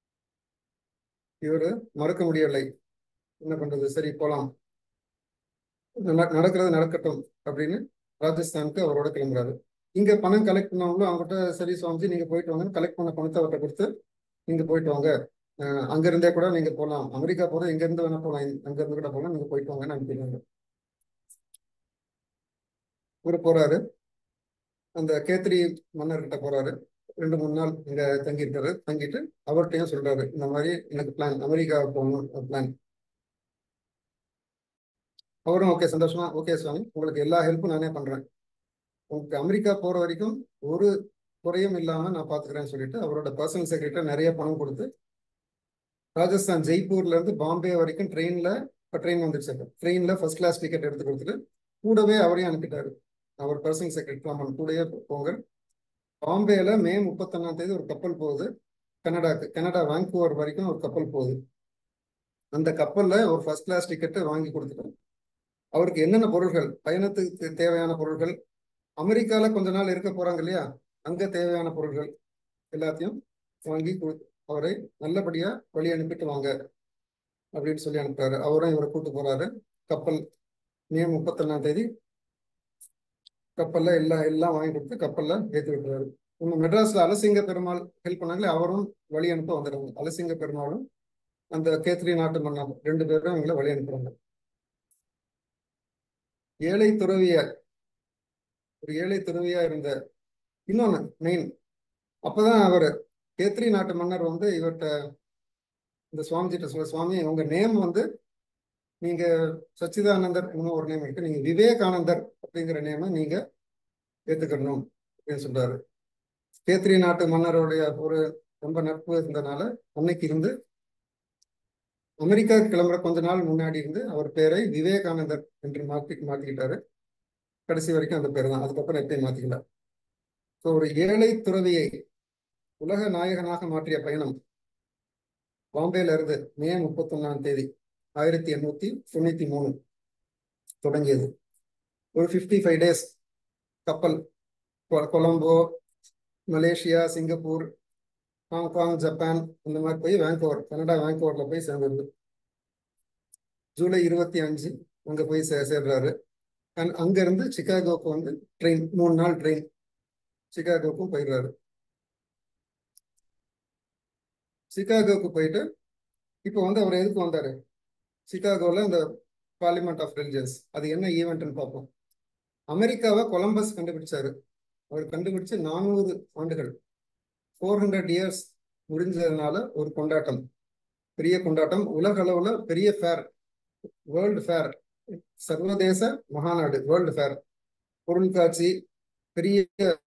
இவரு மறக்க முடியலை, என்ன பண்றது, சரி போலாம், நடக்கிறது நடக்கட்டும் அப்படின்னு ராஜஸ்தானுக்கு அவரோட கிளம்புறாரு. இங்க பணம் கலெக்ட் பண்ணவங்களும் அவங்ககிட்ட, சரி சுவாமிஜி நீங்க போயிட்டு வாங்க, கலெக்ட் பண்ண பணத்தை அவர்கிட்ட கொடுத்து நீங்க போயிட்டு வாங்க, அங்க இருந்தே கூட நீங்க போகலாம், அமெரிக்கா போறது எங்க இருந்து வேணா போகலாம், அங்க இருந்து கூட போகலாம், நீங்க போயிட்டு வாங்கன்னு அனுப்பிடுவாங்க. இவரு போறாரு, அந்த K3 மன்னர்கிட்ட போறாரு. 2-3 நாள் இங்க தங்கியிருக்காரு. தங்கிட்டு அவர்கிட்டையும் சொல்றாரு, இந்த மாதிரி எனக்கு பிளான், அமெரிக்கா போகணும் பிளான். அவரும் ஓகே, சந்தோஷமா, ஓகே சுவாமி, உங்களுக்கு எல்லா ஹெல்ப்பும் நானே பண்றேன், உங்களுக்கு அமெரிக்கா போற வரைக்கும் ஒரு குறையும் இல்லாம நான் பாத்துக்கிறேன்னு சொல்லிட்டு அவரோட பர்சனல் செக்ரட்டரி நிறைய பணம் கொடுத்து ராஜஸ்தான் ஜெய்ப்பூர்ல இருந்து பாம்பே வரைக்கும் ட்ரெயின்ல, இப்போ ட்ரெயின் வந்துருச்சு, ட்ரெயின்ல ஃபர்ஸ்ட் கிளாஸ் டிக்கெட் எடுத்து கொடுத்துட்டு கூடவே அவரையும் அனுப்பிட்டாரு. அவர் பர்சனல் செக்ரட்டரி நம்ம கூடயே போங்க. பாம்பேல மே 31ஆம் தேதி ஒரு கப்பல் போகுது கனடாக்கு, கனடா வாங்கூவர் வரைக்கும் ஒரு கப்பல் போகுது. அந்த கப்பல்ல ஒரு ஃபர்ஸ்ட் கிளாஸ் டிக்கெட்டு வாங்கி கொடுத்துட்டோம். அவருக்கு என்னென்ன பொருள்கள், பயணத்துக்கு தேவையான பொருள்கள், அமெரிக்கால கொஞ்ச நாள் இருக்க போறாங்க இல்லையா, அங்க தேவையான பொருள்கள் எல்லாத்தையும் வாங்கி அவரை நல்லபடியா வழி அனுப்பிட்டு வாங்க அப்படின்னு சொல்லி அனுப்புறாரு. அவரும் இவரை கூட்டு போறாரு. கப்பல் மே 31ஆம் தேதி கப்பல்ல எல்லாம் வாங்கி கொடுத்து கப்பல்ல ஏற்றி விட்டுறாரு. நம்ம மெட்ராஸ்ல அலசிங்க பெருமாள் ஹெல்ப் பண்ணாங்களே, அவரும் வழி அனுப்ப வந்துடுறாங்க. அலசிங்க பெருமாளும் அந்த கேத்ரி நாட்டு மன்னர் 2 பேரும் இவங்களை வழி அனுப்புறாங்க. ஏழை துறவியார், ஒரு ஏழை துறவியா இருந்த இன்னொன்னு மெயின், அப்பதான் அவர் கேத்ரி நாட்டு மன்னர் வந்து இவர்கிட்ட இந்த சுவாமிஜிட்ட சொல்ல, சுவாமி உங்க நேம் வந்து நீங்க சச்சிதானந்தர் இன்னும் ஒரு நேம் இருக்கு, நீங்க விவேகானந்தர் அப்படிங்கிற நேமை நீங்க ஏத்துக்கணும் அப்படின்னு சொல்றாரு. கேத்ரி நாட்டு மன்னருடைய ஒரு ரொம்ப நட்பு இருந்தனால அன்னைக்கு இருந்து அமெரிக்காவுக்கு கிளம்புற கொஞ்ச நாள் முன்னாடி இருந்து அவர் பேரை விவேகானந்தர் என்று மாத்திக்கிட்டாரு. கடைசி வரைக்கும் அந்த பேர் தான், அதுக்கப்புறம் எப்பயும் மாத்திக்கல. ஸோ ஒரு ஏழை துறவியை உலக நாயகனாக மாற்றிய பயணம் பாம்பேல இருந்து மே 31ஆம் தேதி 1893 தொடங்கியது. ஒரு 55 days கப்பல் Colombo, Malaysia, Singapore, Hong Kong, Japan இந்த மாதிரி போய் வாங்கோவர், கனடா வாங்கோவர்ல போய் சேர்ந்தது. ஜூலை 25 அங்க போய் சேர்றாரு. அங்க இருந்து சிகாகோக்கு வந்து ட்ரெயின், 3 நாள் ட்ரெயின், சிகாகோக்கும் போயிடுறாரு. சிகாகோக்கு போயிட்டு இப்போ வந்து அவர் எதுக்கு வந்தாரு, சிகாகோல இந்த பார்லிமெண்ட் ஆஃப் ரிலிஜன்ஸ், அது என்ன ஈவெண்ட்னு பார்ப்போம். அமெரிக்காவை கொலம்பஸ் கண்டுபிடிச்சாரு. அவர் கண்டுபிடிச்சு 400 ஆண்டுகள், 400 years முடிஞ்சதுனால ஒரு கொண்டாட்டம், பெரிய கொண்டாட்டம். உலக அளவுல பெரிய ஃபேர், வேர்ல்டு ஃபேர், சர்வதேச மகாநாடு, வேர்ல்டு ஃபேர், பொருட்காட்சி, பெரிய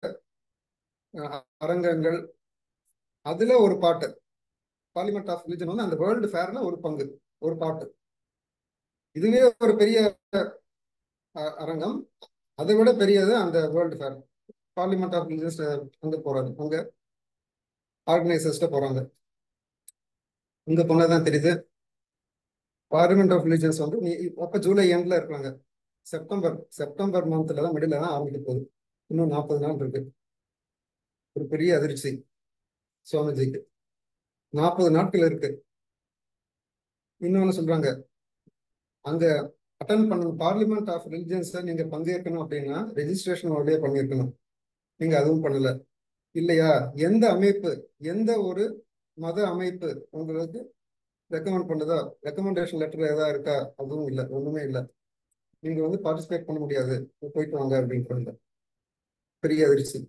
அரங்கங்கள். அதுல ஒரு பாட்டு, பார்லிமெண்ட் ஆஃப் ரிலிஜன் வந்து அந்த வேர்ல்டு ஃபேர்ல ஒரு பங்கு, ஒரு பாட்டு. இதுவே ஒரு பெரிய அரங்கம். அதை விட பெரியது அந்த world fair. Parliament of religions அங்க போறாங்க, அங்க ஆர்கனைசர்ஸ்ட போறாங்க. இங்க போனதான் தெரியுது பார்லிமெண்ட் ஆஃப் ரிலிஜன்ஸ் வந்து அப்ப ஜூலை எண்ட்ல இருக்காங்க. செப்டம்பர் மந்த்ல தான், மிடில் தான் ஆரம்பிக்க போகுது. இன்னும் 40 நாள் இருக்கு. ஒரு பெரிய அதிர்ச்சி சுவாமிஜிக்கு, 40 நாட்கள் இருக்கு. இன்னொன்னு சொல்றாங்க, அங்க அட்டன் பண்ண பார்லிமெண்ட் ஆஃப் ரிலிஜன்ஸ்ல நீங்க பங்கேற்கணும் அப்படின்னா ரெஜிஸ்ட்ரேஷன் உடனே பண்ணிருக்கணும். நீங்க அதுவும் பண்ணல. இல்லையா, எந்த அமைப்பு, எந்த ஒரு மத அமைப்பு உங்களுக்கு ரெக்கமெண்ட் பண்ணுதா, ரெக்கமெண்டேஷன் லெட்டர் ஏதாவது இருக்கா, அதுவும் இல்லை, ஒண்ணுமே இல்லை. நீங்க வந்து பார்ட்டிசிபேட் பண்ண முடியாது, போயிட்டு வாங்க அப்படின்னு. பெரிய அதிர்ச்சி.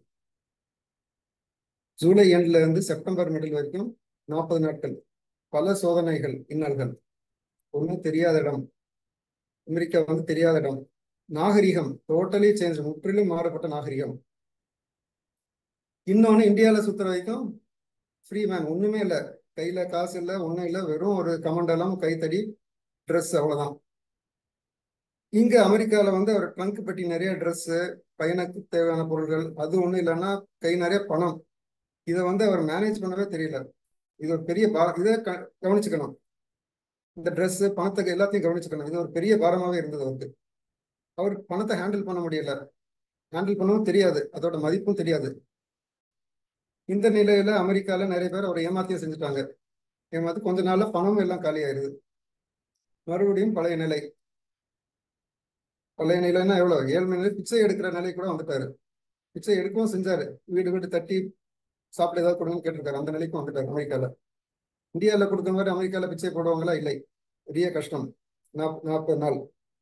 ஜூலை எண்ட்ல இருந்து செப்டம்பர் மிடில் வரைக்கும் 40 நாட்கள், பல சோதனைகள், இன்னல்கள். ஒன்றும் தெரியாத இடம், அமெரிக்கா வந்து தெரியாத இடம். நாகரிகம் டோட்டலி சேஞ்ச், முற்றிலும் மாறுபட்ட நாகரிகம். இன்னொன்னு, இந்தியாவில் சுத்துற வரைக்கும் ஃப்ரீ மேன், ஒண்ணுமே இல்லை, கையில காசு இல்லை, ஒன்றும் இல்லை, வெறும் ஒரு கமண்டலம், கைத்தடி, ட்ரெஸ், அவ்வளவுதான். இங்க அமெரிக்காவில் வந்து அவர் ட்ரங்க் பெட்டி நிறைய ட்ரெஸ், பையனுக்கு தேவையான பொருட்கள், அது ஒன்றும் இல்லைன்னா கை நிறைய பணம். இதை வந்து அவர் மேனேஜ் பண்ணவே தெரியல. இது ஒரு பெரிய இதை கவனிச்சுக்கணும். இந்த ட்ரெஸ், பணத்துக்கு எல்லாத்தையும் கவனிச்சுக்கணும். இது ஒரு பெரிய பாரமாவே இருந்தது அவருக்கு. அவர் பணத்தை ஹேண்டில் பண்ண முடியல, ஹேண்டில் பண்ணவும் தெரியாது, அதோட மதிப்பும் தெரியாது. இந்த நிலையில அமெரிக்கால நிறைய பேர் அவரை ஏமாத்தியும் செஞ்சுட்டாங்க. ஏமாத்தி கொஞ்ச நாள்ல பணமும் எல்லாம் காலி ஆயிருது. மறுபடியும் பழைய நிலை. பழைய நிலைன்னா எவ்வளவு ஏழ்மை நிலை, பிச்சை எடுக்கிற நிலை கூட வந்துட்டாரு. பிச்சை எடுக்கவும் செஞ்சாரு, வீடு வீடு தட்டி சாப்பிட ஏதாவது கொடுங்கன்னு கேட்டிருக்காரு. அந்த நிலைக்கும் வந்துட்டாரு அமெரிக்கால. இந்தியாவில் கொடுக்குற மாதிரி அமெரிக்கால பிச்சை போடுவாங்களா, இல்லை, பெரிய கஷ்டம். 40 நாள்.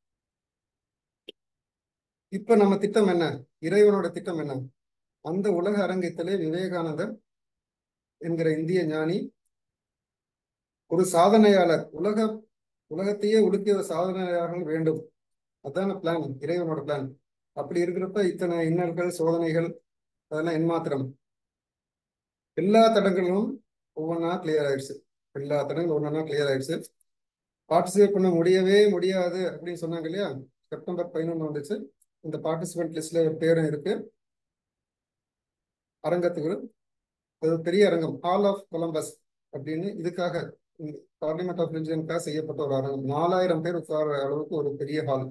இப்ப நம்ம திட்டம் என்ன, இறைவனோட திட்டம் என்ன? அந்த உலக அரங்கத்திலே விவேகானந்தர் என்கிற இந்திய ஞானி, ஒரு சாதனையாளர், உலகத்தையே உலுக்கிய சாதனையாளர்கள் வேண்டும், அதான பிளான், இறைவனோட பிளான். அப்படி இருக்கிறப்ப இத்தனை இன்னல்கள், சோதனைகள், அதெல்லாம் என்மாத்திரம். எல்லா தடங்களும் ஒவ்வொன்றா கிளியர் ஆயிடுச்சு. எல்லா தடங்களும் ஒவ்வொன்றா கிளியர் ஆயிடுச்சு. பார்ட்டிசிபேட் பண்ண முடியவே முடியாது அப்படின்னு சொன்னாங்க இல்லையா, செப்டம்பர் 11 வந்துச்சு. இந்த பார்ட்டிசிபென்ட் லிஸ்ட்ல பேரும் இருக்கு. அரங்கத்துக்கு ஒரு பெரிய அரங்கம், ஹால் ஆஃப் கொலம்பஸ் அப்படின்னு, இதுக்காக பார்லிமெண்ட் ஆஃப் ரிலிஜனுக்காக செய்யப்பட்ட ஒரு அரங்கம். 4000 பேர் உட்கார அளவுக்கு ஒரு பெரிய ஹால்.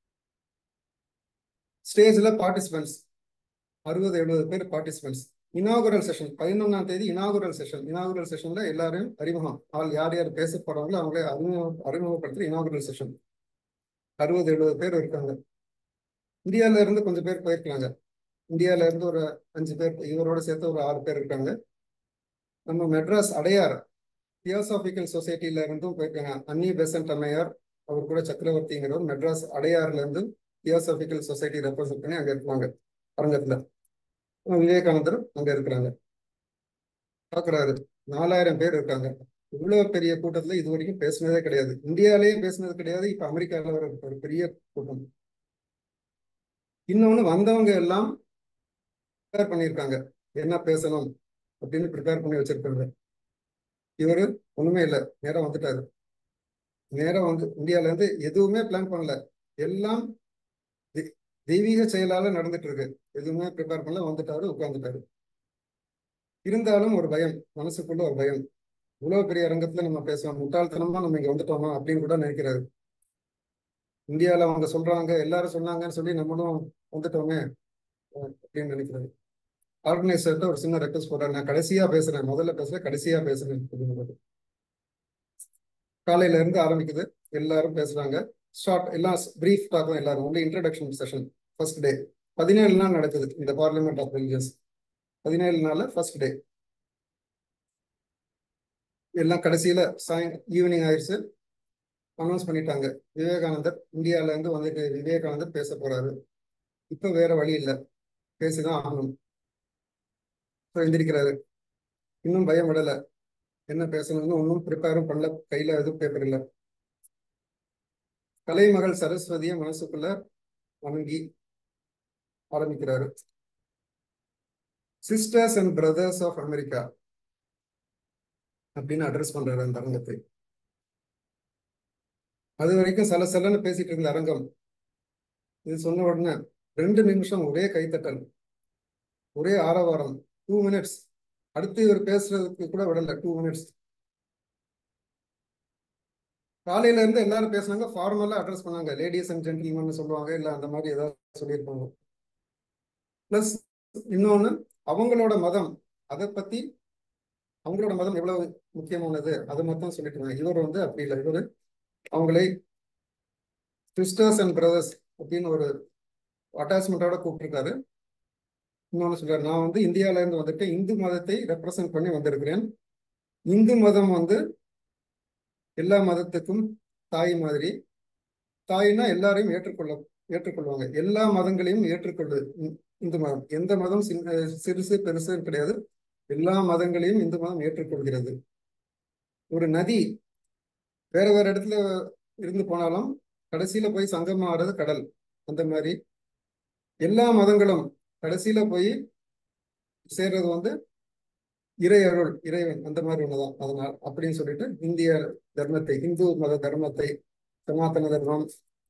ஸ்டேஜ்ல பார்ட்டிசிபென்ட்ஸ் 60-70 பேர் பார்ட்டிசிபென்ட்ஸ். இனாகுரல் செஷன் 11ஆம் தேதி இனாகுரல் செஷன். இனாகுரல் செஷன்ல எல்லாரையும் அறிமுகம், யார் யார் பேச போறாங்களோ அவங்களே அறிமுகப்படுத்துற இனாகுரல் செஷன். 60-70 பேர் இருக்காங்க. இந்தியால இருந்து கொஞ்சம் பேர் போயிருக்காங்க. இந்தியால இருந்து ஒரு 5 பேர், இவரோட சேர்த்து ஒரு 6 பேர் இருக்காங்க. நம்ம மெட்ராஸ் அடையார் தியோசாபிக்கல் சொசைட்டில இருந்தும் போயிருக்காங்க. அன்னி பெசன்ட் அம்மையார் அவர் கூட சக்கரவர்த்திங்கிறவர் மெட்ராஸ் அடையாறுல இருந்து தியோசாபிக்கல் சொசைட்டி ரெப்ரசென்ட் பண்ணி அங்க இருப்பாங்க அரங்கத்துல. விவேகானந்தர் அங்க இருக்கிறாங்க. பாக்குறாரு 4000 பேர் இருக்காங்க. இவ்வளவு பெரிய கூட்டத்துல இது வரைக்கும் பேசினதே கிடையாது. இந்தியாலேயே பேசினது கிடையாது. இப்ப அமெரிக்கால ஒரு பெரிய கூட்டம். இன்னொன்னு வந்தவங்க எல்லாம் ப்ரிப்பேர் பண்ணியிருக்காங்க, என்ன பேசணும் அப்படின்னு ப்ரிப்பேர் பண்ணி வச்சிருக்காங்க. இவரு ஒண்ணுமே இல்லை, நேரம் வந்துட்டாரு. நேரம் வந்து இந்தியால இருந்து எதுவுமே பிளான் பண்ணல, எல்லாம் தெய்வீக செயலால நடந்துட்டு இருக்கு. எதுவுமே ப்ரிப்பேர் பண்ணல, வந்துட்டாரு, உட்கார்ந்துட்டாரு. இருந்தாலும் ஒரு பயம், மனசுக்குள்ள ஒரு பயம். இவ்வளவு பெரிய அரங்கத்துல நம்ம பேசுவோம், முட்டாள்தனமா நம்ம இங்க வந்துட்டோமா அப்படின்னு கூட நினைக்கிறாரு. இந்தியால அவங்க சொல்றாங்க, எல்லாரும் சொன்னாங்கன்னு சொல்லி நம்மளும் வந்துட்டோமே அப்படின்னு நினைக்கிறாரு. ஆர்கனைசர்கிட்ட ஒரு சின்ன ரெக்வஸ்ட் போடுறாரு, நான் கடைசியா பேசுறேன், முதல்ல பேசுறேன், கடைசியா பேசுறேன் அப்படின்னு. காலையில இருந்து ஆரம்பிக்குது, எல்லாரும் பேசுறாங்க. ஷார்ட் எல்லாம் பிரீஃப் டாக்கும், எல்லாரும் only introduction session. First day 17 நாள் நடக்குது இந்த பார்லிமெண்ட் ஆஃப் ரிலிஜியஸ். 17 நாள்ல ஃபர்ஸ்ட் டே எல்லாம் கடைசியில ஈவினிங் ஆயிடுச்சு. அனௌன்ஸ் பண்ணிட்டாங்க, விவேகானந்தர் இந்தியால இருந்து வந்துட்டு விவேகானந்தர் பேச போறாரு. இப்ப வேற வழி இல்லை, பேசிதான் ஆகணும். எந்திரிக்கிறாரு. இன்னும் பயம் விடல, என்ன பேசணும்னு ஒன்றும் ப்ரிப்பேரும் பண்ணல, கையில எதுவும் பேப்பர் இல்லை. கலைமகள் சரஸ்வதியை மனசுக்குள்ள வணங்கி ஆரம்பிக்கிறாரு. Sisters and brothers of America அப்படின்னு அட்ரஸ் பண்றாரு அந்த அரங்கத்தை. அது வரைக்கும் சலசலன்னு பேசிட்டு இருந்த அரங்கம் இது சொன்ன உடனே 2 நிமிஷம் ஒரே கைத்தட்டல், ஒரே ஆரவாரம். 2 மினிட்ஸ். அடுத்து இவர் பேசுறதுக்கு கூட விடல, 2 மினிட்ஸ். காலையில இருந்து எல்லாரும் பேசினாங்க, ஃபார்மலா அட்ரஸ் பண்ணாங்க, லேடிஸ் அண்ட் ஜென்டில்மேன் சொல்லுவாங்க, இல்ல அந்த மாதிரி ஏதாவது சொல்லியிருப்பாங்க. பிளஸ் இன்னொன்னு, அவங்களோட மதம், அதை பத்தி அவங்களோட மதம் எவ்வளவு முக்கியமானது அதை மொத்தம் சொல்லிட்டு இருந்தாங்க. இவர் வந்து அப்படி இல்லை, இவர் அவங்களை சிஸ்டர்ஸ் அண்ட் பிரதர்ஸ் அப்படின்னு ஒரு அட்டாச்மெண்டோட கூப்பிட்டுருக்காரு. இன்னொன்னு சொல்றாரு, நான் வந்து இந்தியால இருந்து வந்துட்டு இந்து மதத்தை ரெப்ரசன்ட் பண்ணி வந்திருக்கிறேன். இந்து மதம் வந்து எல்லா மதத்துக்கும் தாய் மாதிரி. தாய்னா எல்லாரையும் ஏற்றுக்கொள்வாங்க, எல்லா மதங்களையும் ஏற்றுக்கொள்ளுது இந்து மதம். எந்த மதம் சிறுசு பெருசு கிடையாது, எல்லா மதங்களையும் இந்து மதம் ஏற்றுக்கொள்கிறது. ஒரு நதி வேற வேற இடத்துல இருந்து போனாலும் கடைசியில போய் சங்கமம் ஆறது கடல். அந்த மாதிரி எல்லா மதங்களும் கடைசியில போய் சேர்றது வந்து இறை அருள், இறைவன், அந்த மாதிரி ஒண்ணுதான். அதனால் அப்படின்னு சொல்லிட்டு இந்திய தர்மத்தை, இந்து மத தர்மத்தை, சனாதன தர்மம்,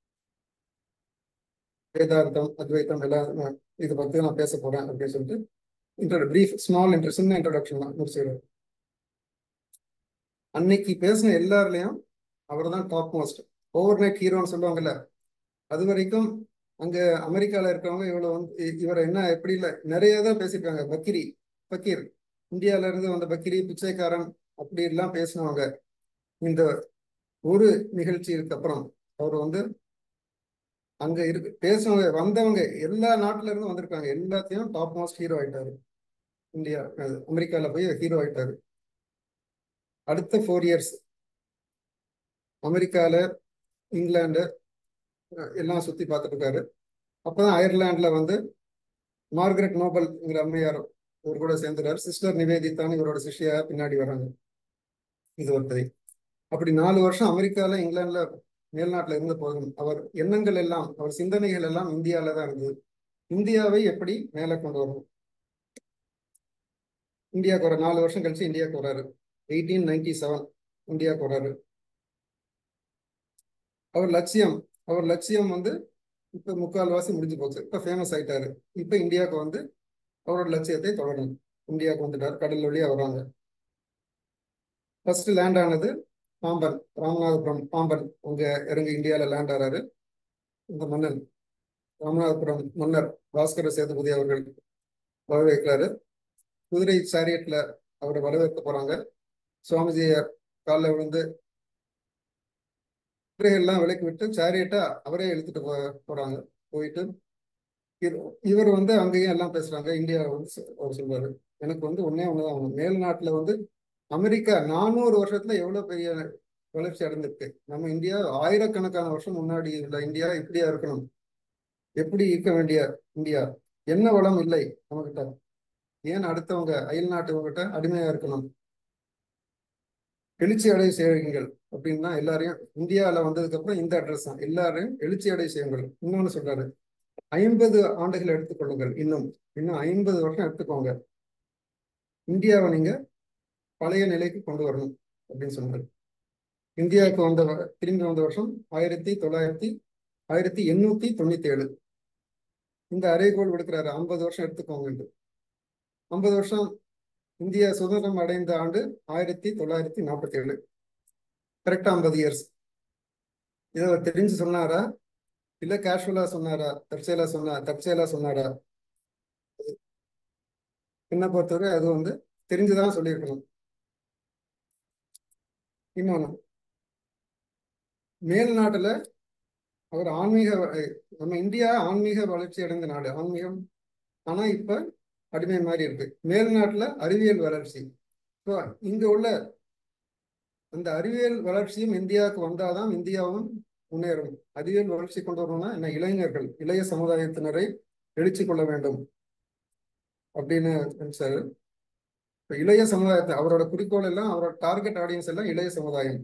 வேதாந்தம், அத்வைத்தம் எல்லாம் இதை பத்தி நான் பேச போறேன் அப்படின்னு சொல்லிட்டு பிரீஃப் ஸ்மால் சின்ன இன்ட்ரோடக்ஷன் தான் முடிச்சிடுறேன். அன்னைக்கு பேசின எல்லாருலயும் அவர் தான் டாப் மோஸ்ட், ஓவர் நைட் ஹீரோன்னு சொல்லுவாங்கல்ல. அது வரைக்கும் அங்க அமெரிக்கால இருக்கவங்க இவ்வளவு வந்து இவரை என்ன எப்படி இல்லை நிறைய தான் பேசியிருக்காங்க. பக்கீர், இந்தியால இருந்து வந்த பக்கீரி, பிச்சைக்காரன் அப்படி எல்லாம் பேசினவங்க. இந்த ஒரு நிகழ்ச்சிக்கு அப்புறம் அவர் வந்து அங்க இருக்கு பேசுனவங்க வந்தவங்க எல்லா நாட்டுல இருந்து வந்திருக்காங்க, எல்லாத்தையும் டாப் மோஸ்ட் ஹீரோ ஆயிட்டாரு. இந்தியா அமெரிக்கால போய் ஹீரோ ஆயிட்டாரு. அடுத்த 4 இயர்ஸ் அமெரிக்கால, இங்கிலாந்து எல்லாம் சுத்தி பார்த்துட்டு இருக்காரு. அப்பதான் அயர்லாந்துல வந்து மார்கரெட் நோபல்ங்கிற அம்மையார் இவர் கூட சேர்ந்துறாரு. சிஸ்டர் நிவேதிதான் இவரோட சிஷ்யா பின்னாடி வராங்க. இது ஒரு கதை. அப்படி 4 வருஷம் அமெரிக்கால, இங்கிலாந்துல, மேல்நாட்டுல இருந்த போதும் அவர் எண்ணங்கள் எல்லாம், அவர் சிந்தனைகள் எல்லாம் இந்தியால தான் இருந்தது. இந்தியாவை எப்படி மேல கொண்டு வரணும். இந்தியாவுக்கு ஒரு 4 வருஷம் கழிச்சு இந்தியாவுக்கு வராரு. 1897 இந்தியாவுக்கு வராரு. அவர் லட்சியம் வந்து இப்ப 3/4 முடிஞ்சு போச்சு. இப்ப ஃபேமஸ் ஆயிட்டாரு. இப்ப இந்தியாவுக்கு வந்து அவரோட லட்சியத்தை தொடரணும். இந்தியாவுக்கு வந்துட்டாரு, கடல் வழியா வராங்க. ஃபர்ஸ்ட் லேண்ட் ஆனது பாம்பன், ராமநாதபுரம் பாம்பன், அங்க இறங்கி இந்தியாவில லேண்ட் ஆறாரு. இந்த மன்னன் ராமநாதபுரம் மன்னர் பாஸ்கர சேதுபதி அவர்கள் வரவேற்கிறாரு. குதிரை சாரியட்ல அவரை வரவேற்க போறாங்க. சுவாமிஜிய காலில் விழுந்து குதிரைகள்லாம் விலக்கி விட்டு சாரியட்டா அவரே இழுத்துட்டு போறாங்க. போயிட்டு இவர் வந்து அங்கேயும் எல்லாம் பேசுறாங்க. இந்தியா வந்து அவர் சொல்றாரு, எனக்கு வந்து ஒன்னே ஒண்ணுதான் வேணும். மேல் நாட்டுல வந்து அமெரிக்கா 400 வருஷத்துல எவ்வளவு பெரிய வளர்ச்சி அடைந்திருக்கு. நம்ம இந்தியா ஆயிரக்கணக்கான வருஷம் முன்னாடி உள்ள இந்தியா இப்படியா இருக்கணும்? எப்படி இருக்க வேண்டிய இந்தியா? என்ன வளம் இல்லை நம்மகிட்ட? ஏன் அடுத்தவங்க அயல் நாட்டுவங்கிட்ட அடிமையா இருக்கணும்? எழுச்சி அடைய செய்யுங்கள் அப்படின்னா எல்லாரையும் இந்தியாவில் வந்ததுக்கு அப்புறம் இந்த அட்ரஸ் தான், எல்லாரையும் எழுச்சி அடைய செய்யுங்கள். இன்னொன்னு சொல்றாரு, 50 ஆண்டுகள் எடுத்துக்கொள்ளுங்கள், இன்னும் இன்னும் 50 வருஷம் எடுத்துக்கோங்க, இந்தியாவை நீங்க பழைய நிலைக்கு கொண்டு வரணும் அப்படின்னு சொன்னார். இந்தியாவுக்கு திரும்பி வந்த வருஷம் 1897. இந்த அறைகோள் விடுக்கிறாரு, 50 வருஷம் எடுத்துக்கோங்க. 50 வருஷம் இந்தியா சுதந்திரம் அடைந்த ஆண்டு 1947. கரெக்டா 50 இயர்ஸ். இதை அவர் தெரிஞ்சு சொன்னாரா இல்ல கேஷுவலா சொன்னாரா, தற்செயலா சொன்னாரா? என்ன பொறுத்தவரை அது வந்து தெரிஞ்சுதான் சொல்லியிருக்கணும். இன்னொன்னு, மேல் நாட்டுல அவர் நம்ம இந்தியா ஆன்மீக வளர்ச்சி அடைந்த நாடு, ஆன்மீகம். ஆனா இப்ப அடிமை மாதிரி இருக்கு. மேல் நாட்டுல அறிவியல் வளர்ச்சி. இப்போ இங்க உள்ள அந்த அறிவியல் வளர்ச்சியும் இந்தியாவுக்கு வந்தாதான் இந்தியாவும் முன்னேறும். அறிவியல் வளர்ச்சி கொண்டு வரணும்னா என்ன, இளைஞர்கள், இளைய சமுதாயத்தினரை எழுச்சி கொள்ள வேண்டும் அப்படின்னு நினைச்சாரு. இப்ப இளைய சமுதாயத்தை அவரோட குறிக்கோள் எல்லாம், அவரோட டார்கெட் ஆடியன்ஸ் எல்லாம் இளைய சமுதாயம்.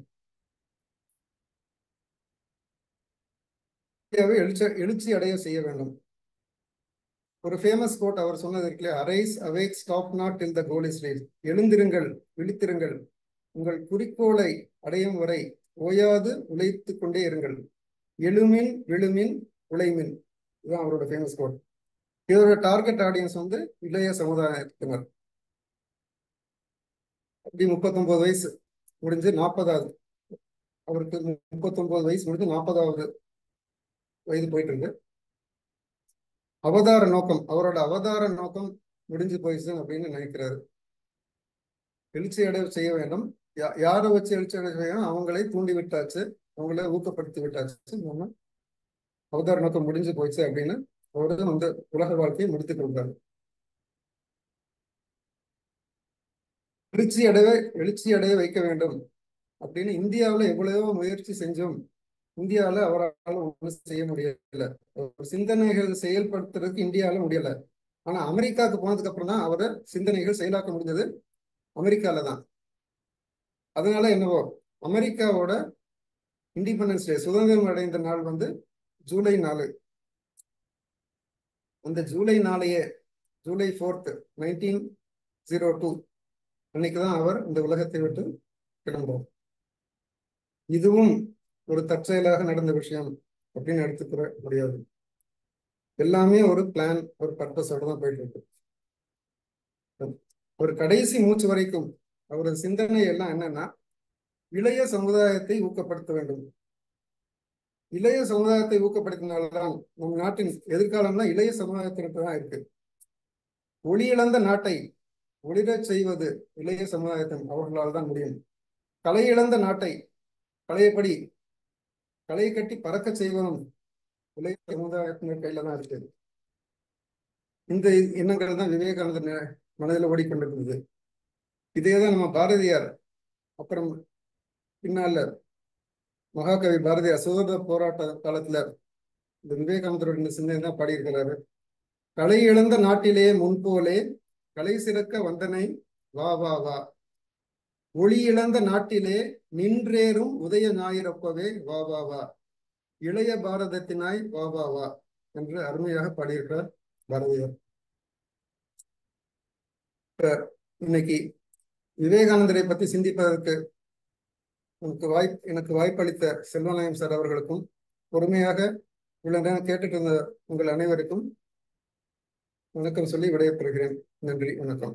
இந்தியாவை எழுச்சி அடைய செய்ய வேண்டும். ஒரு ஃபேமஸ் கோட் அவர் சொன்னது இருக்குல்ல, arise awake stop not till the goal is reach. எழுந்திருங்கள், விழித்திருங்கள், உங்கள் குறிக்கோளை அடையும் வரை ஓயாது உழைத்து கொண்டே இருங்கள். எழுமின் விழுமின் உழைமின். இதுதான் அவரோட ஃபேமஸ் கோட். இதோட டார்கெட் ஆடியன்ஸ் வந்து இளைய சமுதாயத்தினர். அப்படி 39 வயசு முடிஞ்சு 40வது, அவருக்கு 39 வயசு முடிஞ்சு 40வது வயது போயிட்டு இருக்கு. அவரோட அவதார நோக்கம் முடிஞ்சு போயிடுச்சு அப்படின்னு நினைக்கிறாரு. எழுச்சி அடைய செய்ய வேண்டும். யாரை வச்சு எழுச்சி அடைய செய்யணும்? அவங்களை தூண்டி விட்டாச்சு, அவங்கள ஊக்கப்படுத்தி விட்டாச்சு. நம்ம அவதார நோக்கம் முடிஞ்சு போயிடுச்சு அப்படின்னு அவரு வந்து உலக வாழ்க்கையை முடித்துக் கொள்றாரு. எழுச்சி அடைய வைக்க வேண்டும் அப்படின்னு இந்தியாவில் எவ்வளவோ முயற்சி செஞ்சோம். இந்தியாவில் அவரால் ஒன்றும் செய்ய முடியல. சிந்தனைகள் செயல்படுத்துறதுக்கு இந்தியாவில் முடியல. ஆனா அமெரிக்காவுக்கு போனதுக்கு அப்புறம் தான் அவரை சிந்தனைகள் செயலாக்க முடிஞ்சது, அமெரிக்கால தான். அதனால என்னவோ அமெரிக்காவோட இண்டிபெண்டன்ஸ் டே, சுதந்திரம் அடைந்த நாள் வந்து ஜூலை 4. அந்த ஜூலை 4, ஜூலை 4, 1902 அன்னைக்குதான் அவர் இந்த உலகத்தை விட்டு கிளம்புறோம். இதுவும் ஒரு தற்செயலாக நடந்த விஷயம் அப்படின்னு எடுத்துக்கிற முடியாது. எல்லாமே ஒரு பிளான், ஒரு பர்பஸோட தான் போயிட்டு இருக்கு. ஒரு கடைசி மூச்சு வரைக்கும் அவரது சிந்தனை எல்லாம் என்னன்னா, இளைய சமுதாயத்தை ஊக்கப்படுத்த வேண்டும். இளைய சமுதாயத்தை ஊக்கப்படுத்தினால்தான் நம் நாட்டின் எதிர்காலம்னா இளைய சமுதாயத்திற்கு தான் இருக்கு. ஒளி இழந்த நாட்டை ஒளிரச் செய்வது இளைய சமுதாயத்தின் அவர்களால் தான் முடியும். கலை இழந்த நாட்டை பழையபடி களை கட்டி பறக்க செய்வதும் இளைய சமுதாயத்தினர் கையில தான் இருக்கு. இந்த எண்ணங்கள் தான் விவேகானந்தர் மனதில் ஓடிக்கொண்டிருந்தது. இதேதான் நம்ம பாரதியார் அப்புறம் பின்னால மகாகவி பாரதியார் சுதந்திர போராட்ட காலத்துல இந்த விவேகானந்தரோட சிந்தனை தான் பாடியிருக்கிறாரு. களை இழந்த நாட்டிலே முன்போலே கலை சிறக்க வந்தனை வா வா வா, ஒளி இழந்த நாட்டிலே நின்றேறும் உதய ஞாயிறப்பவே வா வா வா, இளைய பாரதத்தினாய் வா வா வா என்று அருமையாக பாடியிருக்கிறார் பாரதியார். இன்னைக்கு விவேகானந்தரை பற்றி சிந்திப்பதற்கு எனக்கு வாய்ப்பளித்த செல்வநாயம் சார் அவர்களுக்கும், பொறுமையாக இவ்வளவு நேரம் கேட்டுட்டு இருந்த உங்கள் அனைவருக்கும் வணக்கம் சொல்லி விடைபெறுகிறேன். நன்றி, வணக்கம்.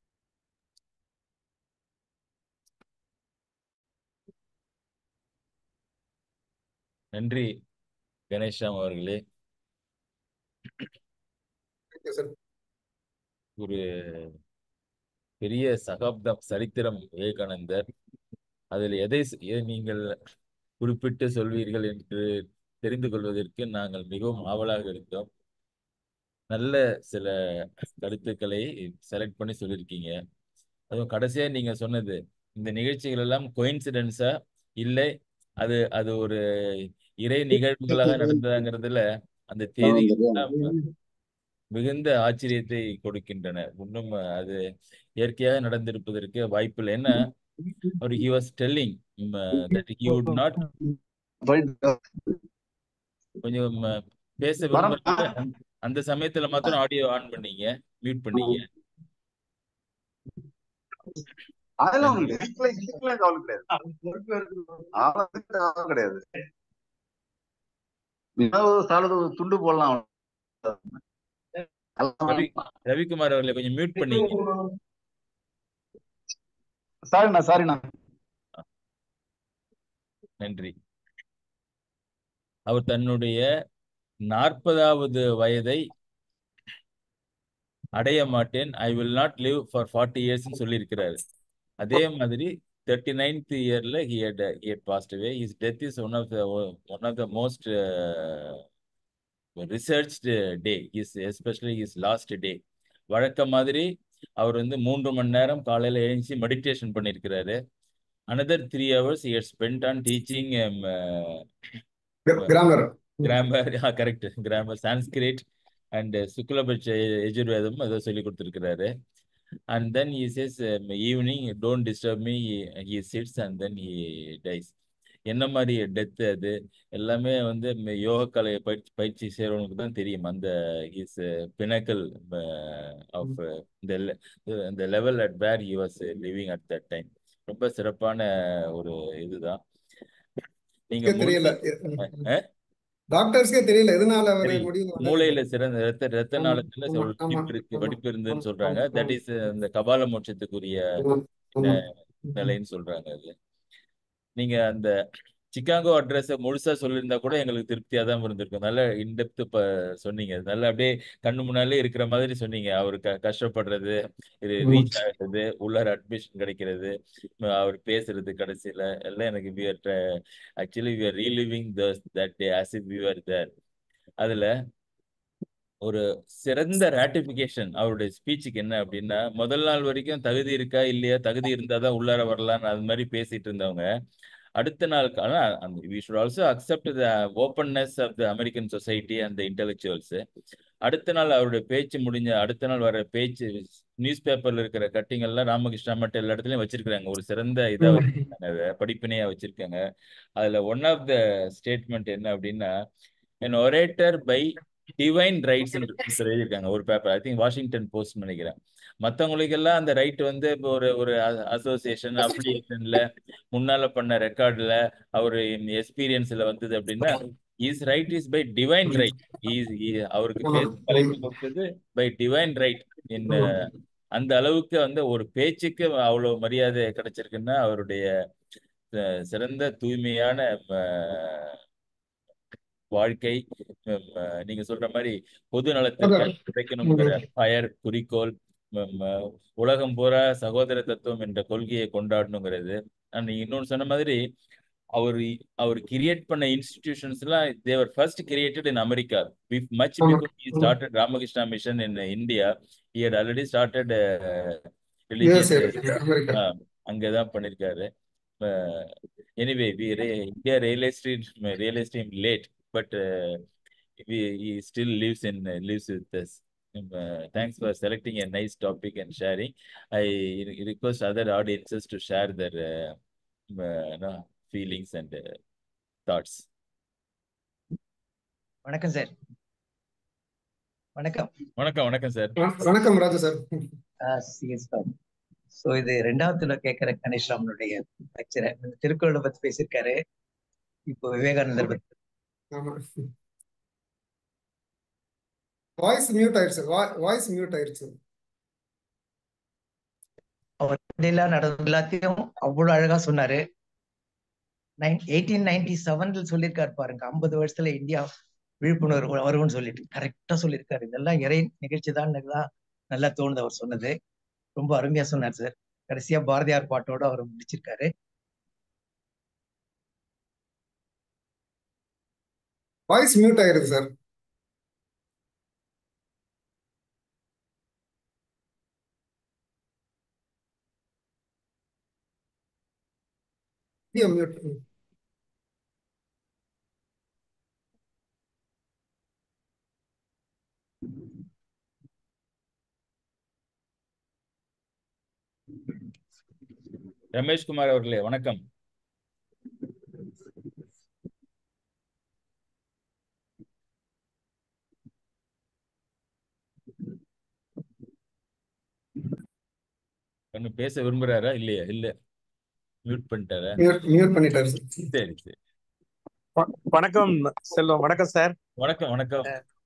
நன்றி கணேஷ்ராம் அவர்களே. ஒரு பெரிய சகாப்தம் சரித்திரம் விவேகானந்தர். அதில் எதை நீங்கள் குறிப்பிட்டு சொல்வீர்கள் என்று தெரிந்து கொள்வதற்கு நாங்கள் மிகவும் ஆவலாக இருக்கிறோம். நல்ல சில கருத்துக்களை செலக்ட் பண்ணி சொல்லியிருக்கீங்க. அதுவும் கடைசியா நீங்க சொன்னது இந்த நிகழ்ச்சிகள் எல்லாம் கோயின்சிடென்ஸா இல்லை, அது அது ஒரு இறை நிகழ்வுகளாக நடந்ததாங்கிறதுல அந்த தேதிகள் எல்லாம் மிகுந்த ஆச்சரியத்தை கொடுக்கின்றன. இன்னும் அது இயற்கையாக நடந்திருப்பதற்கு வாய்ப்பில்லை. என்ன அவர் he was telling that he would not கொஞ்சம் பேச விரும்புறாங்க. அந்த சமயத்துல மாத்திரம் ஆடியோ ஆன் பண்ணீங்க, மியூட் பண்ணீங்க. அதெல்லாம் நன்றி. கவலை கிடையாது. துண்டு போடலாம். ரவிக்குமார் அவர்களை கொஞ்சம் மியூட் பண்ணீங்க. சாரிண்ணா. நன்றி. அவர் தன்னுடைய 40வது வயதை அடைய மாட்டேன், I will not live for 40 years சொல்லியிருக்கிறாரு. அதே மாதிரி 39th yearல he had passed away. His death is one of the most researched day, especially his last day. வழக்கம் மாதிரி அவர் 3 மணி நேரம் காலையில எழுந்து மெடிடேஷன் பண்ணியிருக்கிறாரு. Another 3 hours he had spent on teaching grammar, correct, grammar, Sanskrit and சுக்லபட்ச Yajurveda அதை சொல்லி கொடுத்திருக்கிறாரு. And then he says evening don't disturb me, he sits and then he dies. என்ன மாதிரி டெத் அது எல்லாமே யோக கலை பயிற்சி செய்யறவனுக்கு தான் தெரியும். அந்த is pinnacle of the level at where he was living at that time. ரொம்ப சிறப்பான ஒரு இதுதான். நீங்க தெரியல, டாக்டர்ஸ்க்கே தெரியல எதனால அவர் மூளையில சிறந்த ரத்த நாளத்துல வெடிப்பு இருந்துன்னு சொல்றாங்க. தட் இஸ் இந்த கபால மோட்சத்துக்குரிய நிலைன்னு சொல்றாங்க. அது நீங்க அந்த சிகாகோ அட்ரஸ் முழுசா சொல்லியிருந்தா கூட எங்களுக்கு திருப்தியா தான் இருந்திருக்கும். நல்ல இன்டெப்த் சொன்னீங்க. நல்ல அப்படியே கண்ணு முன்னாலே இருக்கிற மாதிரி சொன்னீங்க. அவரு கஷ்டப்படுறது, இது ரீச் ஆகிறது, உள்ளார அட்மிஷன் கிடைக்கிறது, அவர் பேசுறது கடைசியில எல்லாம் எனக்கு actually we are reliving that day as if we were there. அதுல ஒரு சிறந்த ராட்டிபிகேஷன் அவருடைய ஸ்பீச்சுக்கு என்ன அப்படின்னா, முதல் நாள் வரைக்கும் தகுதி இருக்கா இல்லையா, தகுதி இருந்தாதான் உள்ளார வரலான்னு அது மாதிரி பேசிட்டு இருந்தவங்க அடுத்த நாள் we should also accept the openness of the American society and the intellectuals. அடுத்த நாள் அவருடைய பேச்சு முடிஞ்ச அடுத்த நாள் வர பேச்சு நியூஸ் பேப்பர்ல இருக்கிற கட்டிங் எல்லாம் ராமகிருஷ்ணா மட்டும் எல்லா இடத்துலயும் வச்சிருக்காங்க. ஒரு சிறந்த இதா வச்சிருக்காங்க, படிப்பினையா வச்சிருக்காங்க. அதுல ஒன் ஆஃப் த ஸ்டேட்மெண்ட் என்ன அப்படின்னா, an orator by divine rights எழுதியிருக்காங்க ஒரு paper. I think Washington Post நினைக்கிறேன். மற்றவங்களுக்கு எல்லாம் அந்த ரைட் இப்போ ஒரு அசோசியேஷன் அப்ளிகேஷன்ல முன்னால பண்ண ரெக்கார்ட்ல அவரு எக்ஸ்பீரியன்ஸ்ல வந்தது அப்படின்னா, is right is by divine right. அவருக்கு பேச தலைப்பு கொடுத்தது பை டிவைன் ரைட். அந்த அளவுக்கு ஒரு பேச்சுக்கு அவ்வளவு மரியாதை கிடைச்சிருக்குன்னா அவருடைய சிறந்த தூய்மையான வாழ்க்கை, நீங்க சொல்ற மாதிரி பொது நலத்திற்கு கிடைக்கணுங்கிற பயர் குறிக்கோள், உலகம் பூரா சகோதர தத்துவம் என்ற கொள்கையை கொண்டாடணுங்கிறது. நீங்க இன்னொன்னு சொன்ன மாதிரி அவர் கிரியேட் பண்ண இன்ஸ்டிடியூஷன்ஸ் எல்லாம் they were first created in America. Much before he started Ramakrishna Mission in India. He had already started religious, அங்கதான் பண்ணிருக்காரு. Anyway, India realized him late, but he still lives with us. Thanks for selecting a nice topic and sharing. I request other audiences to share their feelings and thoughts. வணக்கம் sir. வணக்கம் sir. வணக்கம் Raja sir. So இது 2வது கேட்கிற கணேஷ்ராமனுடைய lecture. திருக்குறளை பத்தி பேசியிருக்காரு, இப்போ விவேகானந்தர் பத்தி. வாய்ஸ் மியூட் ஆயிடுச்சு. அவர் நடந்த எல்லாத்தையும் அவ்வளவு அழகா சொன்னாரு. 1897 சொல்லியிருக்காரு பாருங்க, 50 வருஷத்துல இந்தியா விழிப்புணர்வு வரும்னு சொல்லிட்டு கரெக்டா சொல்லியிருக்காரு. இதெல்லாம் இறை நிகழ்ச்சி தான் நல்லா தோணுது அவர் சொன்னது. ரொம்ப அருமையா சொன்னார் சார். கடைசியா பாரதியார் பாட்டோட அவர் முடிச்சிருக்காரு. வாய்ஸ் மியூட் ஆயிருது சார். மியூட். ரமேஷ்குமார் அவர்களே வணக்கம். ஒன்னும் பேச விரும்புறாரா இல்லையா? இல்ல, மியூட் பண்ணிட்டாரா? மியூட் பண்ணிட்டாரு. சரி சரி. வணக்கம் செல்வம். வணக்கம் சார். வணக்கம் வணக்கம்.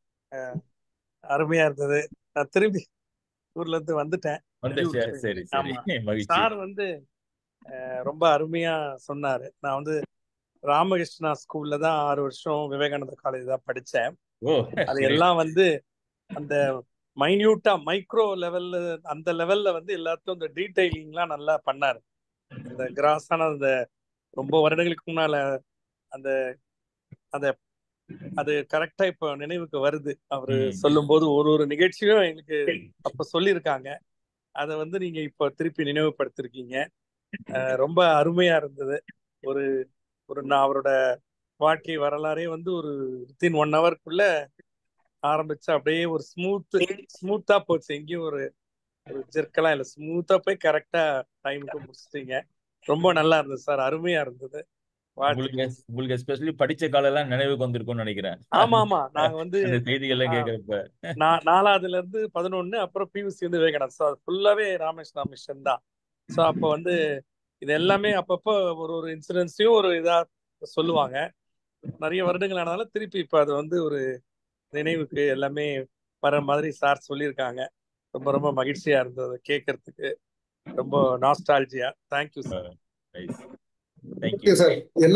அருமையா இருந்தது. நான் திரும்பி ஊர்ல இருந்து வந்துட்டேன். சரி சரி. மகிழ்ச்சி. சார் வந்து ரொம்ப அருமையா சொன்னாரு. நான் வந்து ராமகிருஷ்ணா ஸ்கூல்ல தான் 6 வருஷம் விவேகானந்தா காலேஜ் தான் படிச்சேன். அது எல்லாம் வந்து அந்த மைன்யூட்டா மைக்ரோ லெவல்ல அந்த லெவல்ல வந்து எல்லாத்தையும் அந்த டீடைலிங்லாம் நல்லா பண்ணாரு. அந்த கிராஸான அந்த ரொம்ப வருடங்களுக்கு முன்னால அந்த அந்த அது கரெக்டா இப்ப நினைவுக்கு வருது. அவரு சொல்லும் போது ஒரு நிகழ்ச்சியும் எங்களுக்கு அப்ப சொல்லியிருக்காங்க. அதை வந்து நீங்க இப்ப திருப்பி நினைவுபடுத்திருக்கீங்க. ரொம்ப அருமையா இருந்தது. ஒரு நான் அவரோட வாழ்க்கை வரலாறே வந்து ஒரு வித்தின் 1 ஹவர்க்குள்ள ஆரம்பிச்சு அப்படியே ஒரு ஸ்மூத்தா போச்சு. எங்கேயும் ஒரு ஜெர்க்கெல்லாம் இல்லை, ஸ்மூத்தா போய் கரெக்டா டைமுக்கு முடிச்சிட்டீங்க. ரொம்ப நல்லா இருந்தது சார், அருமையா இருந்தது. உங்களுக்கு எஸ்பெஷலி படிச்ச காலம் எல்லாம் நினைவுக்கு வந்திருக்கும்னு நினைக்கிறேன். ஆமா ஆமா. நாங்க வந்து அந்த செய்திகள்லாம் கேட்கறப்ப 4ஆவதுல இருந்து 11 அப்புறம் பியூசி வந்து விவேகானந்தா. ஸோ ஃபுல்லாவே ராமகிருஷ்ணா மிஷன் தான். ஸோ அப்போ வந்து இது எல்லாமே அப்பப்போ ஒரு இன்சிடென்ட்ஸையும் ஒரு இதா சொல்லுவாங்க. நிறைய வருடங்கள் ஆனாலும் திருப்பி இப்ப அது வந்து ஒரு நினைவுக்கு எல்லாமே வர மாதிரி சார் சொல்லியிருக்காங்க. ரொம்ப ரொம்ப மகிழ்ச்சியா இருந்தது கேட்கறதுக்கு. ரொம்ப nostalgia. Thank you sir. Thank you sir.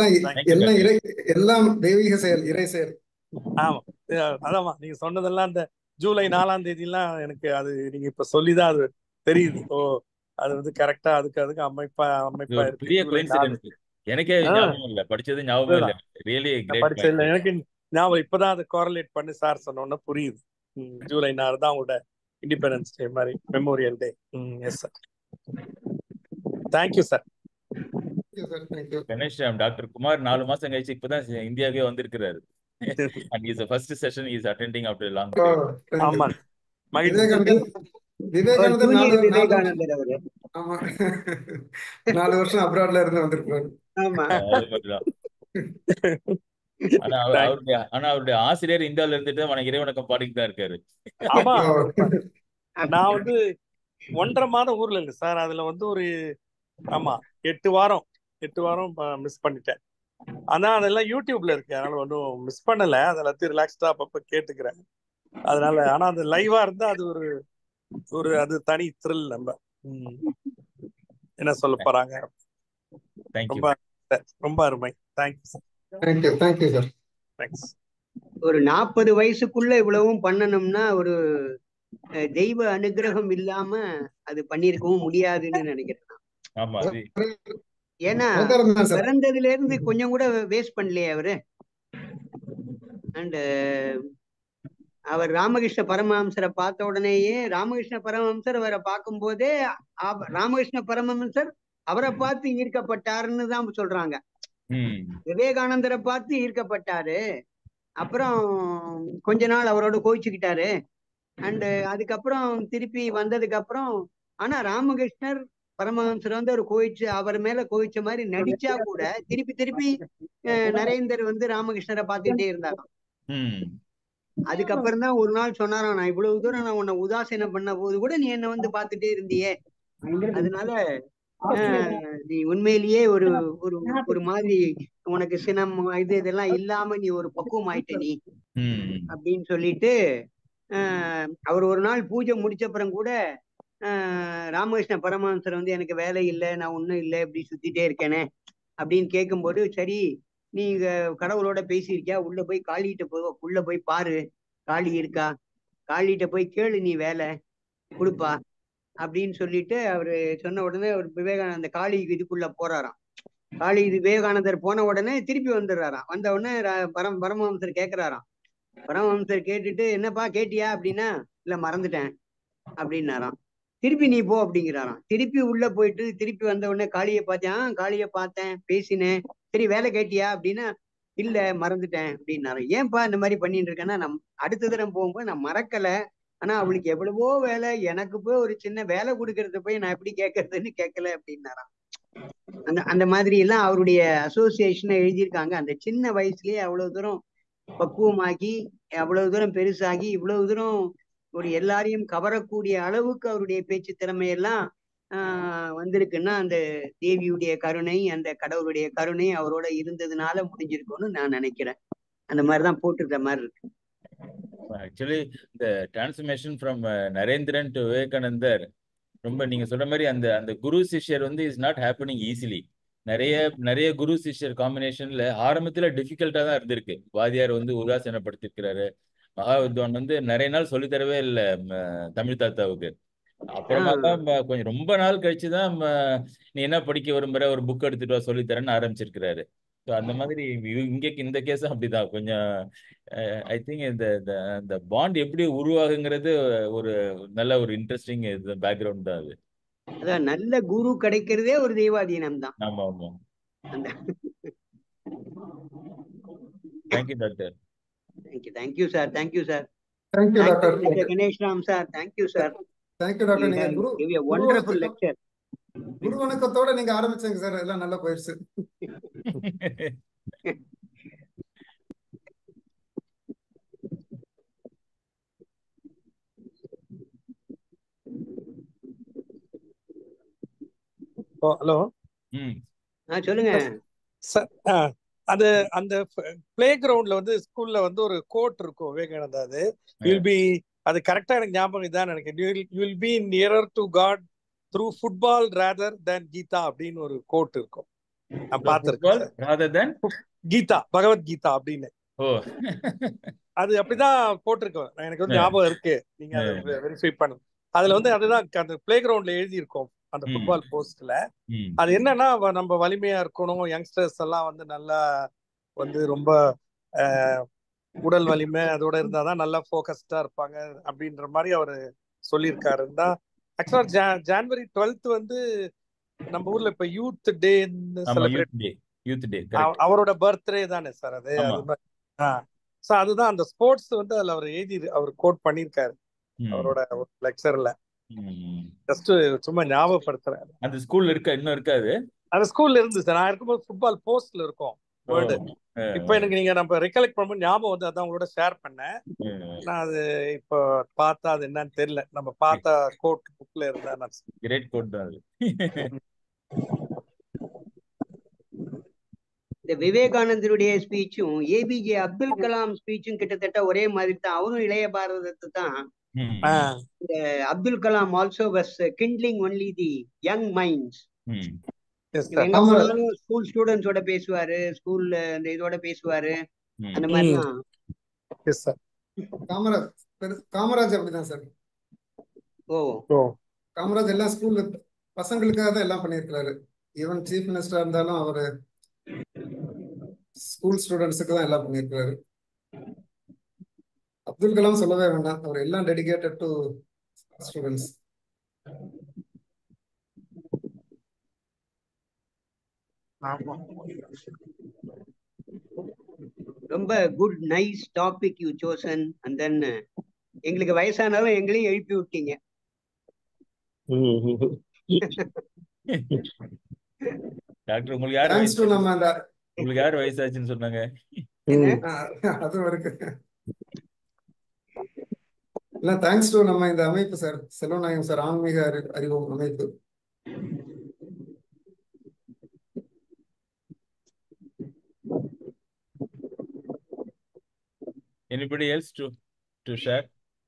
எல்லாம் தெய்வீக செயல், இறை செயல். ஆமா, அதாமா நீங்க சொன்னதெல்லாம் அந்த ஜூலை 4ஆம் தேதியெல்லாம் எனக்கு அது நீங்க இப்ப சொல்லிதான் அது தெரியுது. ஓ, அது வந்து கரெக்டா அதுக்கு அமைப்பா இருக்கு. எனக்கே ஞாபகம் இல்ல, படிச்சது ஞாபகம் இல்ல. Really great. படிச்சதுல எனக்கு ஞாபகம் இப்பதான் அதை கோரலேட் பண்ணி சார் சொன்னோன்னு புரியுது. ஜூலை 4 தான் உங்களோட இண்டிபெண்டன்ஸ் டே மாதிரி, memorial day. Yes sir. Thank you sir. Ganeshram, doctor Kumar 4 மாசம் கழிச்சு இப்பதான் இந்தியாவுக்கே வந்திருக்கிறாரு. And is the first session he is attending after a long time. ஆமா, விவேகானந்தர் அவரு. ஆமா, 4 வருஷம் அப்ராட்ல இருந்து வந்திருக்காரு. ஆமா. ஆனா அவருடைய ஆசிரியர் இந்தியாவில இருந்துட்டு இறைவணக்கம் பாடிட்டு தான் இருக்காரு. ஆமா, நான் வந்து 1.5 மாதம் ஊர்ல இல்லை சார். அதுல வந்து ஒரு 8 வாரம் மிஸ் பண்ணிட்டேன். ஆனா அதெல்லாம் யூடியூப்ல இருக்கு, அதனால ஒன்றும் மிஸ் பண்ணல. அதெல்லாத்தையும் ரிலாக்ஸ்டா அப்பப்ப கேட்டுக்கிறேன். அதனால ஆனா அது லைவா இருந்தா அது ஒரு அது தனி த்ரில். நம்ம என்ன சொல்ல போறாங்க. ரொம்ப அருமை. Thank you sir. தேங்க்ஸ். ஒரு 40 வயசுக்குள்ள இவ்வளவும் பண்ணணும்னா ஒரு தெய்வ அனுகிரகம் இல்லாம அது பண்ணிருக்கவும் முடியாதுன்னு நினைக்கிறேன். ஏன்னா பிறந்ததுல இருந்து கொஞ்சம் கூட வேஸ்ட் பண்ணலையே அவரு. அண்ட் அவர் ராமகிருஷ்ண பரமஹம்சரை பார்த்த உடனேயே ராமகிருஷ்ண பரமஹம்சர் அவரை பார்க்கும் போதே ராமகிருஷ்ண பரமஹம்சர் அவரை பார்த்து ஈர்க்கப்பட்டாருன்னு தான் சொல்றாங்க. விவேகானந்தரை பார்த்து ஈர்க்கப்பட்டாரு. அப்புறம் கொஞ்ச நாள் அவரோட கோவிச்சுக்கிட்டாரு. அண்ட் அதுக்கப்புறம் திருப்பி வந்ததுக்கு அப்புறம் ஆனா ராமகிருஷ்ணர் பரமஹம்சர் வந்து அவர் மேல கோவிச்ச மாதிரி நடிச்சா கூட திருப்பி நரேந்தர் வந்து ராமகிருஷ்ணரை பார்த்துக்கிட்டே இருந்தாராம். அதுக்கப்புறம் தான் ஒரு நாள் சொன்னாராம், நான் இவ்வளவு தூரம் நான் உன்னை உதாசீனம் பண்ண போது கூட நீ என்ன வந்து பார்த்துட்டே இருந்தியே, அதனால நீ உண்மையிலேயே ஒரு மாதிரி உனக்கு சினம் இதெல்லாம் இல்லாம நீ ஒரு பக்குவம் ஆயிட்ட நீ அப்படின்னு சொல்லிட்டு அவர் ஒரு நாள் பூஜை முடிச்சப்புறம் கூட ராமகிருஷ்ண பரமஹம்சர் வந்து எனக்கு வேலை இல்லை, நான் ஒன்றும் இல்லை, இப்படி சுத்திட்டே இருக்கேனே அப்படின்னு கேட்கும்போது, சரி நீங்க கடவுளோட பேசியிருக்கியா, உள்ள போய் பாரு, காளி இருக்கா, காளிகிட்ட போய் கேளு, நீ வேலை கொடுப்பா அப்படின்னு சொல்லிட்டு அவரு சொன்ன உடனே விவேகானந்த காளி இதுக்குள்ள போறாராம். காளி விவேகானந்தர் போன உடனே திருப்பி வந்துடுறாராம். வந்த உடனே பரமஹம்சர் கேட்கிறாராம். பரமஹம்சர் கேட்டுட்டு, என்னப்பா கேட்டியா அப்படின்னா, இல்ல மறந்துட்டேன் அப்படின்னாராம். திருப்பி நீ போ அப்படிங்கிறாராம். திருப்பி உள்ள போயிட்டு திருப்பி வந்த உடனே காளியை பார்த்தேன், காளியை பார்த்தேன், பேசினேன். சரி வேலை கேட்டியா அப்படின்னா, இல்ல மறந்துட்டேன் அப்படின்னாரு. ஏன்பா இந்த மாதிரி பண்ணிட்டு இருக்கேன்னா, நான் அடுத்த தடவை போகும்போது நான் மறக்கல, ஆனா அவளுக்கு எவ்வளவோ வேலை, எனக்கு போய் ஒரு சின்ன வேலை கொடுக்கறத போய் நான் எப்படி கேட்கறதுன்னு கேட்கல அப்படின்னாராம். அந்த அந்த மாதிரி எல்லாம் அவருடைய அசோசியேஷனை எழுதியிருக்காங்க. அந்த சின்ன வயசுலயே அவ்வளவு தூரம் பக்குவமாகி, அவ்வளவு தூரம் பெருசாகி, இவ்வளவு தூரம் ஒரு எல்லாரையும் கவரக்கூடிய அளவுக்கு அவருடைய பேச்சு திறமையெல்லாம் வந்திருக்குன்னா அந்த தேவியுடைய கருணை, அந்த கடவுளுடைய கருணை அவரோட இருந்ததுனால முடிஞ்சிருக்கும்னு நான் நினைக்கிறேன். அந்த மாதிரிதான் போட்டிருக்க மாதிரி இருக்கு. ஆக்சுவலி இந்த transformation from Narendran to Vivekanandar ரொம்ப நீங்க சொல்ற மாதிரி அந்த அந்த குரு சிஷ்யர் வந்து இஸ் நாட் ஹேப்பனிங் ஈஸிலி. நிறைய குரு சிஷ்யர் காம்பினேஷன்ல ஆரம்பத்துல டிஃபிகல்ட்டா தான் இருந்திருக்கு. வாதியார் வந்து உதாசீனப்படுத்திருக்கிறாரு. மகாவித்வான் வந்து நிறைய நாள் சொல்லித்தரவே இல்லை தமிழ் தாத்தாவுக்கு. அப்புறமா தான் கொஞ்சம் ரொம்ப நாள் கழிச்சுதான் நீ என்ன படிக்க விரும்புற, ஒரு புக் எடுத்துட்டு வா சொல்லித்தரேன்னு ஆரம்பிச்சிருக்கிறாரு. ஸோ அந்த மாதிரி இந்த கேஸும் அப்படிதான். கொஞ்சம் ஐ திங்க் இந்த பாண்ட் எப்படி உருவாகுங்கிறது ஒரு நல்ல ஒரு இன்ட்ரெஸ்டிங் பேக்ரவுண்ட் தான் அது. அதான் நல்ல குரு கிடைக்கிறதே ஒரு தெய்வாதீனம் தான். ஆமா ஆமா. அந்த thank you doctor. Thank you sir. Thank you sir. Thank you doctor. Ganesh Ram sir. Thank you sir. Thank you doctor. நீங்க வண்டர்ஃபுல் லெக்சர். குரு வணக்கத்தோட நீங்க ஆரம்பிச்சீங்க சார். எல்லாம் நல்லா போயிடுச்சு. ஹலோ. சொல்லுங்க சார். அது அந்த பிளே கிரவுண்ட்ல வந்து ஸ்கூல்ல வந்து ஒரு கோட் இருக்கும் விவேகானந்தா. அது வில் பி, அது கரெக்டா எனக்கு ஞாபகம் இதான் நினைக்கிறேன். You will be nearer to God through football rather than Gita அப்படின்னு ஒரு கோட் இருக்கும். நான் பார்த்திருக்கேன். கீதா, பகவத்கீதா அப்படின்னு. அது அப்படிதான் போட்டிருக்கோம். எனக்கு வந்து ஞாபகம் இருக்கு. நீங்க அதை வெரிஃபை பண்ணுங்க. அதுல வந்து அதுதான் அந்த பிளே கிரவுண்ட்ல எழுதி இருக்கும் அந்த ஃபுட்பால் போஸ்ட்ல. அது என்னன்னா நம்ம வலிமையா இருக்கணும், யங்ஸ்டர்ஸ் எல்லாம் வந்து நல்லா வந்து ரொம்ப உடல் வலிமை அதோட இருந்தாதான் நல்லா போக்கஸ்டா இருப்பாங்க அப்படின்ற மாதிரி அவரு சொல்லியிருக்காருன்னா. ஆக்சுவலா ஜனவரி 12th வந்து நம்ம ஊர்ல இப்ப யூத் டே செலிப்ரேட், அவரோட பர்த்டே தானே சார் அது. சோ அதுதான் அந்த ஸ்போர்ட்ஸ் வந்து அதுல அவர் எழுதி அவர் கோட் பண்ணிருக்காரு அவரோட லெக்சர்ல. ஜஸ்ட் சும்மா ஞாபகப்படுத்துறேன். அந்த ஸ்கூல்ல இன்னும் இருக்காது. அந்த ஸ்கூல்ல இருந்து சார் நான் இருக்கும்போது ஃபுட்பால் போஸ்ட்ல இருக்கும் வேர்டு. இப்ப எனக்கு நீங்க நம்ம ரெக்கலெக்ட் பண்ணும்போது ஞாபகம் வந்து அதான் உங்களோட ஷேர் பண்ணேன். நான் அது இப்ப பார்த்தா அது என்னன்னு தெரியல. நம்ம பார்த்த கோட் புக்ல இருந்தா கிரேட் கோட் தான் அது. இந்த விவேகானந்தருடைய ஸ்பீச்சும் ஏபிஜே அப்துல் கலாம் ஸ்பீச்சும் கிட்டத்தட்ட ஒரே மாதிரி தான். அவரும் இளைய பாரதத்தை தான். இந்த Abdul Kalam also was kindling only the young minds. எங்க போனாலும் ஸ்கூல் ஸ்டூடெண்ட்ஸோட பேசுவாரு, ஸ்கூல்ல இந்த இதோட பேசுவாரு. அந்த மாதிரிதான். காமராஜ் அப்படிதான் சார். காமராஜ் எல்லாம் ஸ்கூல்ல பசங்களுக்காக தான் எல்லாம் பண்ணியிருக்கிறாரு. ஈவன் சீஃப் மினிஸ்டரா இருந்தாலும் அவரு ஸ்கூல் ஸ்டூடெண்ட்ஸுக்கு தான் எல்லாம் பண்ணியிருக்கிறாரு. அப்துல் கலாம் சொல்லவே வேண்டாம், அவர் எல்லாம் டெடிகேட்டட் டு ஸ்டூடெண்ட்ஸ். ரொம்ப good nice topic you chosen. And then எங்களுக்கு வயசானாலும் எங்களையும் எழுப்பி விட்டீங்க. டாக்டர் உங்களுக்கு யார் வயசாச்சுன்னு சொன்னாங்க? அதுவும் இருக்கு. இல்ல தேங்க்ஸ் டு நம்ம இந்த அமைப்பு சார், செல்வநாயகம் சார், ஆன்மீக அறிவோம் அமைப்பு. Anybody else to share?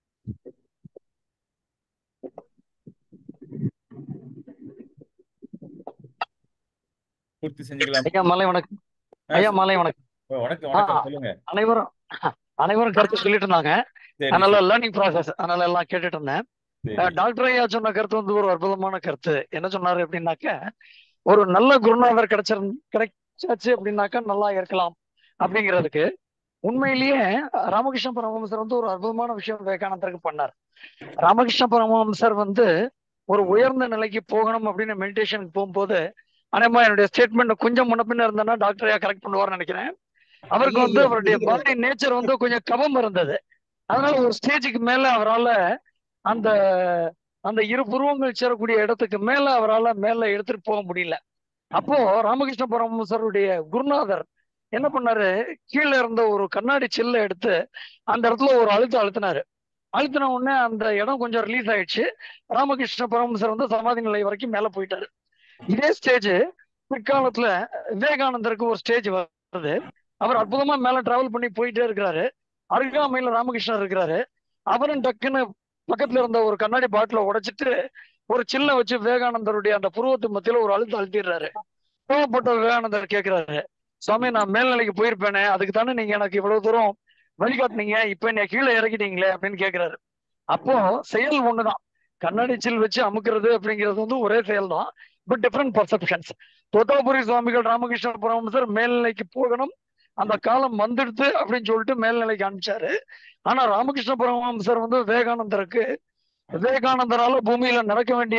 பூர்த்தி செஞ்சுக்கலாம். ஐயா மாலை வணக்கம். ஐயா மாலை வணக்கம். வணக்கம் சொல்லுங்க. அனைவரும் கருத்து சொல்லிட்டு இருந்தாங்க. அதனால லேர்னிங் ப்ராசஸ், அதனால எல்லாம் கேட்டுட்டு இருந்தேன். டாக்டர் ஐயா சொன்ன கருத்து வந்து ஒரு அற்புதமான கருத்து. என்ன சொன்னாரு அப்படின்னாக்க, ஒரு நல்ல குருநாதர் கிடைச்சாச்சு அப்படின்னாக்கா நல்லா இருக்கலாம் அப்படிங்கிறதுக்கு உண்மையிலேயே ராமகிருஷ்ண பரமஹம்சர் வந்து ஒரு அற்புதமான விஷயம் விவேகானந்தருக்கு பண்ணார். ராமகிருஷ்ண பரமஹம்சர் வந்து ஒரு உயர்ந்த நிலைக்கு போகணும் அப்படின்னு மெடிடேஷனுக்கு போகும்போது, அனேகமா என்னுடைய ஸ்டேட்மெண்ட் கொஞ்சம் முன்னப்பின்ன இருந்தேன்னா டாக்டர் ஐயா கரெக்ட் பண்ணுவார்னு நினைக்கிறேன். அவருக்கு வந்து ஐயோ அவருடைய பாடி நேச்சர் வந்து கொஞ்சம் கபம் இருந்தது. அதனால ஒரு ஸ்டேஜுக்கு மேல அவரால அந்த அந்த இரு புருவங்கள் சேரக்கூடிய இடத்துக்கு மேல அவரால் மேல எடுத்துட்டு போக முடியல. அப்போ ராமகிருஷ்ண பரமஹம்சருடைய குருநாதர் என்ன பண்ணாரு, கீழே இருந்த ஒரு கண்ணாடி சில்லை எடுத்து அந்த இடத்துல ஒரு அழுத்தினாரு. அழுத்தின உடனே அந்த இடம் கொஞ்சம் ரிலீஸ் ஆயிடுச்சு. ராமகிருஷ்ண பரமஹம்சர் வந்து சமாதி நிலை வரைக்கும் மேல போயிட்டாரு. இதே ஸ்டேஜ் பிற்காலத்துல விவேகானந்தருக்கு ஒரு ஸ்டேஜ் வருது. அவர் அற்புதமா மேல டிராவல் பண்ணி போயிட்டே இருக்கிறாரு. அருகாமையில ராமகிருஷ்ணர் இருக்கிறாரு. அவரும் டக்குன்னு பக்கத்துல இருந்த ஒரு கண்ணாடி பாட்டில உடைச்சிட்டு ஒரு சில்ல வச்சு விவேகானந்தருடைய அந்த புருவத்து மத்தியில ஒரு அழுத்திடுறாரு. கோவப்பட்ட விவேகானந்தர் கேட்கிறாரு, சுவாமி நான் மேல்நிலைக்கு போயிருப்பேனே, அதுக்கு தானே நீங்க எனக்கு இவ்வளவு தூரம் வழிகாட்டினீங்க, இப்ப என்ன கீழே இறக்கிட்டீங்களே அப்படின்னு கேட்கிறாரு. அப்போ செயல் ஒண்ணுதான். கண்ணாடி சில் வச்சு அமுக்கிறது அப்படிங்கிறது வந்து ஒரே செயல் தான், பட் டிஃப்ரெண்ட் பர்செப்ஷன்ஸ். தோத்தாபுரி சுவாமிகள் ராமகிருஷ்ண பரமஹம்சர் மேல்நிலைக்கு போகணும், அந்த காலம் வந்துடுது அப்படின்னு சொல்லிட்டு மேல்நிலைக்கு அனுப்பிச்சாரு. ஆனா ராமகிருஷ்ண பரமஹம்சர் வந்து விவேகானந்தரால பூமியில நடக்க வேண்டிய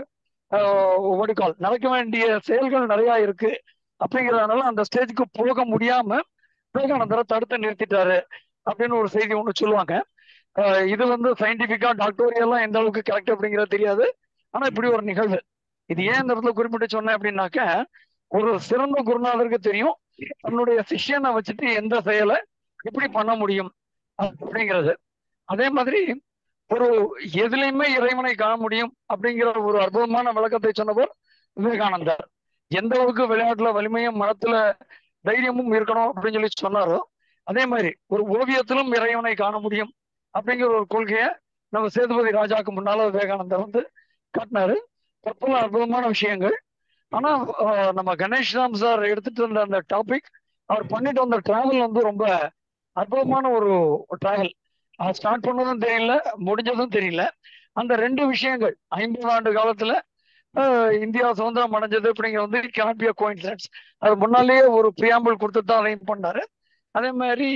நடக்க வேண்டிய செயல்கள் நிறைய இருக்கு அப்படிங்கிறதுனால அந்த ஸ்டேஜுக்கு போக முடியாம விவேகானந்தரை தடுத்து நிறுத்திட்டாரு அப்படின்னு ஒரு செய்தி ஒண்ணு சொல்லுவாங்க. இது வந்து சயின்டிபிக்கா டாக்டோரியெல்லாம் எந்த அளவுக்கு கரெக்ட் அப்படிங்கிறது தெரியாது. ஆனா இப்படி ஒரு நிகழ்வு. இது ஏன் இந்த இடத்துல குறிப்பிட்டு சொன்னேன் அப்படின்னாக்க, ஒரு சிறந்த குருநாதருக்கு தெரியும் தன்னுடைய சிஷ்யனை வச்சுட்டு எந்த செயலை எப்படி பண்ண முடியும் அப்படிங்கிறது. அதே மாதிரி ஒரு எதுலையுமே இறைவனை காண முடியும் அப்படிங்கிற ஒரு அற்புதமான விளக்கத்தை சொன்னவர் விவேகானந்தர். எந்த அளவுக்கு விளையாட்டுல வலிமையும் மனத்துல தைரியமும் இருக்கணும் அப்படின்னு சொல்லி சொன்னாரோ, அதே மாதிரி ஒரு ஓவியத்திலும் இறைவனை காண முடியும் அப்படிங்கிற ஒரு கொள்கையை நம்ம சேதுபதி ராஜாவுக்கு முன்னால விவேகானந்தர் வந்து காட்டினாரு. பற்பல அற்புதமான விஷயங்கள். ஆனா நம்ம கணேஷ்ராம் சார் எடுத்துட்டு இருந்த அந்த டாபிக், அவர் பண்ணிட்டு வந்த டிராவல் வந்து ரொம்ப அற்புதமான ஒரு டிராவல். ஸ்டார்ட் பண்ணதும் தெரியல, முடிஞ்சதும் தெரியல. அந்த ரெண்டு விஷயங்கள் 50 ஆண்டு காலத்துல இந்தியா சுதந்திரம் அடைஞ்சது அப்படிங்கிறது வந்து cannot be a coincidence. அது முன்னாலேயே ஒரு பிரியாம்பிள் கொடுத்துட்டு தான் அதையும் பண்ணாரு. அதே மாதிரி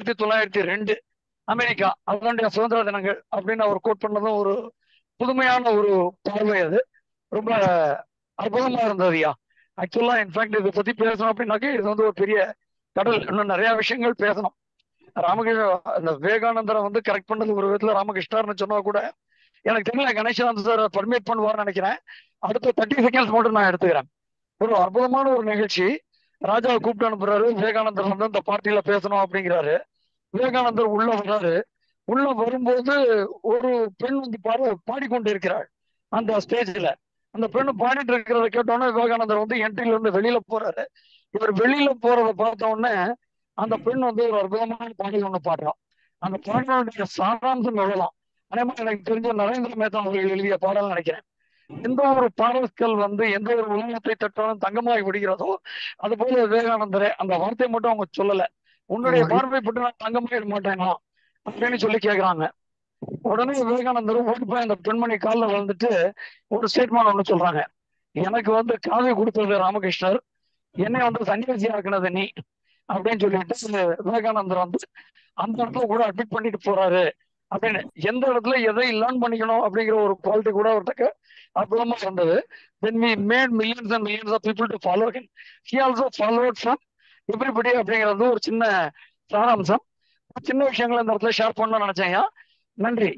1902 அமெரிக்கா அதனுடைய சுதந்திர தினங்கள் அப்படின்னு அவர் கோட் பண்ணதும் ஒரு புதுமையான ஒரு பார்வை. அது ரொம்ப அற்புதமா இருந்ததுயா. ஆக்சுவலா இன்ஃபேக்ட் இதை பத்தி பேசணும் அப்படின்னாக்க இது வந்து ஒரு பெரிய கடல். இன்னும் நிறைய விஷயங்கள் பேசணும். ராமகிருஷ்ண அந்த விவேகானந்தரை வந்து கரெக்ட் பண்ணது ஒரு விதத்துல ராமகிருஷ்ணர்னு சொன்னா கூட எனக்கு தெரியல, கணேசன் சார் பர்மிட் பண்ணுவார்னு நினைக்கிறேன். அடுத்த 30 செகண்ட்ஸ் மட்டும் நான் எடுத்துக்கிறேன். ஒரு அற்புதமான ஒரு நிகழ்ச்சி. ராஜாவை கூப்பிட்டு அனுப்புறாரு. விவேகானந்தர் வந்து அந்த பார்ட்டியில பேசணும் அப்படிங்கிறாரு. விவேகானந்தர் உள்ள வர்றாரு. உள்ள வரும்போது ஒரு பெண் வந்து பாடிக்கொண்டு இருக்கிறாள் அந்த ஸ்டேஜ்ல. அந்த பெண்ணு பாடிட்டு இருக்கிறத கேட்டோன்னே விவேகானந்தர் வந்து என்ட்ரில இருந்து வெளியில போறாரு. இவர் வெளியில போறதை பார்த்த உடனே அந்த பெண் வந்து ஒரு அற்புதமான பாடல் ஒண்ணு பாடுறான். அந்த பாடலுடைய சாராம்சம் எவ்வளவுதான். அதே மாதிரி எனக்கு தெரிஞ்ச நரேந்திர மேத்தா அவர்கள் எழுதிய பாடல் நினைக்கிறேன். எந்த ஒரு பாடல்கள் வந்து எந்த ஒரு உலகத்தை தட்டாலும் தங்கமாய் விடுகிறதோ அது போல விவேகானந்தரே அந்த வார்த்தையை மட்டும் அவங்க சொல்லல, உன்னுடைய பார்வைப்பட்டு நான் தங்கமாயிட மாட்டேனா அப்படின்னு சொல்லி கேட்கிறாங்க. உடனே விவேகானந்தரும் ஓடி போய் அந்த பெண்மணி காலில் விழுந்துட்டு ஒரு ஸ்டேட்மெண்ட் ஒண்ணு சொல்றாங்க, எனக்கு வந்து காதை கொடுத்தது ராமகிருஷ்ணர், என்னை வந்து சன்னியாசி ஆக்குனது நீ அப்படின்னு சொல்லிட்டு விவேகானந்தர் வந்து அந்த இடத்துல கூட அட்மிட் பண்ணிட்டு போறாரு அப்படின்னு. எந்த இடத்துல எதை லேர்ன் பண்ணிக்கணும் அப்படிங்கிற ஒரு குவாலிட்டி கூட அவர்கிட்ட அற்புதமா இருந்தது. When we made millions and millions of people to follow him, he also followed from everybody அப்படிங்கிறது ஒரு சின்ன சாராம்சம். சின்ன விஷயங்களை இந்த இடத்துல ஷேர் பண்ணணும்னு நினைச்சேன். நன்றி.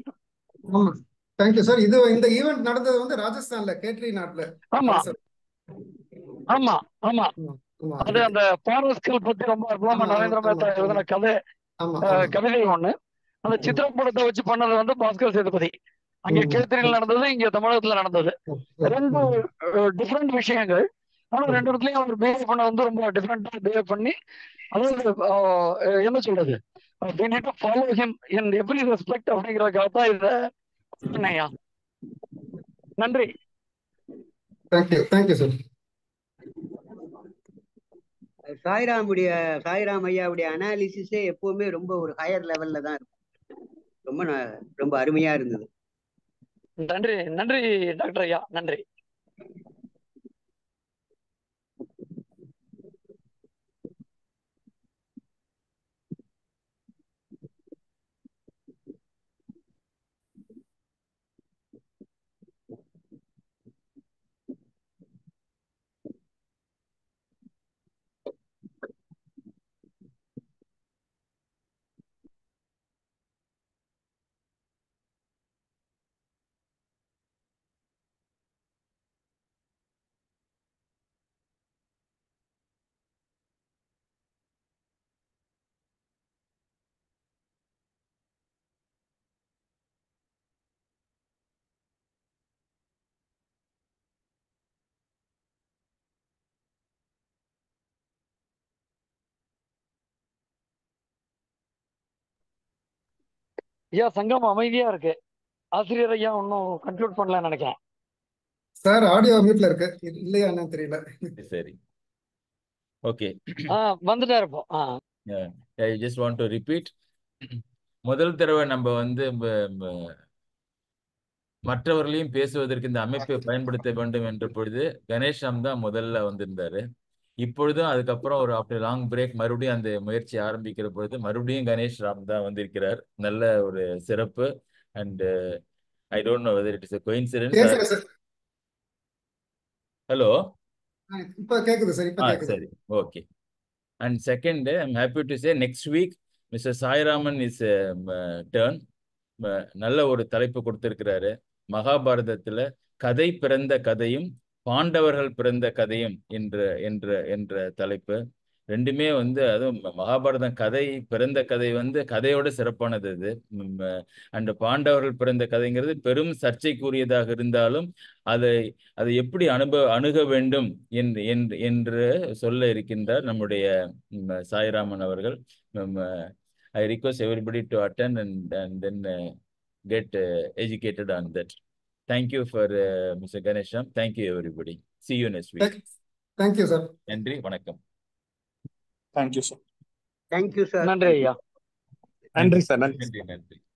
Thank you sir. இது இந்த ஈவெண்ட் நடந்தது வந்து ராஜஸ்தான்ல கேட்ரி நாட்டுல. ஆமா ஆமா ஆமா. அது அந்த பாரஸ்கள் பத்தி ரொம்ப அற்புதமா நரேந்திர மேத்தா எழுதின கவிதை ஒண்ணு. அந்த சித்திரப்படத்தை வச்சு பண்ணது வந்து பாஸ்கர் சேதுபதி. அங்க கேத்திரியில் நடந்தது, இங்க தமிழகத்துல நடந்தது. ரெண்டு டிஃப்ரெண்ட் விஷயங்கள். ஆனா ரெண்டு இடத்துலயும் அவர் பிஹேவ் பண்ண வந்து ரொம்ப டிஃப்ரெண்டா பிஹேவ் பண்ணி, அதாவது என்ன சொல்றது, we need to follow him in every respect அப்படிங்கிறதுக்காக தான் இதை சொன்னேயா. நன்றி. Thank you sir. சாய்ராம் ஐயாவுடைய அனாலிசிஸே எப்பவுமே ரொம்ப ஒரு ஹையர் லெவல்ல தான் இருக்கும். ரொம்ப அருமையா இருந்தது. நன்றி நன்றி டாக்டர் ஐயா, நன்றி. ஐயா சங்கம் அமைதியா இருக்கு. ஆசிரியர் ஐயா ஒன்னும் கன்க்ளூட் பண்ணலன்னு நினைக்கிறேன். சார் ஆடியோ மியூட்ல இருக்கு, இல்லையா என்னன்னு தெரியல. சரி, ஓகே. வந்துட்டா இருப்போம். I just want to repeat. முதல் தடவை நம்ம வந்து மற்றவர்களையும் பேசுவதற்கு இந்த அமைப்பை பயன்படுத்த வேண்டும் என்ற பொழுது கணேஷ்ராம் தான் முதல்ல வந்திருந்தாரு. இப்பொழுதும் அதுக்கப்புறம் ஒரு ஆஃப்டர் லாங் பிரேக் மறுபடியும் அந்த முயற்சி ஆரம்பிக்கிற பொழுது மறுபடியும் கணேஷ்ராம் தான் வந்திருக்கிறார். நல்ல ஒரு சிறப்பு. And I don't know whether it is a coincidence. கேக்குது சார். ஹலோ, இப்ப கேக்குது சார், இப்ப கேக்குது. சரி, okay. And second, I'm happy to say next week Mr. Sairaman is turn. நல்ல ஒரு தலைப்பு கொடுத்திருக்கிறாரு. மகாபாரதத்துல கதை பிறந்த கதையும் பாண்டவர்கள் பிறந்த கதையும் என்ற தலைப்பு. ரெண்டுமே வந்து அதுவும் மகாபாரதம் கதை பிறந்த கதை வந்து கதையோட சிறப்பானது அது. அண்ட் பாண்டவர்கள் பிறந்த கதைங்கிறது பெரும் சர்ச்சைக்குரியதாக இருந்தாலும் அதை எப்படி அணுக வேண்டும் என்று சொல்ல இருக்கின்றார் நம்முடைய சாய்ராமன் அவர்கள். I request everybody to attend and then get educated on that. Thank you for Mr. Ganesham. Thank you everybody. See you next week. Thank you sir. நன்றி, வணக்கம். Thank you sir. Thank you sir. நன்றி ஐயா. நன்றி sir. நன்றி. நன்றி.